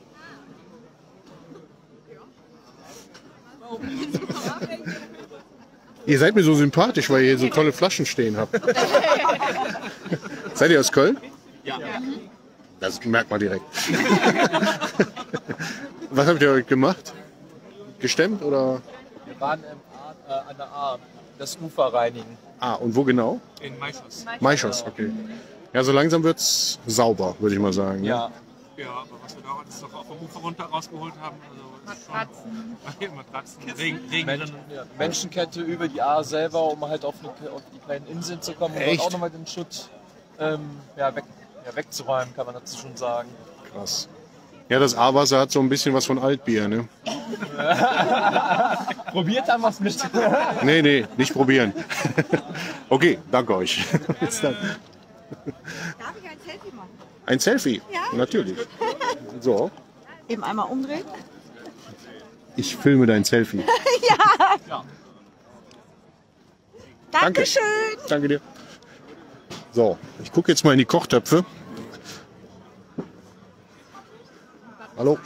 Ihr seid mir so sympathisch, weil ihr hier so tolle Flaschen stehen habt. Seid ihr aus Köln? Ja. Das merkt man direkt. Was habt ihr heute gemacht? Gestemmt oder? Wir waren an der A, das Ufer reinigen. Ah, und wo genau? In Maischos. Maischos, okay. Ja, so langsam wird's sauber, würde ich mal sagen. Ne? Ja. Ja, aber was wir da alles noch auf dem Ufer runter rausgeholt haben, also Matratzen. Regenrinnen. Menschenkette über die A selber, um halt auf die kleinen Inseln zu kommen und Echt? dort auch nochmal den Schutt wegzuräumen, kann man dazu schon sagen. Krass. Ja, das A-Wasser hat so ein bisschen was von Altbier, ne? Probiert haben wir's mit. Nee, nicht probieren. Okay, danke euch. Bis dann. Darf ich ein Selfie machen? Ein Selfie? Ja. Natürlich. So, Eben einmal umdrehen. ich filme dein Selfie. Dankeschön. Danke dir. So, ich gucke jetzt mal in die Kochtöpfe. Hallo.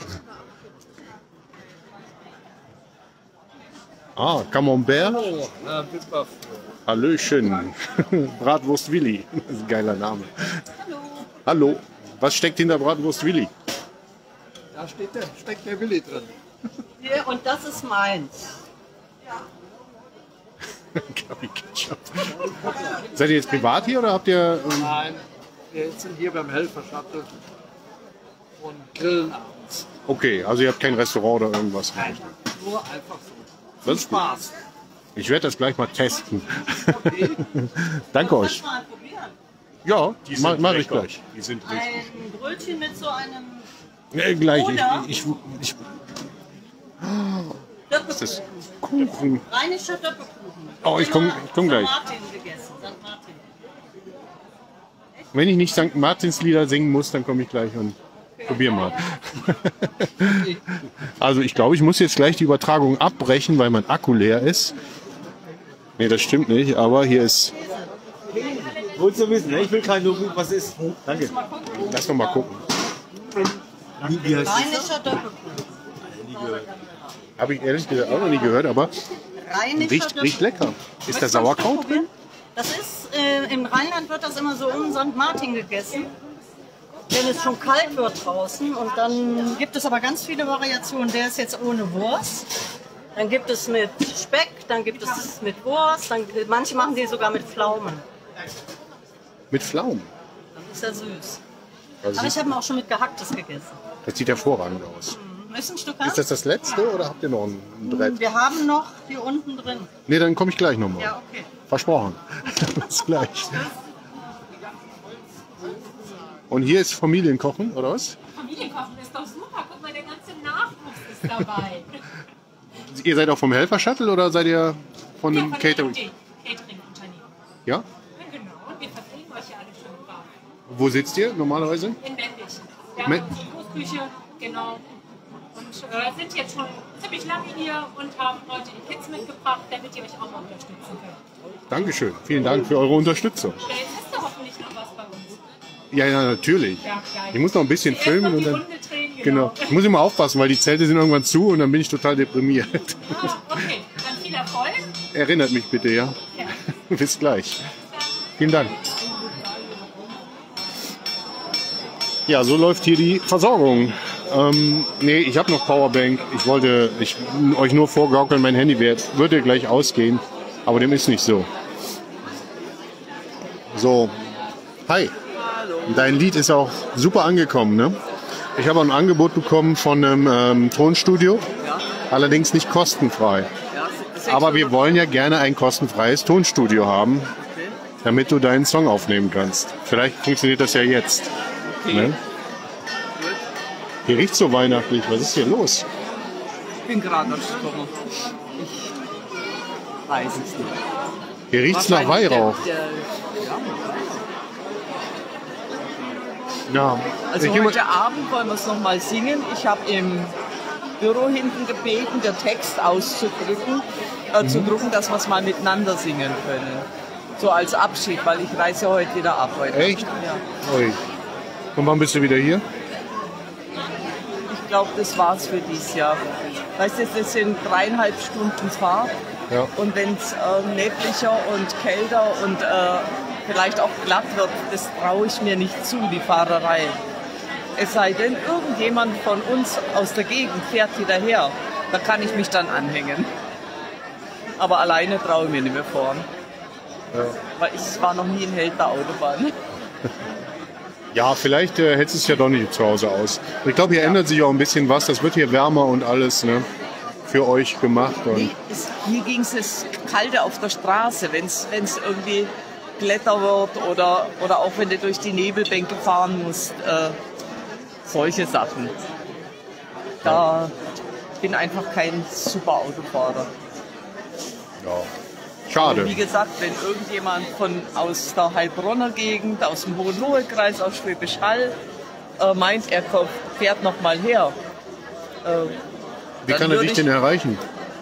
Ah, Camembert. Hallöchen. Bratwurst Willi. Das ist ein geiler Name. Hallo. Was steckt hinter Bratwurst Willi? Da steckt der Willi drin. Ja, und das ist meins. Gabi Ketchup. Seid ihr jetzt privat hier oder habt ihr... Nein, wir sind hier beim Helfershuttle und grillen abends. Okay, also ihr habt kein Restaurant oder irgendwas. Nur einfach so. Das ist gut. Spaß. Ich werde das gleich mal testen. Danke euch. Mal probieren. Ja, mach ich gleich. Die sind richtig. Ein Brötchen mit so einem Gleich. Oder? Ich, Doppelkuchen. das Kuchen. Rheinischer Doppelkuchen. Oh, ich komm gleich. St. Martin gegessen. St. Martin. Wenn ich nicht St. Martins Lieder singen muss, dann komme ich gleich und probier mal. Also ich glaube, ich muss jetzt gleich die Übertragung abbrechen, weil mein Akku leer ist. Nee, das stimmt nicht, aber hier ist... Wolltest du wissen, ne? Ich will kein Logo, was ist. Danke. Lass noch mal gucken. Wie heißt das? Rheinischer Doppelkuchen. Habe ich ehrlich gesagt auch noch nie gehört, aber Rheinischer riecht lecker. Ist da Sauerkraut drin? Das ist, im Rheinland wird das immer so um St. Martin gegessen, wenn es schon kalt wird draußen. Und dann gibt es aber ganz viele Variationen. Der ist jetzt ohne Wurst. Dann gibt es mit Speck, dann gibt es mit Wurst. Manche machen die sogar mit Pflaumen. Mit Pflaumen. Das ist ja süß. Also Aber ich habe ihn auch schon mit Gehacktes gegessen. das sieht hervorragend aus. Ist ein Stück Ist das das letzte oder habt ihr noch ein Brett? Wir haben noch hier unten drin. Nee, dann komme ich gleich nochmal. Ja, okay. Versprochen. Bis gleich. Und hier ist Familienkochen, oder was? Familienkochen ist doch super. Guck mal, der ganze Nachwuchs ist dabei. Ihr seid auch vom Helfer-Shuttle oder seid ihr von Ja, dem von Catering? Catering-Unternehmen. Ja? Ja, genau. Und wir verpflegen euch ja alle schon brav. Wo sitzt ihr normalerweise? In Wendigen. Wir Me- haben unsere Großküche, genau. Und sind jetzt schon ziemlich lange hier und haben heute die Kids mitgebracht, damit ihr euch auch mal unterstützen könnt. Dankeschön. Vielen Dank für eure Unterstützung. Ja, jetzt hast du hoffentlich noch was bei uns. Ja, natürlich. Ja, geil. Ich muss noch ein bisschen Erst filmen noch und die dann... Runde drehen, Genau. Ich muss immer aufpassen, weil die Zelte sind irgendwann zu und dann bin ich total deprimiert. Ah, okay, dann viel Erfolg. Erinnert mich bitte, ja? Ja. Bis gleich. Vielen Dank. Ja, so läuft hier die Versorgung. Nee, ich habe noch Powerbank. Ich wollte euch nur vorgaukeln, mein Handy würde gleich ausgehen. Aber dem ist nicht so. So, hi. Dein Lied ist auch super angekommen, ne? Ich habe auch ein Angebot bekommen von einem Tonstudio. Allerdings nicht kostenfrei. Aber wir wollen ja gerne ein kostenfreies Tonstudio haben, damit du deinen Song aufnehmen kannst. Vielleicht funktioniert das ja jetzt. Ne? Hier riecht so weihnachtlich. Was ist hier los? Ich bin gerade rausgekommen. Ich weiß es nicht. Hier riecht es nach Weihrauch. Ja. Also heute Abend wollen wir es noch mal singen. Ich habe im Büro hinten gebeten, den Text auszudrücken, zu drucken, dass wir es mal miteinander singen können. So als Abschied, weil ich reise ja heute wieder ab. Heute. Echt? Ja. Ui. Und wann bist du wieder hier? Ich glaube, das war's für dieses Jahr. Weißt du, das sind 3,5 Stunden Fahrt. Ja. Und wenn es nebliger und kälter und vielleicht auch glatt wird, das traue ich mir nicht zu, die Fahrerei. Es sei denn, irgendjemand von uns aus der Gegend fährt hierher, da kann ich mich dann anhängen. Aber alleine traue ich mir nicht mehr fahren. Ja. Weil ich war noch nie in Held der Autobahn. Ja, vielleicht hältst du es ja doch nicht zu Hause aus. Ich glaube, hier ändert sich auch ein bisschen was. Das wird hier wärmer und alles, ne, für euch gemacht. Und Nee, hier ging es kalter auf der Straße, wenn es irgendwie Blätter wird oder auch wenn du durch die Nebelbänke fahren musst. Solche Sachen. Da bin einfach kein super Autofahrer. ja, schade. Und wie gesagt, wenn irgendjemand aus der Heilbronner Gegend, aus dem Hohenlohe-Kreis, aus Schwäbisch Hall meint, er fährt noch mal her. Wie kann er dich denn erreichen?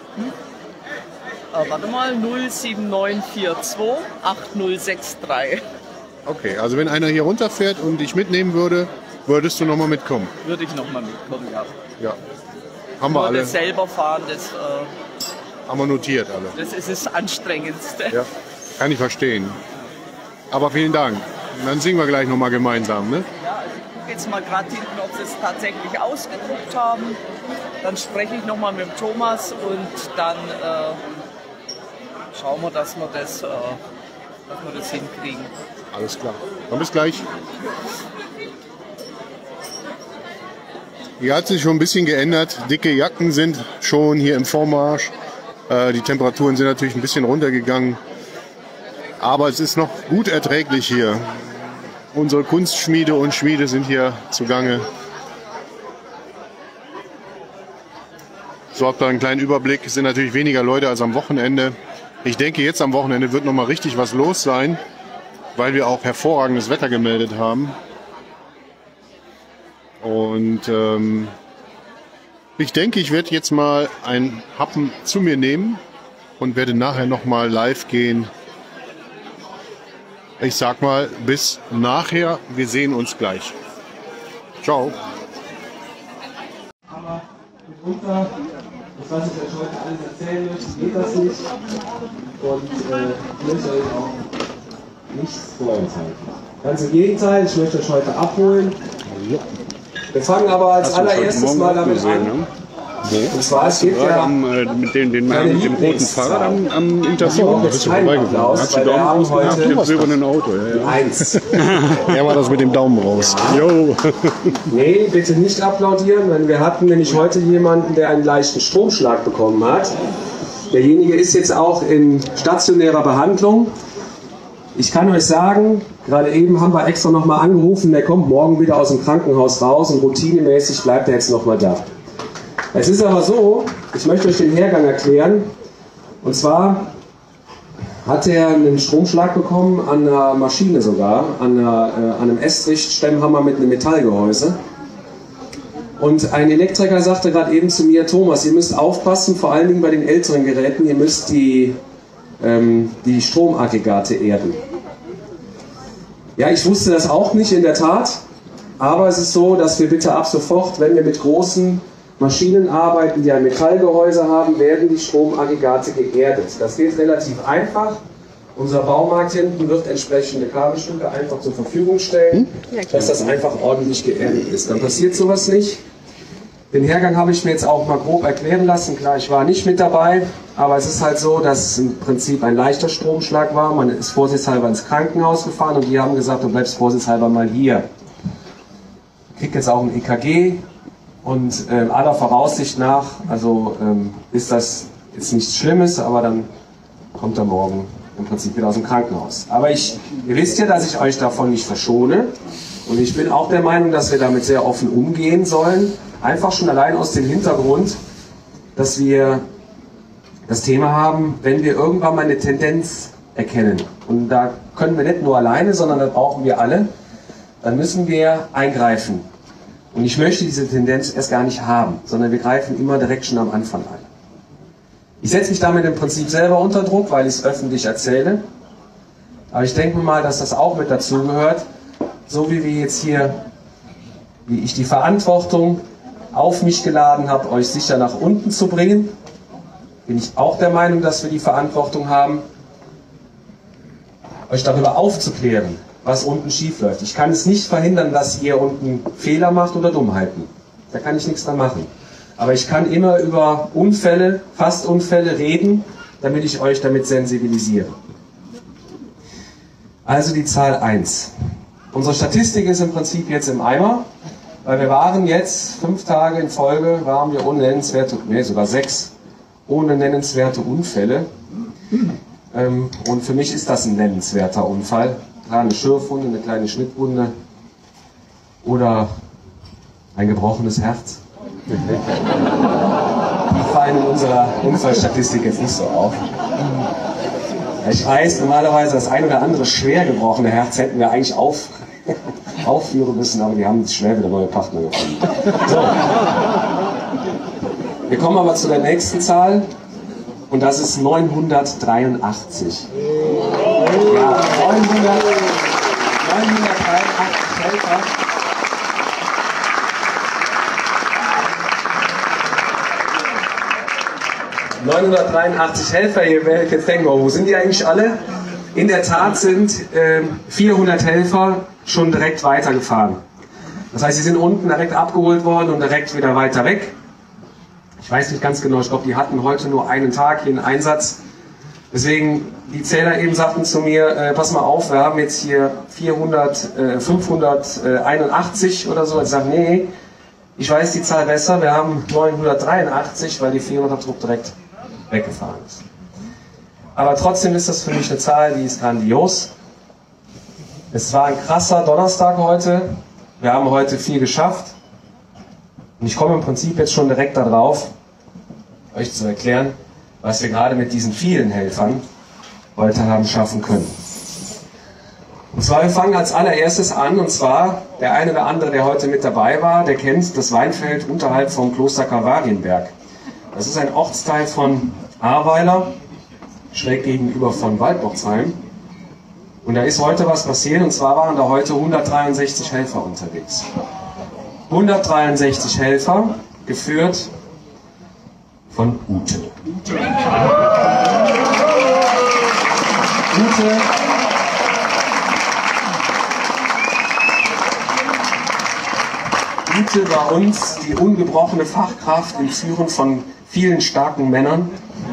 Warte mal, 07942 8063. Okay, also wenn einer hier runterfährt und dich mitnehmen würde, würdest du noch mal mitkommen? Würde ich noch mal mitkommen, ja. Ja. Haben wir Nur alle. das selber fahren, Haben wir notiert alle. das ist das Anstrengendste. Ja, kann ich verstehen. Aber vielen Dank. Dann singen wir gleich noch mal gemeinsam, ne? Ja, also ich gucke jetzt mal gerade hinten, ob sie es tatsächlich ausgedruckt haben. Dann spreche ich noch mal mit dem Thomas und dann schauen wir, dass wir das hinkriegen. Alles klar. Dann bis gleich. Hier hat sich schon ein bisschen geändert. Dicke Jacken sind schon hier im Vormarsch. Die Temperaturen sind natürlich ein bisschen runtergegangen. Aber es ist noch gut erträglich hier. Unsere Kunstschmiede und Schmiede sind hier zugange. So habt ihr einen kleinen Überblick. Es sind natürlich weniger Leute als am Wochenende. Ich denke, jetzt am Wochenende wird noch mal richtig was los sein, weil wir auch hervorragendes Wetter gemeldet haben. Und ich denke, ich werde jetzt mal einen Happen zu mir nehmen und werde nachher noch mal live gehen. Ich sag mal, bis nachher. Wir sehen uns gleich. Ciao. Aber mitunter, das was ich euch heute alles erzählen möchte, geht das nicht. Und ich möchte euch auch nichts vorenthalten. Ganz im Gegenteil, ich möchte euch heute abholen. Wir fangen aber als allererstes mal damit an. Und zwar, es geht ja mit dem roten Fahrrad am Interview. Da bist du vorbeigefahren. Hast du Daumen raus gemacht? Im silbernen Auto. Ja. Eins. Er war das mit dem Daumen raus. Jo. Nee, bitte nicht applaudieren, denn wir hatten nämlich heute jemanden, der einen leichten Stromschlag bekommen hat. Derjenige ist jetzt auch in stationärer Behandlung. Ich kann euch sagen, gerade eben haben wir extra nochmal angerufen, der kommt morgen wieder aus dem Krankenhaus raus und routinemäßig bleibt er jetzt nochmal da. Es ist aber so, ich möchte euch den Hergang erklären. Und zwar hat er einen Stromschlag bekommen an einer Maschine sogar, an einem Estrichtstemmhammer mit einem Metallgehäuse. Und ein Elektriker sagte gerade eben zu mir, Thomas, ihr müsst aufpassen, vor allen Dingen bei den älteren Geräten, ihr müsst die Stromaggregate erden. Ja, ich wusste das auch nicht in der Tat, aber es ist so, dass wir bitte ab sofort, wenn wir mit großen Maschinen arbeiten, die ein Metallgehäuse haben, werden die Stromaggregate geerdet. Das geht relativ einfach. Unser Baumarkt hinten wird entsprechende Kabelstücke einfach zur Verfügung stellen, dass das einfach ordentlich geerdet ist. Dann passiert sowas nicht. Den Hergang habe ich mir jetzt auch mal grob erklären lassen. Klar, ich war nicht mit dabei, aber es ist halt so, dass es im Prinzip ein leichter Stromschlag war. Man ist vorsichtshalber ins Krankenhaus gefahren und die haben gesagt, du bleibst vorsichtshalber mal hier. Ich kriege jetzt auch ein EKG. Und aller Voraussicht nach, also ist das jetzt nichts Schlimmes, aber dann kommt er morgen im Prinzip wieder aus dem Krankenhaus. Aber ihr wisst ja, dass ich euch davon nicht verschone. Und ich bin auch der Meinung, dass wir damit sehr offen umgehen sollen. Einfach schon allein aus dem Hintergrund, dass wir das Thema haben, wenn wir irgendwann mal eine Tendenz erkennen. Und da können wir nicht nur alleine, sondern da brauchen wir alle. Dann müssen wir eingreifen. Und ich möchte diese Tendenz erst gar nicht haben, sondern wir greifen immer direkt schon am Anfang ein. Ich setze mich damit im Prinzip selber unter Druck, weil ich es öffentlich erzähle. Aber ich denke mal, dass das auch mit dazu gehört. So wie wir jetzt hier, wie ich die Verantwortung auf mich geladen habe, euch sicher nach unten zu bringen, bin ich auch der Meinung, dass wir die Verantwortung haben, euch darüber aufzuklären, was unten schief läuft. Ich kann es nicht verhindern, dass ihr unten Fehler macht oder Dummheiten. Da kann ich nichts dran machen. Aber ich kann immer über Unfälle, Fastunfälle reden, damit ich euch damit sensibilisiere. Also die Zahl 1. Unsere Statistik ist im Prinzip jetzt im Eimer, weil wir waren jetzt 5 Tage in Folge, waren wir ohne nennenswerte, nee, sogar 6, ohne nennenswerte Unfälle. Und für mich ist das ein nennenswerter Unfall. Klar, eine Schürfwunde, eine kleine Schnittwunde oder ein gebrochenes Herz. Die fallen in unserer Unfallstatistik jetzt nicht so auf. Ich weiß, normalerweise das ein oder andere schwer gebrochene Herz hätten wir eigentlich aufführen müssen, aber die haben jetzt schnell wieder neue Partner gefunden. So. Wir kommen aber zu der nächsten Zahl und das ist 983. Ja, 983 Helfer. 983 Helfer, ihr werdet jetzt denken, wo sind die eigentlich alle? In der Tat sind 400 Helfer schon direkt weitergefahren. Das heißt, sie sind unten direkt abgeholt worden und direkt wieder weiter weg. Ich weiß nicht ganz genau, ich glaube, die hatten heute nur einen Tag hier einen Einsatz. Deswegen, die Zähler eben sagten zu mir, pass mal auf, wir haben jetzt hier 581 oder so. Ich sage, nee, ich weiß die Zahl besser, wir haben 983, weil die 400er Trupp direkt weggefahren ist. Aber trotzdem ist das für mich eine Zahl, die ist grandios. Es war ein krasser Donnerstag heute. Wir haben heute viel geschafft. Und ich komme im Prinzip jetzt schon direkt darauf, euch zu erklären, was wir gerade mit diesen vielen Helfern heute haben schaffen können. Und zwar, wir fangen als allererstes an, und zwar, der eine oder andere, der heute mit dabei war, der kennt das Weinfeld unterhalb vom Kloster Kalvarienberg. Das ist ein Ortsteil von Ahrweiler, schräg gegenüber von Waldbochsheim. Und da ist heute was passiert, und zwar waren da heute 163 Helfer unterwegs. 163 Helfer, geführt von Ute. Ute war uns die ungebrochene Fachkraft im Führen von vielen starken Männern.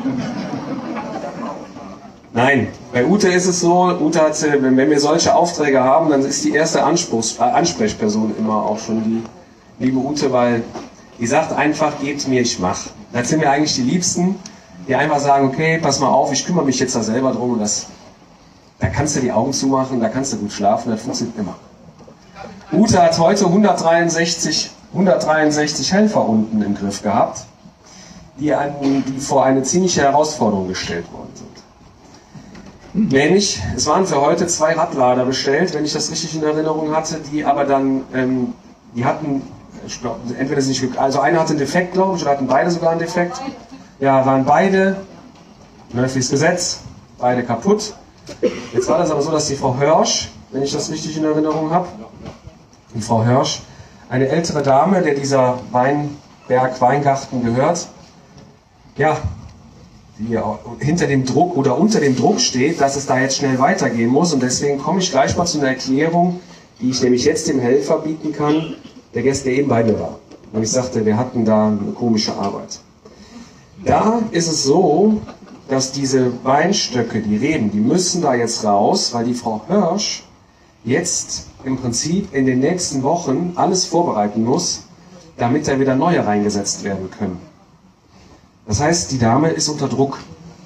Nein, bei Ute ist es so, Ute hat, wenn wir solche Aufträge haben, dann ist die erste Ansprechperson immer auch schon die liebe Ute, weil die sagt einfach, gebt mir, ich mach. Das sind mir eigentlich die Liebsten, die einfach sagen, okay, pass mal auf, ich kümmere mich jetzt da selber drum und da kannst du die Augen zumachen, da kannst du gut schlafen, das funktioniert immer. Ute hat heute 163 Helfer unten im Griff gehabt, die vor eine ziemliche Herausforderung gestellt worden sind. Nämlich, es waren für heute 2 Radlader bestellt, wenn ich das richtig in Erinnerung hatte, die aber dann, die hatten, ich glaube, entweder sind nicht, also einer hatte einen Defekt, glaube ich, oder hatten beide sogar einen Defekt. Ja, waren beide, Murphys Gesetz, beide kaputt. Jetzt war das aber so, dass die Frau Hörsch, wenn ich das richtig in Erinnerung habe, die Frau Hörsch, eine ältere Dame, der dieser Weingarten gehört, ja, die hinter dem Druck oder unter dem Druck steht, dass es da jetzt schnell weitergehen muss. Und deswegen komme ich gleich mal zu einer Erklärung, die ich nämlich jetzt dem Helfer bieten kann, der gestern eben bei mir war. Und ich sagte, wir hatten da eine komische Arbeit. Da ist es so, dass diese Weinstöcke, die Reben, die müssen da jetzt raus, weil die Frau Hörsch jetzt im Prinzip in den nächsten Wochen alles vorbereiten muss, damit da wieder neue reingesetzt werden können. Das heißt, die Dame ist unter Druck.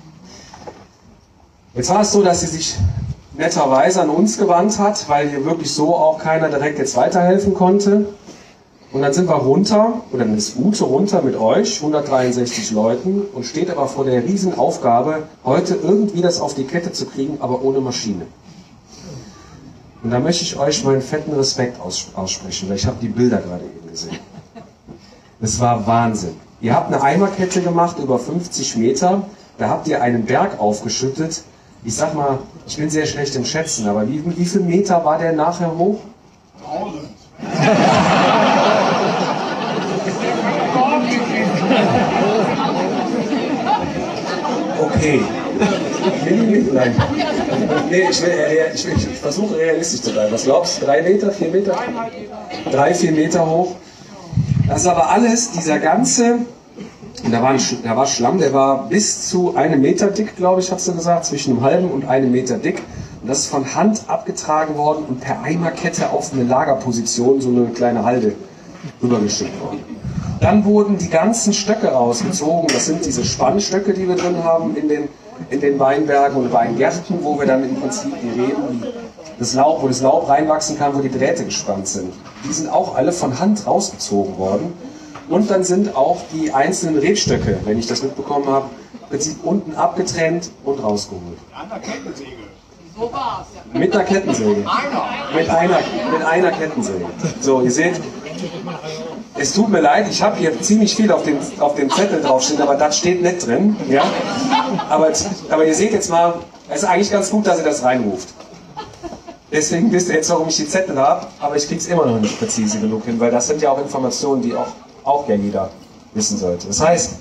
Jetzt war es so, dass sie sich netterweise an uns gewandt hat, weil hier wirklich so auch keiner direkt jetzt weiterhelfen konnte. Und dann sind wir runter, oder dann ist Ute runter mit euch, 163 Leuten, und steht aber vor der riesen Aufgabe, heute irgendwie das auf die Kette zu kriegen, aber ohne Maschine. Und da möchte ich euch meinen fetten Respekt aussprechen, weil ich habe die Bilder gerade eben gesehen. Das war Wahnsinn. Ihr habt eine Eimerkette gemacht über 50 Meter, da habt ihr einen Berg aufgeschüttet. Ich sag mal, ich bin sehr schlecht im Schätzen, aber wie viel Meter war der nachher hoch? 1000. Okay. Nein. Nee, ich versuche realistisch zu bleiben. Was glaubst du? 3 Meter, 4 Meter? 3, 4 Meter hoch. Das ist aber alles, dieser ganze, und da war Schlamm, der war bis zu 1 Meter dick, glaube ich, hat sie gesagt, zwischen einem halben und 1 Meter dick. Und das ist von Hand abgetragen worden und per Eimerkette auf eine Lagerposition, so eine kleine Halde, rübergeschickt worden. Dann wurden die ganzen Stöcke rausgezogen. Das sind diese Spannstöcke, die wir drin haben in den Weinbergen und Weingärten, wo wir dann im Prinzip die Reben, wo das Laub reinwachsen kann, wo die Drähte gespannt sind. Die sind auch alle von Hand rausgezogen worden. Und dann sind auch die einzelnen Rebstöcke, wenn ich das mitbekommen habe, im Prinzip unten abgetrennt und rausgeholt. An der Kettensäge. So war's. Mit einer Kettensäge. Mit einer Kettensäge. So, ihr seht, es tut mir leid, ich habe hier ziemlich viel auf dem Zettel draufstehen, aber das steht nicht drin. Ja? Aber ihr seht jetzt mal, es ist eigentlich ganz gut, dass ihr das reinruft. Deswegen wisst ihr jetzt, warum ich die Zettel habe, aber ich kriege es immer noch nicht präzise genug hin, weil das sind ja auch Informationen, die auch ja jeder wissen sollte. Das heißt,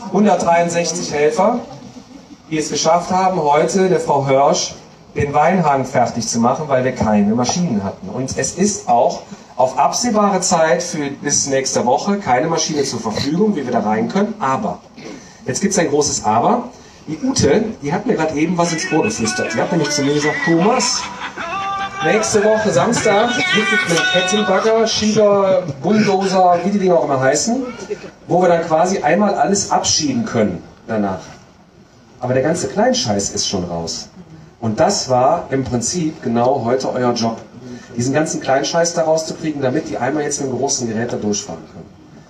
163 Helfer, die es geschafft haben, heute der Frau Hörsch den Weinhang fertig zu machen, weil wir keine Maschinen hatten. Und es ist auch auf absehbare Zeit bis nächste Woche keine Maschine zur Verfügung, wie wir da rein können. Aber, jetzt gibt es ein großes Aber. Die Ute, die hat mir gerade eben was ins Ohr geflüstert. Die hat nämlich zu mir gesagt, Thomas, nächste Woche Samstag gibt es einen Kettenbagger, Schieber, Bulldozer, wie die Dinge auch immer heißen, wo wir dann quasi einmal alles abschieben können danach. Aber der ganze Kleinscheiß ist schon raus. Und das war im Prinzip genau heute euer Job. Diesen ganzen Kleinscheiß da rauszukriegen, damit die einmal jetzt mit dem großen Gerät da durchfahren können.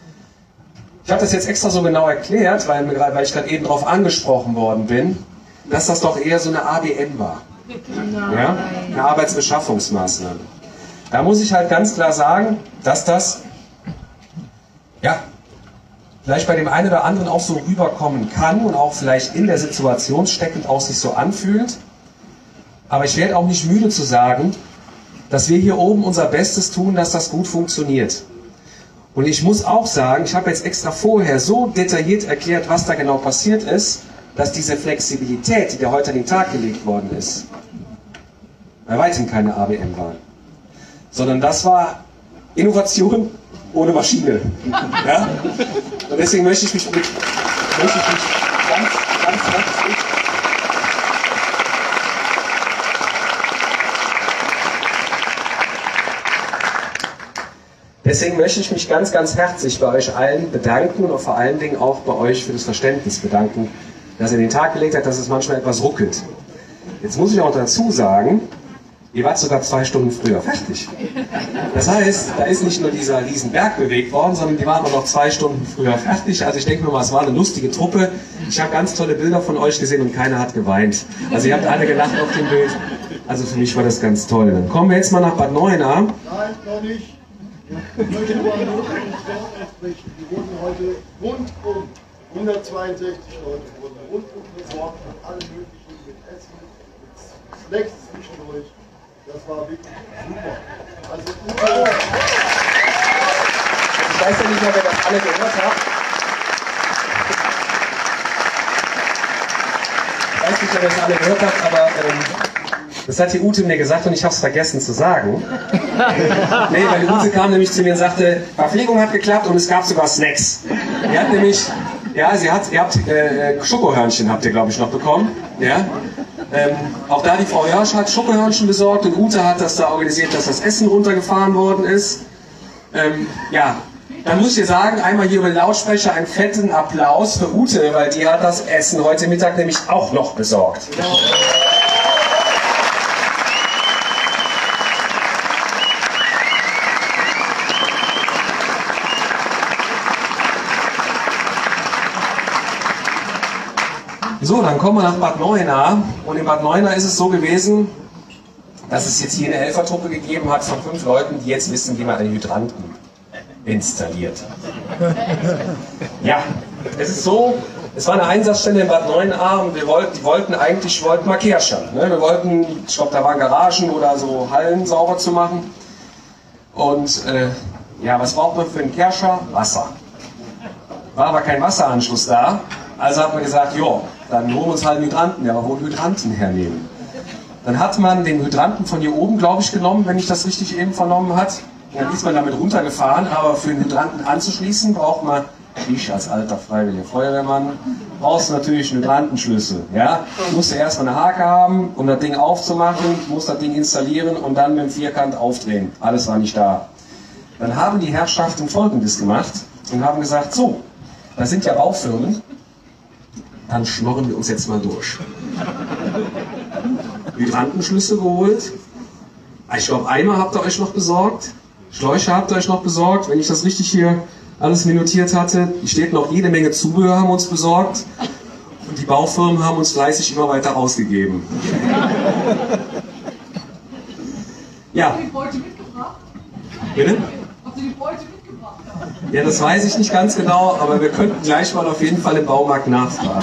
Ich habe das jetzt extra so genau erklärt, weil ich gerade eben darauf angesprochen worden bin, dass das doch eher so eine ABM war. Ja? Eine Arbeitsbeschaffungsmaßnahme. Da muss ich halt ganz klar sagen, dass das ja, vielleicht bei dem einen oder anderen auch so rüberkommen kann und auch vielleicht in der Situation steckend auch sich so anfühlt. Aber ich werde auch nicht müde zu sagen, dass wir hier oben unser Bestes tun, dass das gut funktioniert. Und ich muss auch sagen, ich habe jetzt extra vorher so detailliert erklärt, was da genau passiert ist, dass diese Flexibilität, die da heute an den Tag gelegt worden ist, bei weitem keine ABM war. Sondern das war Innovation ohne Maschine. Ja? Und deswegen möchte ich mich ganz herzlich Deswegen möchte ich mich ganz, ganz herzlich bei euch allen bedanken und vor allen Dingen auch bei euch für das Verständnis bedanken, dass ihr den Tag gelegt habt, dass es manchmal etwas ruckelt. Jetzt muss ich auch dazu sagen, ihr wart sogar 2 Stunden früher fertig. Das heißt, da ist nicht nur dieser Riesenberg bewegt worden, sondern die waren auch noch 2 Stunden früher fertig. Also ich denke mir mal, es war eine lustige Truppe. Ich habe ganz tolle Bilder von euch gesehen und keiner hat geweint. Also ihr habt alle gelacht auf dem Bild. Also für mich war das ganz toll. Dann kommen wir jetzt mal nach Bad Neuenahr. Nein, noch nicht. Ich möchte nur an den Ort ansprechen. Die wurden heute rundum, 162 Leute wurden rundum versorgt mit allem Möglichen, mit Essen, mit Snacks zwischendurch. Das war wirklich super. Also, ich weiß ja nicht mehr, wer das alle gehört hat. Ich weiß nicht, wer das alle gehört hat, aber das hat die Ute mir gesagt und ich habe es vergessen zu sagen. Nee, weil die Ute kam nämlich zu mir und sagte, Verpflegung hat geklappt und es gab sogar Snacks. Die hat nämlich, ja, ihr habt Schokohörnchen habt ihr, glaube ich, noch bekommen. Ja? Auch da die Frau Hörsch hat Schokohörnchen besorgt und Ute hat das da organisiert, dass das Essen runtergefahren worden ist. Ja, dann muss ich dir sagen, einmal hier über den Lautsprecher einen fetten Applaus für Ute, weil die hat das Essen heute Mittag nämlich auch noch besorgt. So, dann kommen wir nach Bad Neuenahr und in Bad Neuenahr ist es so gewesen, dass es jetzt hier eine Helfertruppe gegeben hat von 5 Leuten, die jetzt wissen, wie man einen Hydranten installiert. Ja, es ist so, es war eine Einsatzstelle in Bad Neuenahr und wir wollten mal Kehrschall. Ne? Wir wollten, ich glaube da waren Garagen oder so Hallen sauber zu machen. Und ja, was braucht man für einen Kehrscher? Wasser. War aber kein Wasseranschluss da, also hat man gesagt, jo, dann holen wir uns halt einen Hydranten. Ja, aber wo einen Hydranten hernehmen? Dann hat man den Hydranten von hier oben, glaube ich, genommen, wenn ich das richtig eben vernommen hat. Und dann ist man damit runtergefahren, aber für den Hydranten anzuschließen, braucht man ich als alter freiwilliger Feuerwehrmann, brauchst du natürlich einen Hydrantenschlüssel. Ja? Du musst ja erstmal eine Hake haben, um das Ding aufzumachen, musst das Ding installieren und dann mit dem Vierkant aufdrehen. Alles war nicht da. Dann haben die Herrschaften Folgendes gemacht und haben gesagt, so, das sind ja Baufirmen, dann schnorren wir uns jetzt mal durch. Hydrantenschlüssel geholt. Ich glaube, Eimer habt ihr euch noch besorgt. Schläuche habt ihr euch noch besorgt. Wenn ich das richtig hier alles minutiert hatte. Hier steht noch jede Menge Zubehör haben uns besorgt. Und die Baufirmen haben uns fleißig immer weiter rausgegeben. Ja. Hast du die Beute mitgebracht? Bitte? Hast du die Beute mitgebracht? Ja, das weiß ich nicht ganz genau, aber wir könnten gleich mal auf jeden Fall im Baumarkt nachfragen.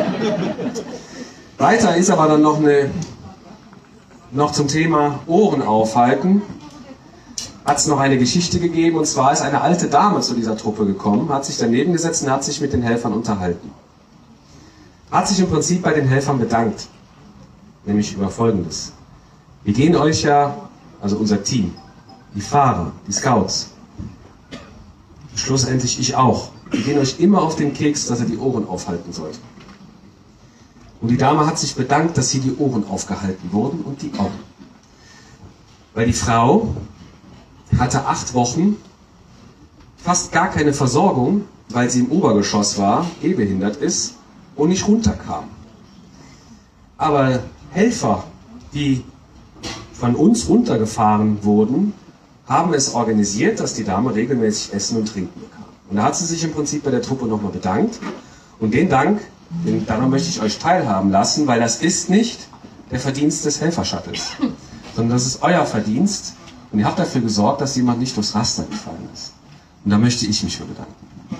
Weiter ist aber dann noch zum Thema Ohren aufhalten. Hat es noch eine Geschichte gegeben, und zwar ist eine alte Dame zu dieser Truppe gekommen, hat sich daneben gesetzt und hat sich mit den Helfern unterhalten. Hat sich im Prinzip bei den Helfern bedankt, nämlich über Folgendes. Wir gehen euch ja, also unser Team, die Fahrer, die Scouts, schlussendlich ich auch, wir gehen euch immer auf den Keks, dass ihr die Ohren aufhalten sollt. Und die Dame hat sich bedankt, dass hier die Ohren aufgehalten wurden und die Augen. Weil die Frau hatte 8 Wochen fast gar keine Versorgung, weil sie im Obergeschoss war, gehbehindert ist und nicht runterkam. Aber Helfer, die von uns runtergefahren wurden, haben es organisiert, dass die Dame regelmäßig Essen und Trinken bekam. Und da hat sie sich im Prinzip bei der Truppe nochmal bedankt. Und den Dank, daran möchte ich euch teilhaben lassen, weil das ist nicht der Verdienst des Helferschattels, sondern das ist euer Verdienst. Und ihr habt dafür gesorgt, dass jemand nicht durchs Raster gefallen ist. Und da möchte ich mich für bedanken.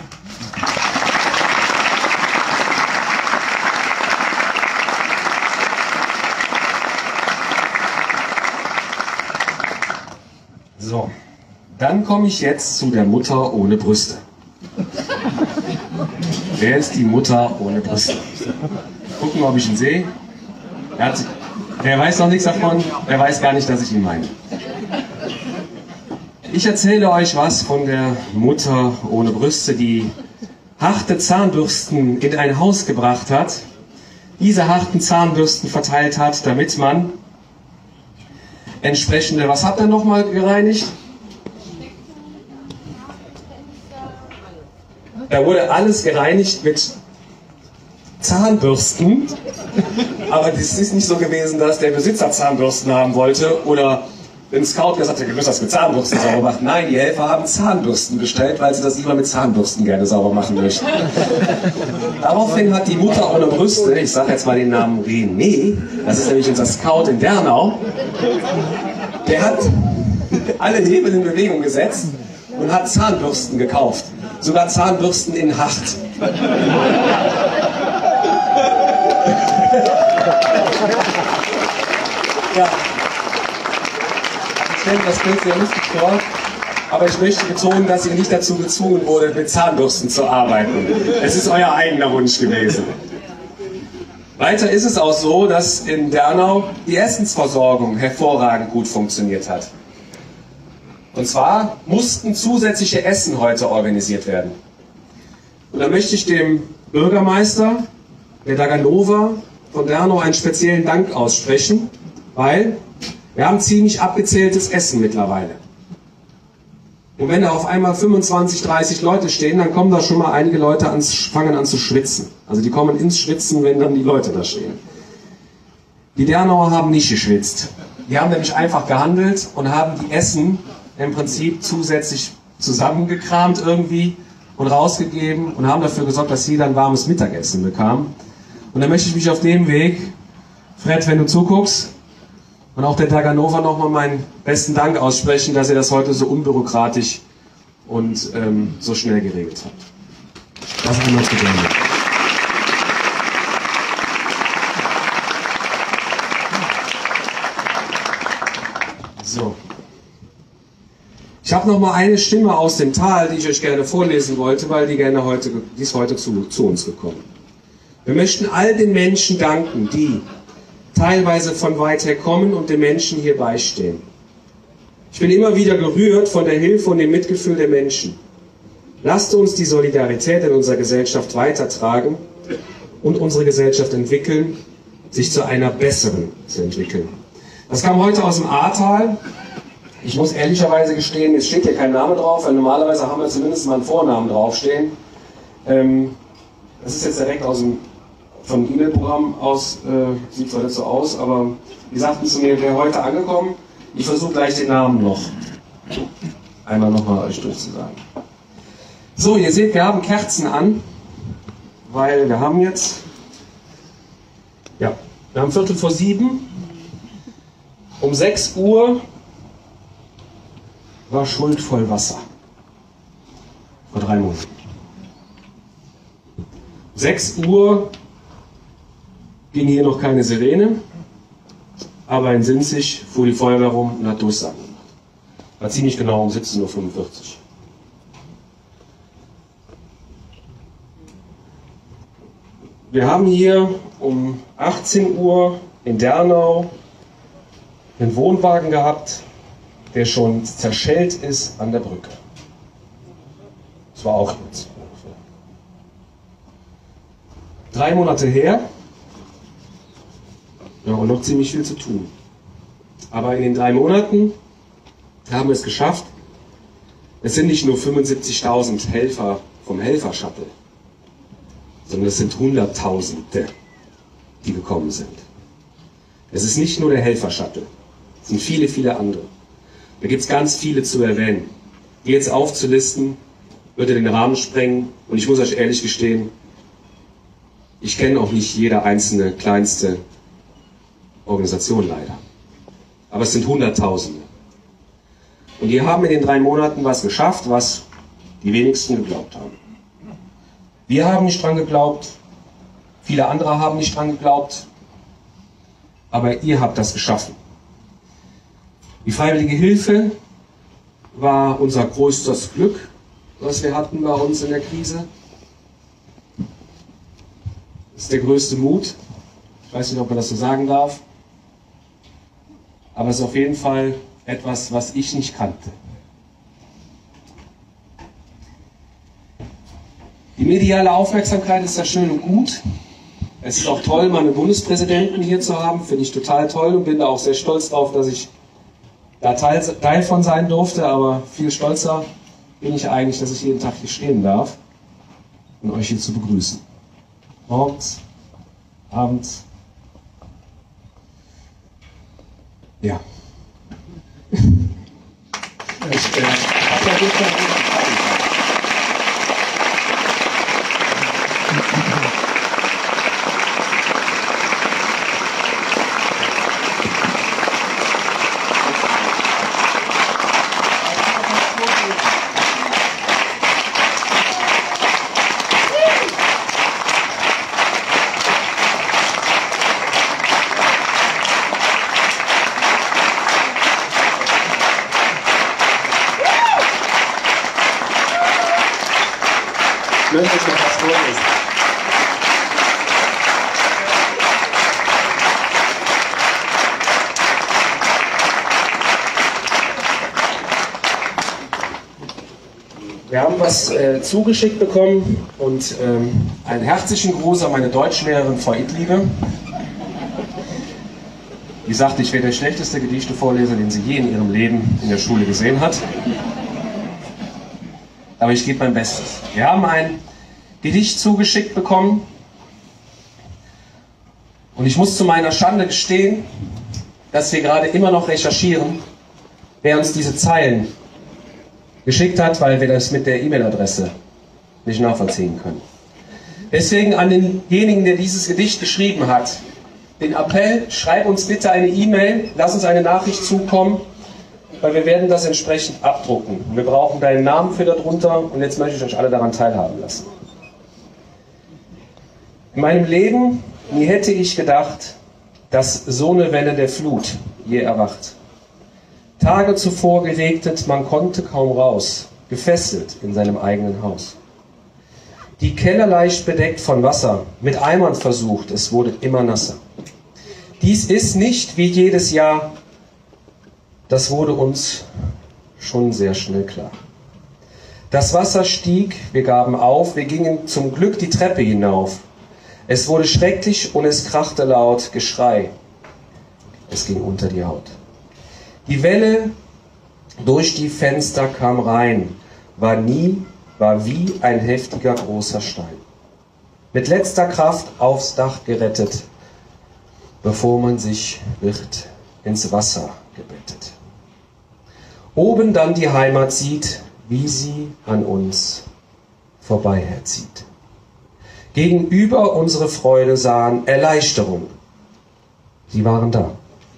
So, dann komme ich jetzt zu der Mutter ohne Brüste. Wer ist die Mutter ohne Brüste? Gucken, ob ich ihn sehe. Der weiß noch nichts davon, der weiß gar nicht, dass ich ihn meine. Ich erzähle euch was von der Mutter ohne Brüste, die harte Zahnbürsten in ein Haus gebracht hat, diese harten Zahnbürsten verteilt hat, damit man entsprechende, was hat er nochmal gereinigt? Da wurde alles gereinigt mit Zahnbürsten, aber es ist nicht so gewesen, dass der Besitzer Zahnbürsten haben wollte oder ein Scout gesagt hat, ihr müsst das mit Zahnbürsten sauber machen. Nein, die Helfer haben Zahnbürsten bestellt, weil sie das lieber mit Zahnbürsten gerne sauber machen möchten. Daraufhin hat die Mutter ohne Brüste, ich sage jetzt mal den Namen René, das ist nämlich unser Scout in Dernau, der hat alle Hebel in Bewegung gesetzt und hat Zahnbürsten gekauft. Sogar Zahnbürsten in Hart. Ja. Ich stelle das Bild sehr lustig vor, aber ich möchte betonen, dass ihr nicht dazu gezwungen wurde, mit Zahnbürsten zu arbeiten. Es ist euer eigener Wunsch gewesen. Weiter ist es auch so, dass in Dernau die Essensversorgung hervorragend gut funktioniert hat. Und zwar mussten zusätzliche Essen heute organisiert werden. Und da möchte ich dem Bürgermeister, der Daganova von Dernau, einen speziellen Dank aussprechen, weil wir haben ziemlich abgezähltes Essen mittlerweile. Und wenn da auf einmal 25, 30 Leute stehen, dann kommen da schon mal einige Leute fangen an zu schwitzen. Also die kommen ins Schwitzen, wenn dann die Leute da stehen. Die Dernauer haben nicht geschwitzt. Die haben nämlich einfach gehandelt und haben die Essen im Prinzip zusätzlich zusammengekramt irgendwie und rausgegeben und haben dafür gesorgt, dass jeder ein warmes Mittagessen bekam. Und da möchte ich mich auf dem Weg, Fred, wenn du zuguckst, und auch der Daganova nochmal meinen besten Dank aussprechen, dass ihr das heute so unbürokratisch und so schnell geregelt habt. Das einmal zu gerne. So. Ich habe noch mal eine Stimme aus dem Tal, die ich euch gerne vorlesen wollte, weil die ist heute zu uns gekommen. Wir möchten all den Menschen danken, die teilweise von weit her kommen und den Menschen hier beistehen. Ich bin immer wieder gerührt von der Hilfe und dem Mitgefühl der Menschen. Lasst uns die Solidarität in unserer Gesellschaft weitertragen und unsere Gesellschaft entwickeln, sich zu einer besseren zu entwickeln. Das kam heute aus dem Ahrtal. Ich muss ehrlicherweise gestehen, es steht hier kein Name drauf, weil normalerweise haben wir zumindest mal einen Vornamen draufstehen. Das ist jetzt direkt vom E-Mail-Programm aus, sieht zwar nicht so aus, aber die sagten zu mir, wäre heute angekommen. Ich versuche gleich den Namen noch einmal nochmal euch durchzusagen. So, ihr seht, wir haben Kerzen an, weil wir haben jetzt, ja, wir haben 7:15. Um 6 Uhr war Schuld voll Wasser. Vor 3 Monaten. 6 Uhr ging hier noch keine Sirene, aber in Sinzig fuhr die Feuerwehr rum und hat Durchsagen gemacht. War ziemlich genau um 17:45 Uhr. Wir haben hier um 18 Uhr in Dernau einen Wohnwagen gehabt, der schon zerschellt ist an der Brücke. Das war auch jetzt ungefähr 3 Monate her. Ja, und noch ziemlich viel zu tun. Aber in den 3 Monaten haben wir es geschafft. Es sind nicht nur 75.000 Helfer vom Helfer-Shuttle, sondern es sind Hunderttausende, die gekommen sind. Es ist nicht nur der Helfer-Shuttle, es sind viele, viele andere. Da gibt es ganz viele zu erwähnen. Die jetzt aufzulisten, würde den Rahmen sprengen. Und ich muss euch ehrlich gestehen, ich kenne auch nicht jede einzelne kleinste Organisation leider. Aber es sind Hunderttausende. Und die haben in den 3 Monaten was geschafft, was die wenigsten geglaubt haben. Wir haben nicht dran geglaubt, viele andere haben nicht dran geglaubt, aber ihr habt das geschaffen. Die Freiwillige Hilfe war unser größtes Glück, was wir hatten bei uns in der Krise. Das ist der größte Mut. Ich weiß nicht, ob man das so sagen darf. Aber es ist auf jeden Fall etwas, was ich nicht kannte. Die mediale Aufmerksamkeit ist ja schön und gut. Es ist auch toll, mal einen Bundespräsidenten hier zu haben. Finde ich total toll und bin da auch sehr stolz drauf, dass ich da Teil von sein durfte. Aber viel stolzer bin ich eigentlich, dass ich jeden Tag hier stehen darf und euch hier zu begrüßen. Morgens, abends. Ja. Wir haben was zugeschickt bekommen und einen herzlichen Gruß an meine Deutschlehrerin Frau Ittliebe. Die sagte, ich wäre der schlechteste Gedichtevorleser, den sie je in ihrem Leben in der Schule gesehen hat. Aber ich gebe mein Bestes. Wir haben ein Gedicht zugeschickt bekommen und ich muss zu meiner Schande gestehen, dass wir gerade immer noch recherchieren, wer uns diese Zeilen geschickt hat, weil wir das mit der E-Mail-Adresse nicht nachvollziehen können. Deswegen an denjenigen, der dieses Gedicht geschrieben hat, den Appell, schreib uns bitte eine E-Mail, lass uns eine Nachricht zukommen, weil wir werden das entsprechend abdrucken. Wir brauchen deinen Namen für darunter und jetzt möchte ich euch alle daran teilhaben lassen. In meinem Leben, nie hätte ich gedacht, dass so eine Welle der Flut je erwacht. Tage zuvor geregnet, man konnte kaum raus, gefesselt in seinem eigenen Haus. Die Keller leicht bedeckt von Wasser, mit Eimern versucht, es wurde immer nasser. Dies ist nicht wie jedes Jahr, das wurde uns schon sehr schnell klar. Das Wasser stieg, wir gaben auf, wir gingen zum Glück die Treppe hinauf. Es wurde schrecklich und es krachte laut, Geschrei. Es ging unter die Haut. Die Welle durch die Fenster kam rein, war wie ein heftiger großer Stein. Mit letzter Kraft aufs Dach gerettet, bevor man sich wird ins Wasser gebettet. Oben dann die Heimat sieht, wie sie an uns vorbeiherzieht. Gegenüber unsere Freude sahen Erleichterung. Sie waren da.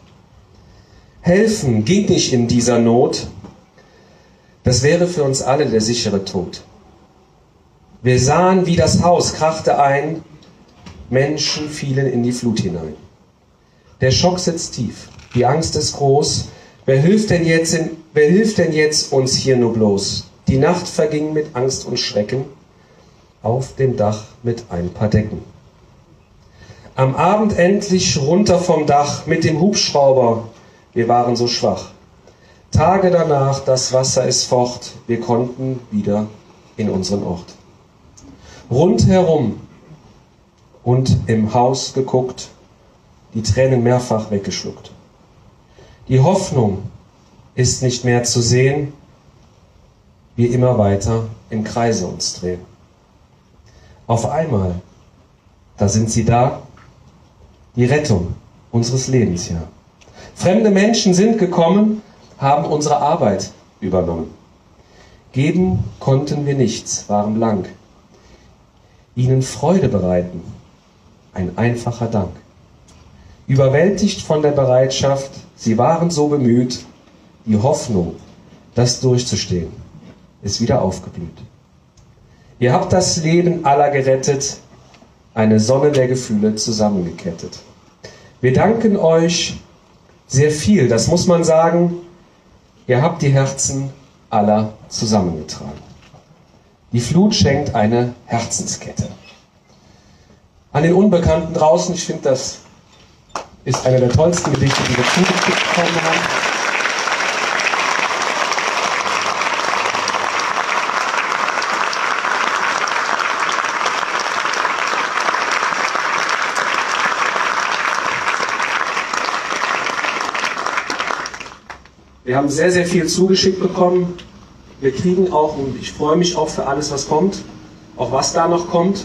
Helfen ging nicht in dieser Not. Das wäre für uns alle der sichere Tod. Wir sahen, wie das Haus krachte ein, Menschen fielen in die Flut hinein. Der Schock sitzt tief, die Angst ist groß. Wer hilft denn jetzt uns hier nur bloß? Die Nacht verging mit Angst und Schrecken, auf dem Dach mit ein paar Decken. Am Abend endlich runter vom Dach mit dem Hubschrauber, wir waren so schwach. Tage danach, das Wasser ist fort, wir konnten wieder in unseren Ort. Rundherum und im Haus geguckt, die Tränen mehrfach weggeschluckt. Die Hoffnung ist nicht mehr zu sehen, wir immer weiter im Kreise uns drehen. Auf einmal, da sind sie da, die Rettung unseres Lebens, ja. Fremde Menschen sind gekommen, haben unsere Arbeit übernommen. Geben konnten wir nichts, waren blank. Ihnen Freude bereiten, ein einfacher Dank. Überwältigt von der Bereitschaft, sie waren so bemüht, die Hoffnung, das durchzustehen, ist wieder aufgeblüht. Ihr habt das Leben aller gerettet, eine Sonne der Gefühle zusammengekettet. Wir danken euch sehr viel, das muss man sagen, ihr habt die Herzen aller zusammengetragen. Die Flut schenkt eine Herzenskette. An den Unbekannten draußen, ich finde, das ist einer der tollsten Gedichte, die wir zugeschickt bekommen haben. Wir haben sehr, sehr viel zugeschickt bekommen. Wir kriegen auch, und ich freue mich auch für alles, was kommt, auch was da noch kommt.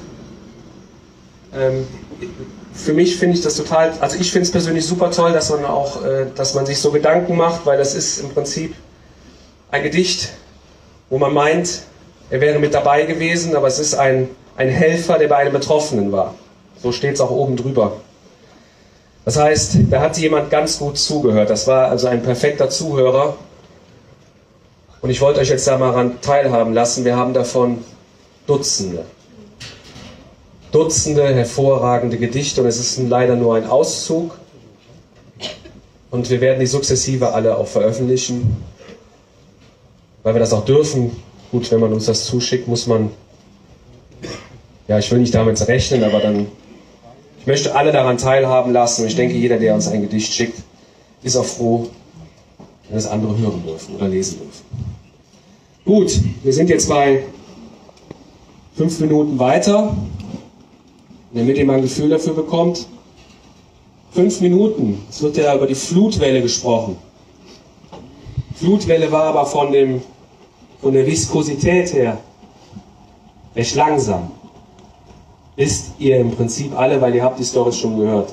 Für mich finde ich das total, also ich finde es persönlich super toll, dass man auch, dass man sich so Gedanken macht, weil das ist im Prinzip ein Gedicht, wo man meint, er wäre mit dabei gewesen, aber es ist ein Helfer, der bei einem Betroffenen war. So steht es auch oben drüber. Das heißt, da hat jemand ganz gut zugehört. Das war also ein perfekter Zuhörer. Und ich wollte euch jetzt da mal daran teilhaben lassen. Wir haben davon Dutzende. Dutzende hervorragende Gedichte. Und es ist leider nur ein Auszug. Und wir werden die sukzessive alle auch veröffentlichen. Weil wir das auch dürfen. Gut, wenn man uns das zuschickt, muss man... Ja, ich will nicht damit rechnen, aber dann... Ich möchte alle daran teilhaben lassen und ich denke, jeder, der uns ein Gedicht schickt, ist auch froh, wenn es andere hören dürfen oder lesen dürfen. Gut, wir sind jetzt bei 5 Minuten weiter, damit ihr mal ein Gefühl dafür bekommt. 5 Minuten, es wird ja über die Flutwelle gesprochen. Flutwelle war aber von der Viskosität her recht langsam. Wisst ihr im Prinzip alle, weil ihr habt die Storys schon gehört.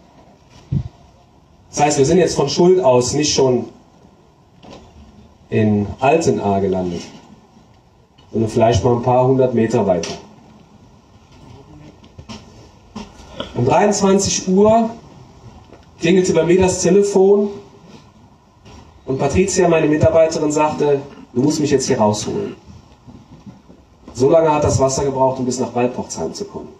Das heißt, wir sind jetzt von Schuld aus nicht schon in Altenahr gelandet, sondern vielleicht mal ein paar 100 Meter weiter. Um 23 Uhr klingelte bei mir das Telefon und Patricia, meine Mitarbeiterin, sagte, du musst mich jetzt hier rausholen. So lange hat das Wasser gebraucht, um bis nach Walporzheim zu kommen.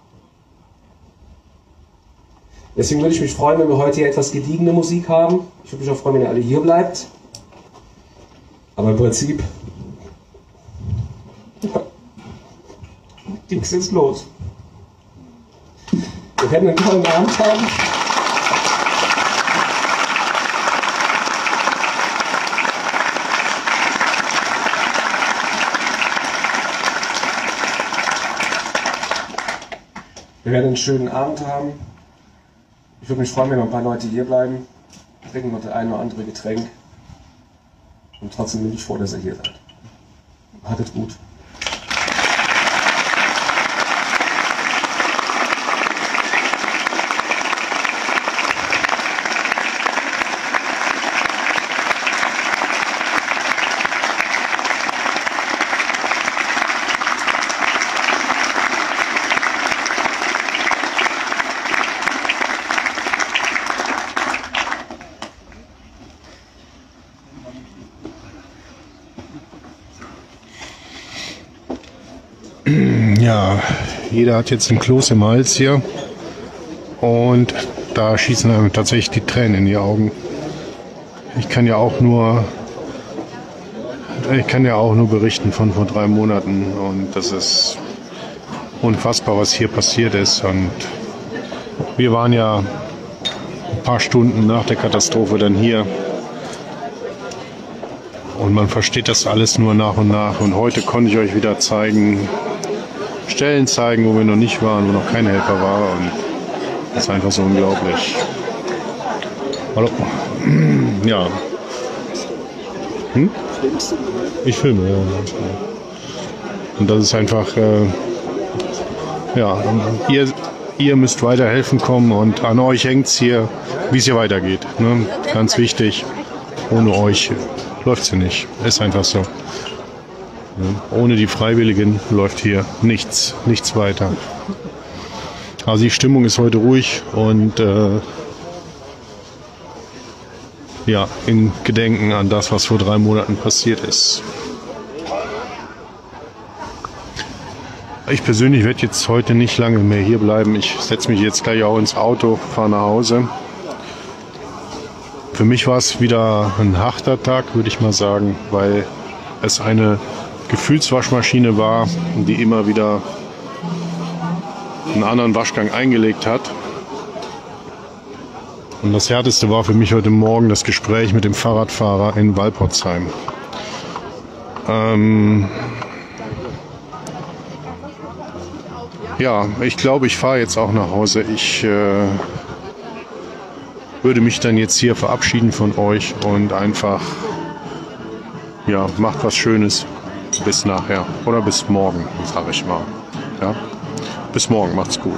Deswegen würde ich mich freuen, wenn wir heute hier etwas gediegene Musik haben. Ich würde mich auch freuen, wenn ihr alle hier bleibt. Aber im Prinzip ging es jetzt los. Wir werden einen tollen Abend haben. Wir werden einen schönen Abend haben. Ich würde mich freuen, wenn noch ein paar Leute hier bleiben. Trinken noch das eine oder andere Getränk. Und trotzdem bin ich froh, dass ihr hier seid. Hattet gut. Ja, jeder hat jetzt ein Kloß im Hals hier und da schießen einem tatsächlich die Tränen in die Augen. Ich kann ja auch nur berichten von vor 3 Monaten und das ist unfassbar, was hier passiert ist. Und wir waren ja ein paar Stunden nach der Katastrophe dann hier. Und man versteht das alles nur nach und nach. Und heute konnte ich euch wieder Stellen zeigen, wo wir noch nicht waren, wo noch kein Helfer war. Und das ist einfach so unglaublich. Hallo. Ja. Ich filme, ja. Und das ist einfach, ja, ihr müsst weiterhelfen kommen und an euch hängt es hier, wie es hier weitergeht. Ne? Ganz wichtig. Ohne euch läuft es hier nicht. Ist einfach so. Ohne die Freiwilligen läuft hier nichts weiter. Also die Stimmung ist heute ruhig und ja, in Gedenken an das, was vor 3 Monaten passiert ist. Ich persönlich werde jetzt heute nicht lange mehr hier bleiben. Ich setze mich jetzt gleich auch ins Auto, fahre nach Hause. Für mich war es wieder ein harter Tag, würde ich mal sagen, weil es eine Gefühlswaschmaschine war, die immer wieder einen anderen Waschgang eingelegt hat. Und das Härteste war für mich heute Morgen das Gespräch mit dem Fahrradfahrer in Walporzheim. Ja, ich glaube, ich fahre jetzt auch nach Hause. Ich würde mich dann jetzt hier verabschieden von euch und einfach, ja, macht was Schönes. Bis nachher oder bis morgen, sage ich mal. Ja? Bis morgen, macht's gut.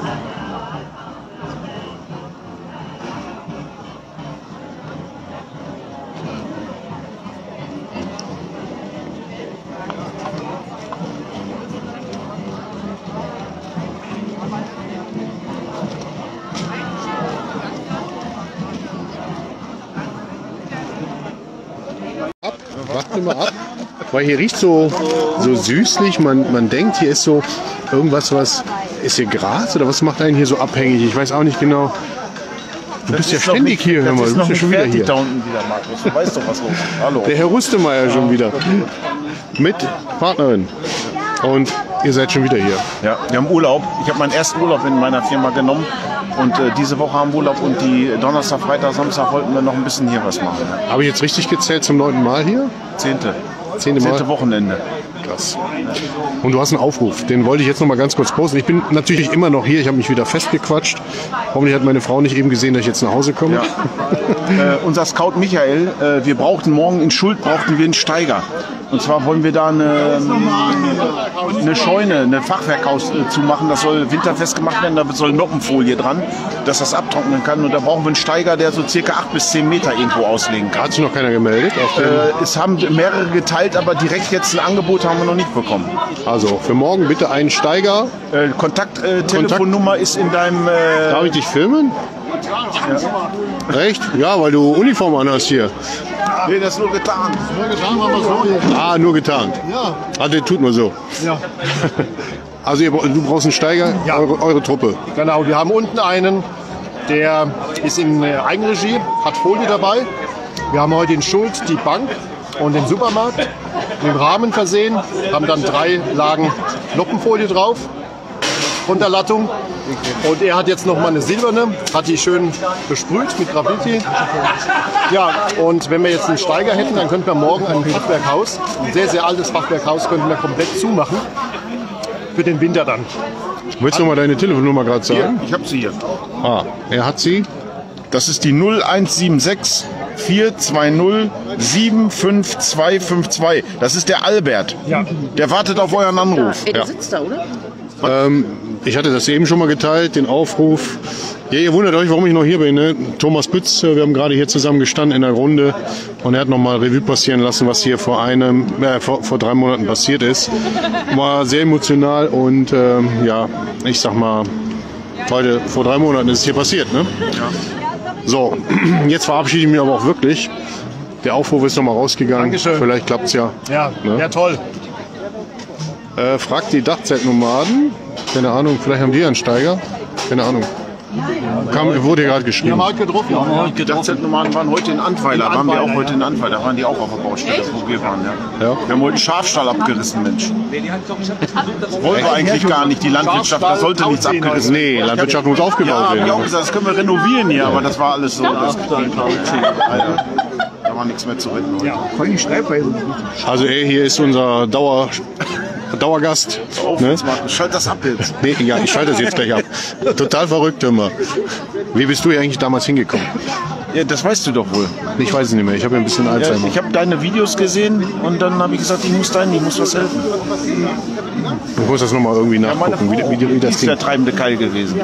Warte mal ab. Weil hier riecht so süßlich, man denkt, hier ist so irgendwas, was ist hier Gras oder was macht einen hier so abhängig? Ich weiß auch nicht genau. Du bist ja ständig hier, hör mal, du bist ja schon wieder hier. Da unten wieder, Markus. Du weißt doch, was los ist. Hallo. Der Herr Rustemeyer schon wieder. Mit Partnerin. Und ihr seid schon wieder hier. Ja, wir haben Urlaub. Ich habe meinen ersten Urlaub in meiner Firma genommen. Und diese Woche haben wir Urlaub und die Donnerstag, Freitag, Samstag wollten wir noch ein bisschen hier was machen. Habe ich jetzt richtig gezählt zum 9. Mal hier? 10. 10. Wochenende. Krass. Und du hast einen Aufruf, den wollte ich jetzt noch mal ganz kurz posten. Ich bin natürlich immer noch hier, ich habe mich wieder festgequatscht. Hoffentlich hat meine Frau nicht eben gesehen, dass ich jetzt nach Hause komme. Ja. Unser Scout Michael, wir brauchten morgen in Schuld einen Steiger. Und zwar wollen wir da eine Scheune, ein Fachwerkhaus zu machen. Das soll winterfest gemacht werden, da soll Noppenfolie dran, dass das abtrocknen kann. Und da brauchen wir einen Steiger, der so circa 8 bis 10 Meter irgendwo auslegen kann. Hat sich noch keiner gemeldet? Es haben mehrere geteilt, aber direkt jetzt ein Angebot haben wir noch nicht bekommen. Also für morgen bitte einen Steiger. Kontakttelefonnummer ist in deinem... Darf ich dich filmen? Ja. Echt? Ja, weil du Uniform anhast hier. Nee, das ist nur getan. Nur getan haben wir so hier. Ah, nur getan. Ja. Ah, das tut man so. Ja. Also du brauchst einen Steiger, ja. eure Truppe. Genau, wir haben unten einen, der ist in Eigenregie, hat Folie dabei. Wir haben heute in Schuld die Bank und den Supermarkt mit dem Rahmen versehen, haben dann 3 Lagen Noppenfolie drauf, Unterlattung. Und er hat jetzt noch mal eine silberne, hat die schön besprüht mit Graffiti. Ja, und wenn wir jetzt einen Steiger hätten, dann könnten wir morgen ein Fachwerkhaus, ein sehr, sehr altes Fachwerkhaus, könnten wir komplett zumachen. Für den Winter dann. Willst du mal deine Telefonnummer gerade sagen? Hier, ich habe sie hier. Ah, er hat sie. Das ist die 0176 420 75252. Das ist der Albert. Ja. Der wartet auf euren Anruf. Ey, der sitzt da, oder? Ich hatte das eben schon mal geteilt, den Aufruf. Ja, ihr wundert euch, warum ich noch hier bin. Ne? Thomas Pütz, wir haben gerade hier zusammen gestanden in der Runde und er hat nochmal Revue passieren lassen, was hier vor 3 Monaten passiert ist. War sehr emotional und ja, ich sag mal, heute vor 3 Monaten ist es hier passiert. Ne? Ja. So, jetzt verabschiede ich mich aber auch wirklich. Der Aufruf ist nochmal rausgegangen. Dankeschön. Vielleicht klappt es ja. Ja, ne? ja toll. Fragt die Dachzeltnomaden. Keine Ahnung, vielleicht haben die einen Steiger. Keine Ahnung. Wurde gerade geschrieben. Wir haben heute getroffen. Die Dachzeltnomaden waren heute in Antweiler. Waren wir auch heute in Antweiler. Da waren die auch auf der Baustelle, wo wir waren. Ja. Wir haben heute einen Schafstall abgerissen, Mensch. Wollen wir eigentlich gar nicht. Die Landwirtschaft, da sollte nichts abgerissen werden. Nee, Landwirtschaft muss aufgebaut werden. Ja, auch gesagt, das können wir renovieren hier, aber das war alles so. Da war nichts mehr zu retten heute. Also hier ist unser Dauergast. Ne? Schalt das ab jetzt. Nee, ja, ich schalte das jetzt gleich ab. Total verrückt immer. Wie bist du hier eigentlich damals hingekommen? Ja, das weißt du doch wohl. Ich weiß es nicht mehr, ich habe ja ein bisschen Alzheimer. Ja, ich habe deine Videos gesehen und dann habe ich gesagt, ich muss was helfen. Ich muss das nochmal irgendwie nachgucken, wie das ist der treibende Keil gewesen.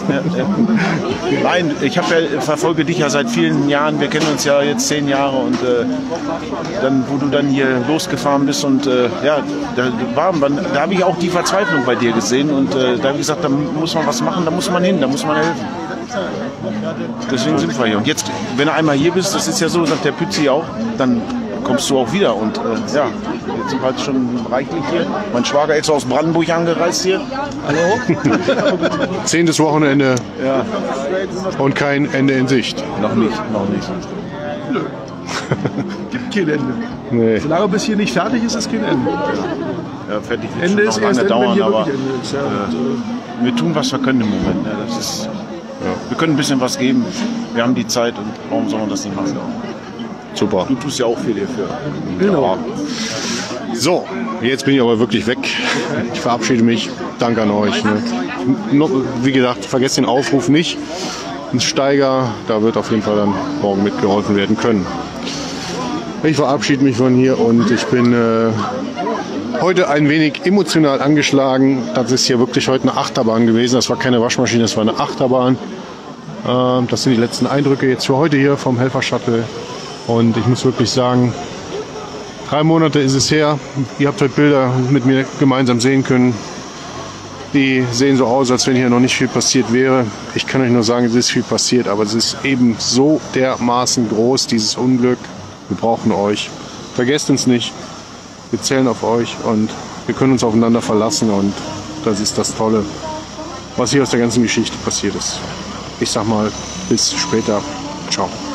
Nein, verfolge dich ja seit vielen Jahren. Wir kennen uns ja jetzt 10 Jahre und dann, wo du dann hier losgefahren bist und ja, da habe ich auch die Verzweiflung bei dir gesehen und da habe ich gesagt, da muss man was machen, da muss man hin, da muss man helfen. Deswegen sind wir hier. Und jetzt, wenn du einmal hier bist, das ist ja so, sagt der Pützi auch, dann kommst du auch wieder. Und ja, jetzt sind wir halt schon reichlich hier. Mein Schwager ist aus Brandenburg angereist hier. Hallo? 10. Wochenende ja. Und kein Ende in Sicht. Noch nicht. Nö. Gibt kein Ende. Nee. Solange bis hier nicht fertig ist, ist kein Ende. Ja, fertig wird Ende ist schon noch erst lange Ende, wenn dauern, hier aber wirklich Ende ist. Ja. Wir tun, was wir können im Moment. Ne? Das ist, wir können ein bisschen was geben. Wir haben die Zeit und warum soll man das nicht machen? Super. Du tust ja auch viel hierfür. Genau. So, jetzt bin ich aber wirklich weg. Ich verabschiede mich. Danke an euch. Ne? Wie gesagt, vergesst den Aufruf nicht. Ein Steiger, da wird auf jeden Fall dann morgen mitgeholfen werden können. Ich verabschiede mich von hier und ich bin heute ein wenig emotional angeschlagen. Das ist hier wirklich heute eine Achterbahn gewesen. Das war keine Waschmaschine, das war eine Achterbahn. Das sind die letzten Eindrücke jetzt für heute hier vom Helfer-Shuttle. Und ich muss wirklich sagen, 3 Monate ist es her. Ihr habt heute Bilder mit mir gemeinsam sehen können. Die sehen so aus, als wenn hier noch nicht viel passiert wäre. Ich kann euch nur sagen, es ist viel passiert, aber es ist eben so dermaßen groß, dieses Unglück. Wir brauchen euch. Vergesst uns nicht. Wir zählen auf euch und wir können uns aufeinander verlassen und das ist das Tolle, was hier aus der ganzen Geschichte passiert ist. Ich sag mal, bis später. Ciao.